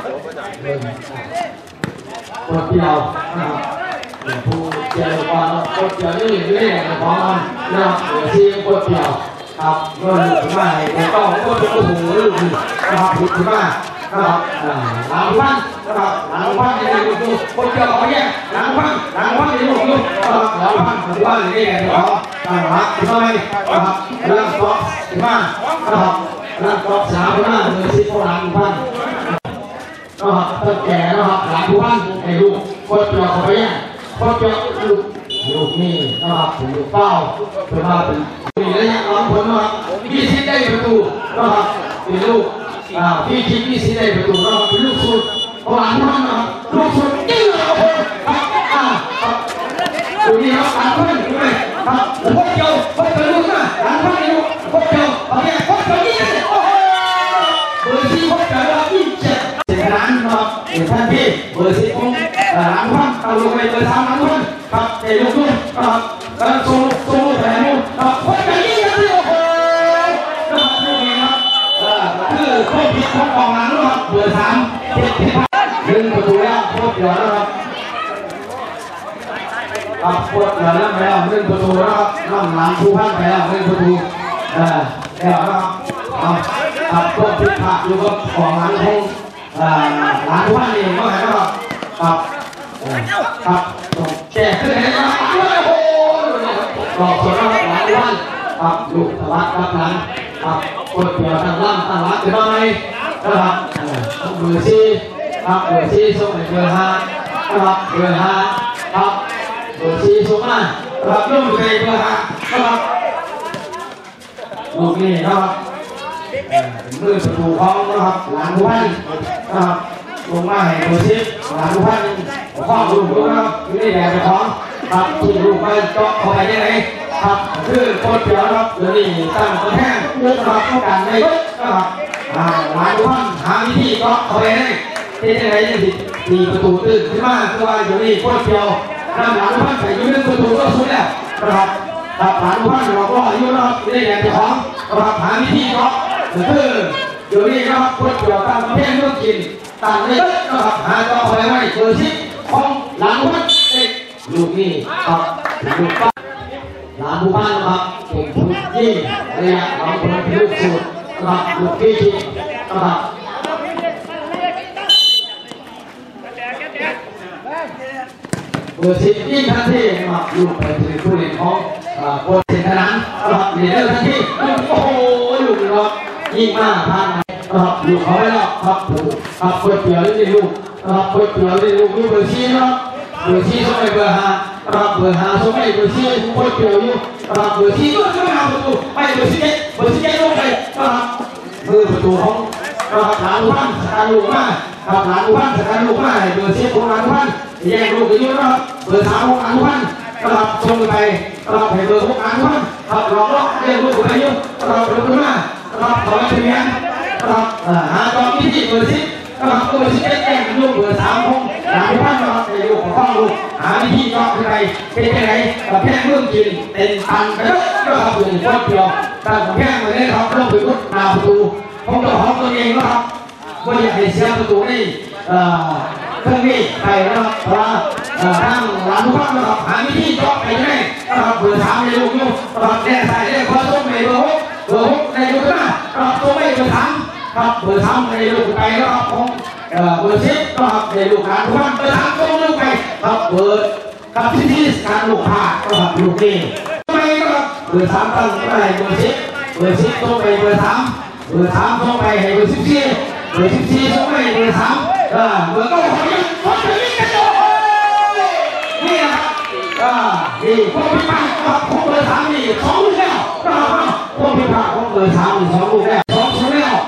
คนเดียวนะครับผู้เจริญกว่าคนเดียวนี่นี่ของมันนะครับเดี๋ยวที่คนเดียวครับเมื่อหลุดมาให้ต้องก็จะโอ้โหหลุดนะครับหลุดมานะครับหลังพันนะครับหลังพันในลูกดูคนเดียวเอาไปแย่หลังพันหลังพันในลูกดูนะครับหลังพันปัจจุบันนี่เนี่ยเราต่างหลักทำไมนะครับเรื่องก๊อกถึงมานะครับเรื่องก๊อกสามหน้ามือสิบหลังพันนะครับตั้งแก่นะครับหลังพันในลูกคนเดียวเอาไปแย่คนเดียวลูกลูกนี่นะครับลูกเป้าเป็นมาเป็นมีระยะหลังผลนะครับพี่ชิดได้ประตูนะครับเป็นลูกพี่ชิดพี่ชิดได้ประตูนะครับเป็นลูกสุดหลังพันนะครับลูกสุดยิ่งเลยครับดูนี่ครับหลังพันดูไหมครับคนเดียวคนเดียวลูกนะหลังพันในลูกคนเดียวโอเคคนเดียวยิ่งเลยโอ้โหเบอร์สี่คนเดียวยิ่งเจ็บเจ็บร้านนะครับเป็นท่านพี่เบอร์สี่ของหลังพันเอาลงไปเบอร์สามหลังพันครับเตะลูกลูกครับแล้วโซ่โซ่แผลลูกครับคนเดียวยิ่งเลยโอ้โหนะครับลูกนี้ครับคือโคตรผิดของกองหลังนะครับเบอร์สามเจ็บที่พันหนึ่งประตูแล้วโคตรเดียวนะครับครับโคตรเดียวแล้วไปแล้วหนึ่งประตูนะครับน้องหลังผู้พันไปแล้วหนึ่งประตูเออแล้วนะครับครับครับโคตรผิดพลาดอยู่กับกองหลังของหลังผู้พันเองก็เห็นนะครับครับครับแก่ขึ้นเห็นไหมโอ้โหหลอกสวนนะครับหลังผู้พันครับลูกตะวัดครับหลังครับโคตรเดียวตั้งล่างตั้งหลังเป็นว่าไงนะครับเบอร์สี่ครับเบอร์สี่ส่งไปเบอร์ห้านะครับเบอร์ห้าครับเบอร์สี่ส่งมาครับลูกไปเบอร์ห้านะครับลูกนี่นะครับมือประตูของนะครับหลังผู้พันนะครับลงมาให้เบอร์สี่หลังผู้พันข้อลูกนะครับอยู่ในแดนของครับที่ลูกไปเจาะเข้าไปยังไงครับคือโคตรเดียวนะครับเดี๋ยวนี้ตั้งกระแทกลูกนะครับต้องการในนะครับหลังผู้พันหาวิธีเจาะเข้าไปให้ที่ยังไงจะตีประตูตื่นขึ้นมาคือว่าเดี๋ยวนี้โคตรเดียวนำหลังผู้พันใส่ยืนประตูก็สุดแล้วนะครับครับหลังผู้พันเราก็อายุนะครับอยู่ในแดนของนะครับหาวิธีเจาะคือเดี๋ยวนี้นะครับโคตรเดียวตั้งกระแทกเรื่องกินต่างเลยนะครับหาเจาะเข้าไปไว้เบอร์สิบของหลังผู้พันลูกนี่ครับลูกป้าหลานผู้บ้านนะครับเก่งทุกที่ระยะหลังคนเป็นลูกสุดนะครับลูกที่ชิดนะครับเบอร์สิบยิ่งทันทีนะครับลูกไปถึงผู้เล่นของโค้ชเซนทนันนะครับเลี้ยงทันทีโอ้โหลูกนะครับยิ่งมากท่านนะครับลูกเขาไม่รอดครับถูกครับเปิดเปลี่ยนได้ลูกนะครับเปิดเปลี่ยนได้ลูกลูกเบอร์สี่นะครับเบอร์สี่ส่งไปเบอร์ห้ารับเบอร์ห้าส่งไปเบอร์สี่โคตรเกี่ยวอยู่รับเบอร์สี่ก็ส่งไปหาประตูไปเบอร์สี่เบอร์สี่ลงไปนะครับมือประตูของนะครับหลานลูกพันสกัดลูกมาครับหลานลูกพันสกัดลูกมาเบอร์สี่ของหลานลูกพันแย่งลูกกันอยู่นะครับเบอร์สามของหลานลูกพันนะครับส่งไปนะครับให้เบอร์ของหลานลูกพันครับหลอกล่อแย่งลูกไปอยู่นะครับลูกขึ้นมานะครับขอให้เพียงนะครับหาตอนนี้ที่เบอร์สี่นะครับเบอร์สี่แย่งลูกเบอร์สามของหลานลูกพันนะครับให้ลูกของพ่อลูกหาวิธีก็คือไงเป็นยังไงแพงเรื่องกินเป็นตันไปแล้วนะครับอยู่ในครอบครัวตั้งแพงมาเลยครับลงไปพุทธนาประตูของตัวของตัวเองนะครับว่าอยากให้เสียประตูนี่เครื่องนี้ไปนะครับเพราะทางหลานทุกท่านนะครับหาวิธีก็ไปได้นะครับเบอร์สามในลูกลูกนะครับแน่ใส่ได้พอส่งในเบอร์หกเบอร์หกในลูกหน้านะครับตัวไม่เบอร์สามครับเบอร์สามในลูกไปนะครับของเบอร์สิบนะครับในลูกหลานทุกท่านเบอร์สามส่งลูกไปครับเบอร์กับที่ที่การลูกผ่านะครับลูกนี่ทำไมนะครับเบอร์สามตั้งไปเบอร์สิบเบอร์สิบส่งไปเบอร์สามเบอร์สามส่งไปให้เบอร์สิบสี่เบอร์สิบสี่ส่งไปเบอร์สามเออเบอร์เก้าขอยังขอจะยิงกันโอ้นี่นะครับอ่าดีนี่พวกพิพากษาของเบอร์สามนี่สองลูกแล้วนะครับพวกพิพากษาของเบอร์สามนี่สองลูกแล้วสองลูกแล้ว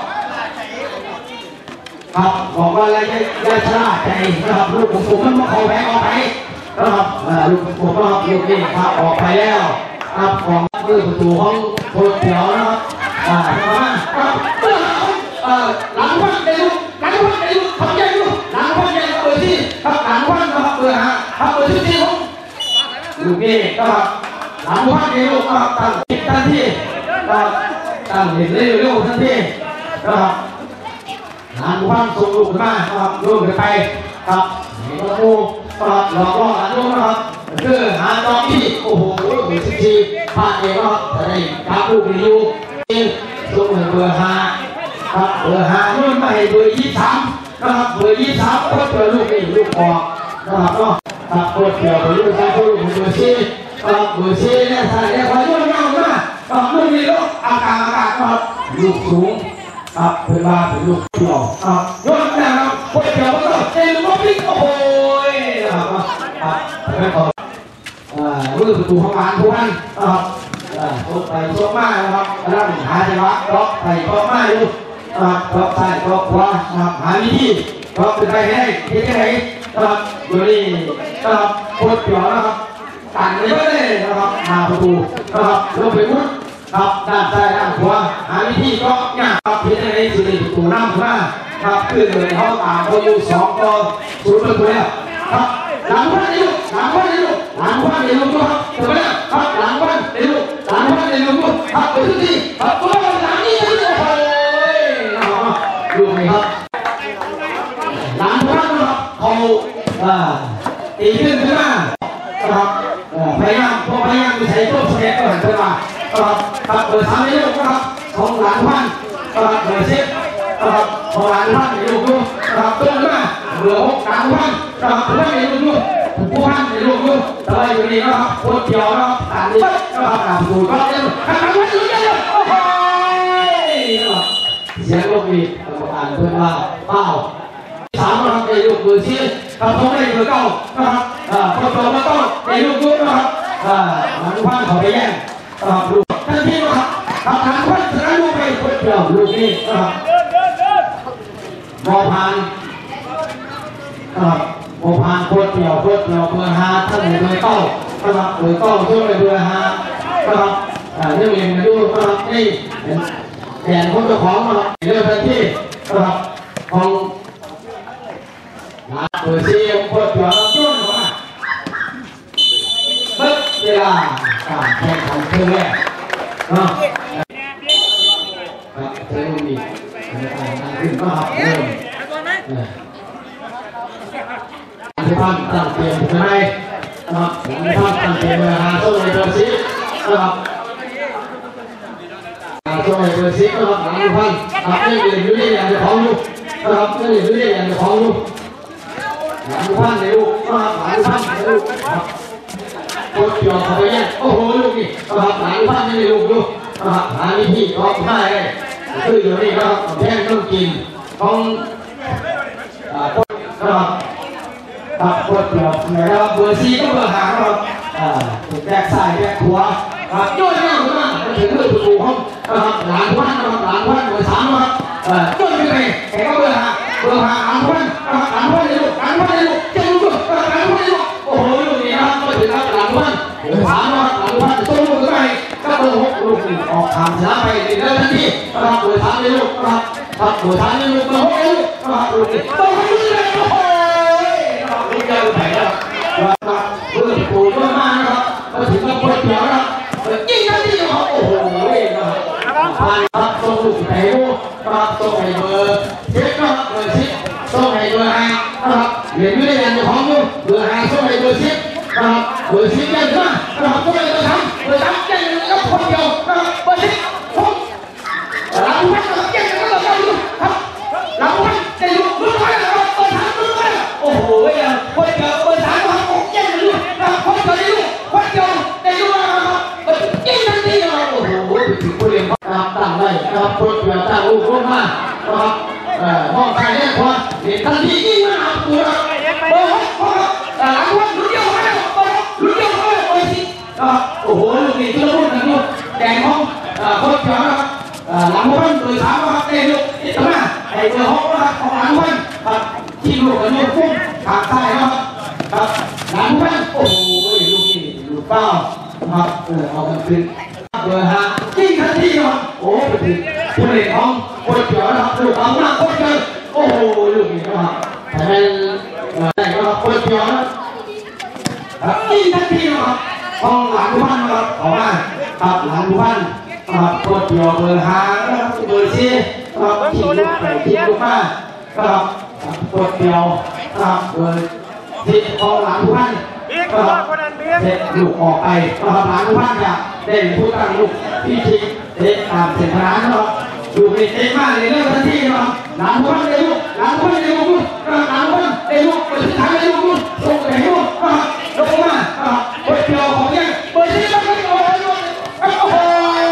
ครับบอกว่าอะไรยายชราใจนะครับลูกของผมมันมาขอแพ้ออกไปนะครับลูกของผมนะครับลูกนี่ครับออกไปแล้วครับของมือประตูห้องโคตรเขียวนะครับอ่าครับหลังพันในลูกหลังพันในลูกทำยังลูกหลังพันยังเบอร์ที่ครับหลังพันนะครับเบอร์ฮะครับเบอร์ที่สี่ผมลูกนี่นะครับหลังพันในลูกครับตั้งทันทีครับตั้งเห็นเร็วๆทันทีนะครับหลังพันส่งลูกมาครับลูกไปครับนี่ก็ลูกครับหลอกล่อหลังลูกนะครับคือหาดอกที่โอ้โหเบอร์สิบสี่พลาดเองครับจะได้ครับลูกนี่ลูกส่งเบอร์ห้าครับเบอร์ห้านู่นมาให้เบอร์ยี่สิบสามนะครับเบอร์ยี่สิบสามก็เจอลูกนี่ลูกออกนะครับก็ครับโคตรเกี่ยวกับลูกชายลูกเบอร์สี่ครับเบอร์สี่เนี่ยใส่เนี่ยพอยุ่งยากมากครับลูกนี่ลูกอากาศอากาศครับลูกสูงครับเวลาเป็นลูกเกี่ยวครับยุ่งนะครับโคตรเกี่ยวก็ต้องเต็มลูกนี่โอ้โหนะครับครับแล้วก็อ่าลูกประตูของการทุกท่านครับโชคไปโชคมานะครับร่างหาจังหวะล็อกไปล็อกมาอยู่นะครับล็อกซ้ายล็อกขวานะครับหาวิธีล็อกเป็นไปให้ได้ที่ไหนนะครับอยู่นี่นะครับโคตรเกี่ยวนะครับตันเลยเลยนะครับหาประตูนะครับลงไปมุดครับด้านซ้ายด้านขวาหาวิธีก็ยากครับที่ไหนสุดที่ประตูน้ำมาครับขึ้นเลยเขาต่างคนอยู่สองต่อศูนย์ประตูแล้วครับหลังพันในลูกหลังพันในลูกหลังพันในลูกครับถูกไหมครับหลังพันในลูกหลังพันในลูกครับไปทุกทีครับตัวหลังนี้เลยโอ้ยนะครับดูไหมครับหลังพันนะครับเขาอ่าตีขึ้นขึ้นมาครับพยายามพยายามใช้ตัวสเก็ตก็เห็นขึ้นมาครับครับเปิดทางในลูกนะครับของหลังพันครับเปิดเซ็ตครับของหลังพันในลูกดูครับเติมมาเหลือหกหลังพันครับเพื่อนในลูกดูผู้พันในลูกดูแต่ว่าอยู่นี่นะครับโคตรเกี่ยวนะครับฐานนี้นะครับฐานสูงก็เล่นขันขันขันอยู่เยอะโอ้โหเสียงลูกนี่กรรมการเพื่อนว่าเป้าสามนะครับในลูกมือชี้ครับเขาไม่ได้มือเก้านะครับอ่าพอตัวมาต้องในลูกดูนะครับอ่าหลังพันเขาไปแย่งครับลูกทันทีนะครับครับหลังพันชนะลูกไปโคตรเกี่ยวลูกนี่นะครับมอพันครับโมพานโคตรเกี่ยวโคตรเกี่ยวเบอร์ห้าท่านเบอร์เก้านะครับเบอร์เก้าช่วยเบอร์ห้านะครับเรื่องเรียนมาดูนะครับนี่แผนของเจ้าของนะครับเรื่องทันทีนะครับของเบอร์สี่โคตรเกี่ยวช่วยมาเมื่อเวลาการแข่งขันเพื่อแรกนะครับเจ้าหนุ่มอีกการขึ้นมาครับเริ่มที่ท่านตั้งเตรียมถูกไหมนะครับที่ท่านตั้งเตรียมมาหาโซ่ในเบอร์สิบนะครับหาโซ่ในเบอร์สิบนะครับหาที่ท่านนะครับนี่เรียนรู้ได้อย่างเดียวของลูกนะครับนี่เรียนรู้ได้อย่างเดียวของลูกหาที่ท่านในลูกนะครับหาที่ท่านในลูกครับโคตรเกี่ยวเข้าไปเนี่ยโอ้โหลูกนี่นะครับหาที่ท่านในลูกลูกนะครับหาวิธีล็อกได้เลยคืออยู่นี่นะครับแท่งต้องกินต้องนะครับครับโคตรเกี่ยวนะครับเบอร์สี่ก็เบอร์ห้าครับอ่าแบกซ้ายแบกขวาครับโยนหน้าหัวหน้ามาถึงเรื่องประตูห้องนะครับหลานพันนะครับหลานพันเบอร์สามนะครับเอ่อโยนไปไหนแกก็เบอร์ห้าเบอร์ห้าหลานพันนะครับหลานพันในลูกหลานพันในลูกเจ้าลูกหลานพันในลูกโอ้โหลูกนี้นะครับมาถึงครับหลานพันเบอร์สามนะครับหลานพันส่งลูกไปก็เบอร์หกลูกนี้ออกทางชนะไปในเรื่องทันทีนะครับเบอร์สามในลูกนะครับครับเบอร์สามในลูกเบอร์หกในลูกนะครับลูกนี้เบอร์หกในลูกโอ้โหลูกเจ้าไปแล้วนะครับเพื่อปูเพื่อมานะครับมาถึงกับคนเดียวนะครับยิงกันที่เขาโอ้โหนะครับผ่านครับส่งลูกไปลูกครับส่งให้เบอร์เจ็ดนะครับเบอร์สิบส่งให้เบอร์ห้านะครับเรียนไม่ได้ยังจะของลูกเบอร์ห้าส่งให้เบอร์สิบนะครับเบอร์สิบยังมานะครับส่งให้เบอร์สามเบอร์สามยังกับคนเดียวนะครับเบอร์สิบส่งหลังพันนะครับยังกับคนเดียวครับหลังพันจะอยู่มือไปนะครับเบอร์สามมือไปโอ้โหยังคนเดียวเบอร์สามนะครับยังอยู่นะครับคนเดียวอยู่คนเดียวจะอยู่นะครับยิงทันทีนะครับโอ้โหถึงผู้เล่นครับตั้งได้นะครับคนเดียวตั้งลูกลงมานะครับเอ่อมองใครแน่พอเห็นทันทียิงมาตัวเบอร์หกครับหลังพันลุ้นเดียวมาแล้วเบอร์หกลุ้นเดียวมาแล้วเบอร์สิบโคตรเจ๋งนะครับหลังพันเบอร์สามนะครับได้ลูกติดตรงหน้าไอ้เบอร์หกนะครับของหลังพันครับที่ลูกกับลูกฟุ้งทางซ้ายนะครับครับหลังพันโอ้โหลูกนี่ลูกเป้านะครับเออเอากันขึ้นเบอร์ห้ายิ่งทันทีนะครับโอ้ไปถึงผู้เล่นของโคตรเจ๋งนะครับลูกเอาหน้าโคตรเจ๋งโอ้โหลูกนี่นะครับแต่เป็นได้นะครับโคตรเจ๋งนะครับยิ่งทันทีนะครับของหลังพันนะครับออกมาครับหลังพันครับโคตรเจ๋งเบอร์ห้านะครับเบอร์สี่ครับทิ้งลูกไปทิ้งลูกมาครับโคตรเจ๋งครับเบอร์สิบของหลังพันครับเด็กลูกออกไปครับหลังพันจะได้ผู้ตั้งลูกที่ชิงเด็กตามเส้นทางนะครับดูเด็กมากเลยเรื่องทันทีนะครับหลังพันได้ลูกหลังพันได้ลูกครับหลังพันได้ลูกเบอร์สิบสามได้ลูกส่งไปให้ลูกครับลงมาครับโคตรเจ๋งของยังเบอร์สี่แล้วก็โอ้โหโอ้โห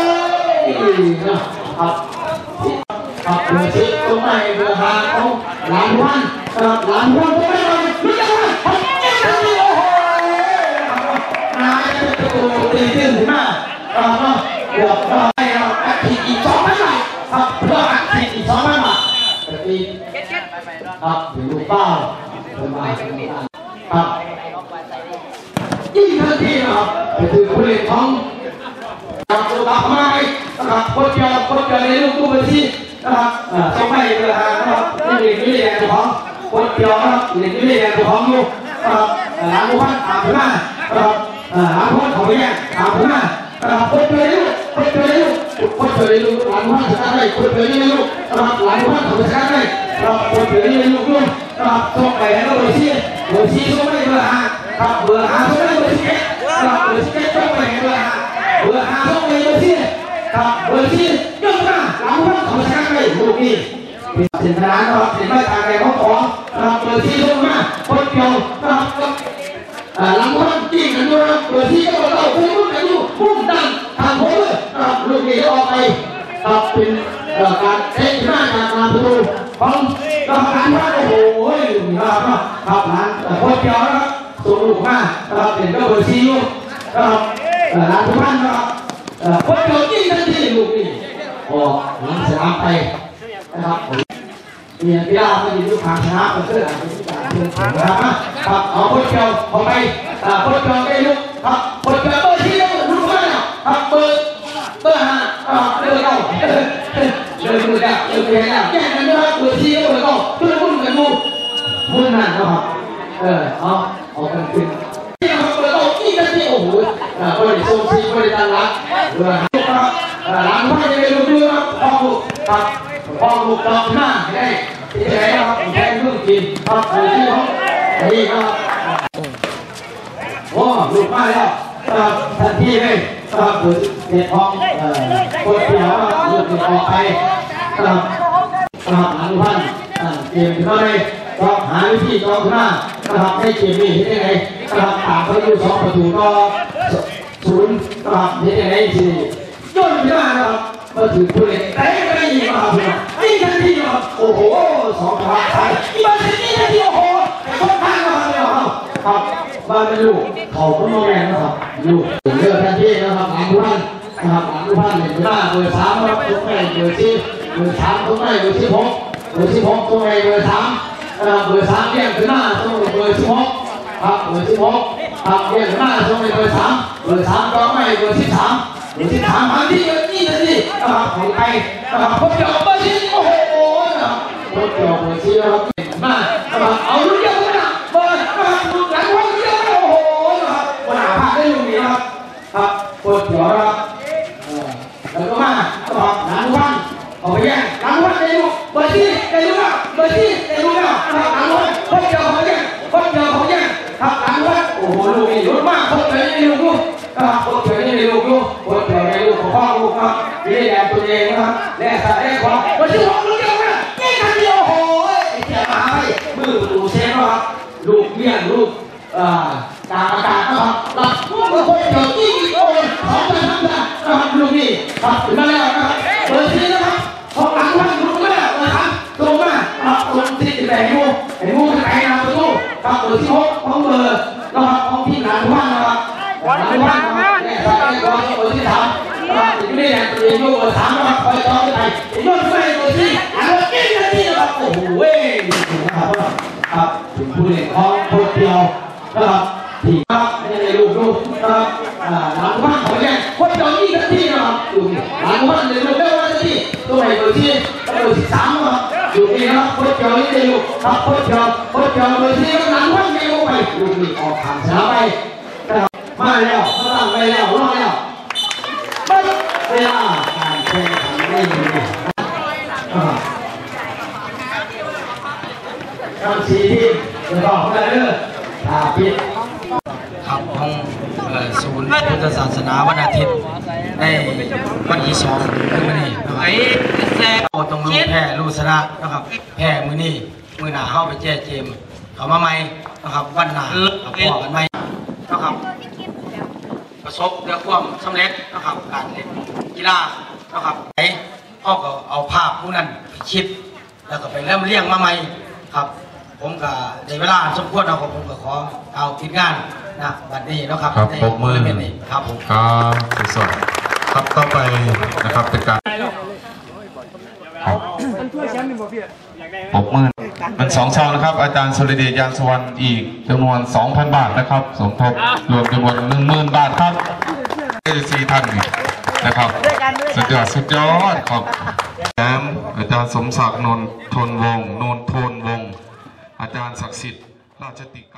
ครับครับเบอร์สิบตรงไหนเบอร์ห้าของหลังพันครับหลังพันตรงไหนเลยรู้จักไหมครับยิ่งทันทีโอ้โหนายจะตัวตีขึ้นถึงมาครับเดี๋ยวเราให้เราอัดฉีดอีกสองพันบาทครับเพื่ออัดฉีดอีกสองพันบาทตีครับถึงลูกเป้าเป็นมาครับยิ่งทันทีนะครับไปถึงผู้เล่นของครับตัวตาไม้นะครับโคตรเจ๋งโคตรเจ๋งในลูกตู้บัญชีนะครับสองใบเบอร์ห้านะครับนี่เด็กนี่เด็กตัวของโคตรเจ๋งนะครับเด็กนี่เด็กตัวของลูกนะครับหลังพันถามถึงมานะครับหลังพันเขาไปแย่งถามถึงมานะครับโคตรเจ๋งลูกโคตรเจ๋งลูกโคตรเจ๋งลูกหลังพันชนะได้โคตรเจ๋งลูกนะครับหลังพันเขาชนะได้นะครับโคตรเจ๋งลูกลูกนะครับส่งไปให้เบอร์สี่เบอร์สี่ส่งไปเบอร์ห้าครับเบอร์ห้าส่งไปเบอร์สิบเอ็ดนะครับเบอร์สิบเอ็ดส่งไปให้เบอร์ห้าเบอร์ห้าส่งไปเบอร์สี่ครับเบอร์สี่ยกมาหลังพันเขาชนะได้ลูกนี้เส้นทางนะครับเส้นไม่ทางแก่ของของนะครับเบอร์สี่ส่งมาโคตรเจ๋งนะครับหลังพันจริงกันด้วยนะครับเบอร์สี่ก็เราคุยมุ่งกันอยู่มุ่งดังทางโค้งนะครับลูกนี้ออกไปครับเป็นการเตะหน้าจากมาประตูของกรรมการว่าโอ้โหนะครับครับหลังโคตรเจ๋งนะครับส่งลูกมานะครับเป็นก็เบอร์สี่ลูกนะครับหลังพันนะครับโคตรเจ๋งจริงทันทีลูกนี้ออกหลังสนามไปนะครับมีกีฬาไม่ยินลูกทางชนะเป็นเพื่อนเป็นผู้การเป็นนะครับครับเอาโคตรเจ๋งออกไปโคตรเจ๋งได้ลูกครับโคตรเจ๋งเบอร์สี่ลูกมาแล้วครับเบอร์เบอร์ห้าครับเบอร์เก้าเดินมือแล้วเดินไปแล้วแย่งกันนะครับเบอร์สี่เบอร์เก้าเพื่อนมุ่งกันมุ่งมุ่งนั่นนะครับเออเอาเอากันขึ้นที่เราเบอร์เก้าที่กันที่โอ้โหบริสุทธิ์ที่บริการรักเบอร์ห้าครับหลังไม่ได้ลูกด้วยครับพอลูกครับพอลูกดอกหน้าได้ที่ไหนนะครับแข่งลูกกินครับเบอร์สี่เขานี่ครับโอ้ลูกมาแล้วครับทันทีเลยครับเบอร์เจ็ดห้องเอ่อคนเดียวลูกเดียวออกไปครับครับหลังพันเกมถึงอะไรก็หาวิธีกองหน้านะครับให้เกมนี้เห็นยังไงนะครับต่างเขาอยู่สองประตูก็ศูนย์นะครับเห็นยังไงสิย่นขึ้นมานะครับมาถึงผู้เล่นแต่ไม่ได้ยิงมาครับนี่ทันทีนะครับโอ้โหสองขาใส่ที่มาถึงนี่ทันทีโอ้โหคนข้างมาเลยครับครับมาเป็นลูกเขาก็มองแรงนะครับลูกเลือกทันทีนะครับหลังพันนะครับหลังพันเห็นหน้าเบอร์สามนะครับตรงไหนเบอร์สี่เบอร์สามตรงไหนเบอร์สิบหกเบอร์สิบหกตรงไหนเบอร์สามเบอร์สามเรียกขึ้นหน้าตรงเบอร์สิบหกครับเบอร์สิบหกครับเรียกขึ้นหน้าตรงเบอร์สามเบอร์สามตรงไหนเบอร์สิบสามเบอร์สิบสามมาที่นี่ทันทีนะครับของไทยนะครับพบเจอเบอร์สี่โอ้โหนะครับพบเจอเบอร์สี่นะครับมานะครับเอาลูกเดียวนะเบอร์นะครับลูกหลังวันเดียวโอ้โหนะครับวันหาพาได้ลูกนี้นะครับครับพบเจอนะครับแล้วก็มานะครับหลังวันเอาไปแย่งหลังวันได้ลูกเบอร์สี่ได้ลูกแล้วเบอร์สี่ได้ลูกแล้วนะครับหลังวันพบเจอเขาแย่งพบเจอเขาแย่งครับหลังวันโอ้โหลูกนี้ลุ้นมากพบเจอได้ลูกลูกนะครับพบเจอได้ลูกลูกพบเจอได้ลูกของพ่อลูกครับนี่แหละตัวเองนะครับและสายของเบอร์สี่ของลูกเดียวนะนี่ทันทีโอ้โหเสียมาให้มือประตูเซฟนะครับลูกเบี้ยลูกกลางอากาศนะครับหลับพวกคนเจอที่โอ้ยสองพันทั้งนั้นนะครับลูกนี้ครับถึงมาแล้วนะครับเบอร์สี่นะครับของหลังวันลูกมาแล้วนะครับตรงมาครับตรงที่แหลมมูไอ้มูจะไปนาประตูครับเบอร์ที่หกของเบอร์นะครับของที่หลังวันนะครับหลังวันนะครับและสายของเบอร์ที่สามนะครับถึงไม่แรงตัวเองลูกเบอร์ร์สามนะครับไปต่อไปนนท์ไปเบอร์สี่อันนี้เก่งนะนี่นะครับโอ้โหเว้ยนะครับครับถึงผู้เล่นของคนเดียวนะครับที่ครับไม่ได้ลูกลูกนะครับหลังบ้านเขาเนี่ยคนเดียวนี่กันที่นะครับอยู่หลังบ้านเลยลูกเร็วกันที่ตัวไหนเบอร์ที่เบอร์สิบสามนะครับอยู่นี่นะครับคนเดียวนี่ได้ลูกครับคนเดียวคนเดียวเบอร์ที่หลังบ้านไม่ลงไปลูกนี่ออกทางชนะไปนะครับมาแล้วมาตั้งไปแล้วรอแล้วเวลาการแข่งขันไม่มีการสีทีมจะบอกได้เลยตาปิดครับของศูนย์พุทธศาสนาวันอาทิตย์ในวันที่สองคือมื้อนี้ไอ้แซ่โอตรงลูกแพร่ลูกสระนะครับแพร่มื้อนี้มื้อหน้าเข้าไปแจ้เจมเขามาใหม่นะครับวันหน้าพอกันใหม่นะครับประสบเรื่องความสำเร็จนะครับการเล่นกีฬานะครับไอ้พ่อก็เอาภาพผู้นั้นไปคิดแล้วก็ไปเริ่มเลี้ยงมาใหม่ครับผมก็ในเวลาสมควรเอาผมก็ขอเอาทีมงานนะบัดนี้นะครับครับปรบมือครับผมครับสดๆครับต่อไปนะครับเป็นการครับปรบมือมันสองช่องนะครับอาจารย์สุริเดชยานสวรรค์อีกจำนวน สองพัน บาทนะครับสมทบรวมจำนวน หนึ่งหมื่น บาทครับได้สี่ท่านนี่นะครับสุดยอดสุดยอดครับแอมอาจารย์สมศักดิ์นนทนวงศ์นนทนวงศ์อาจารย์ศักดิ์สิทธิ์ราชติกา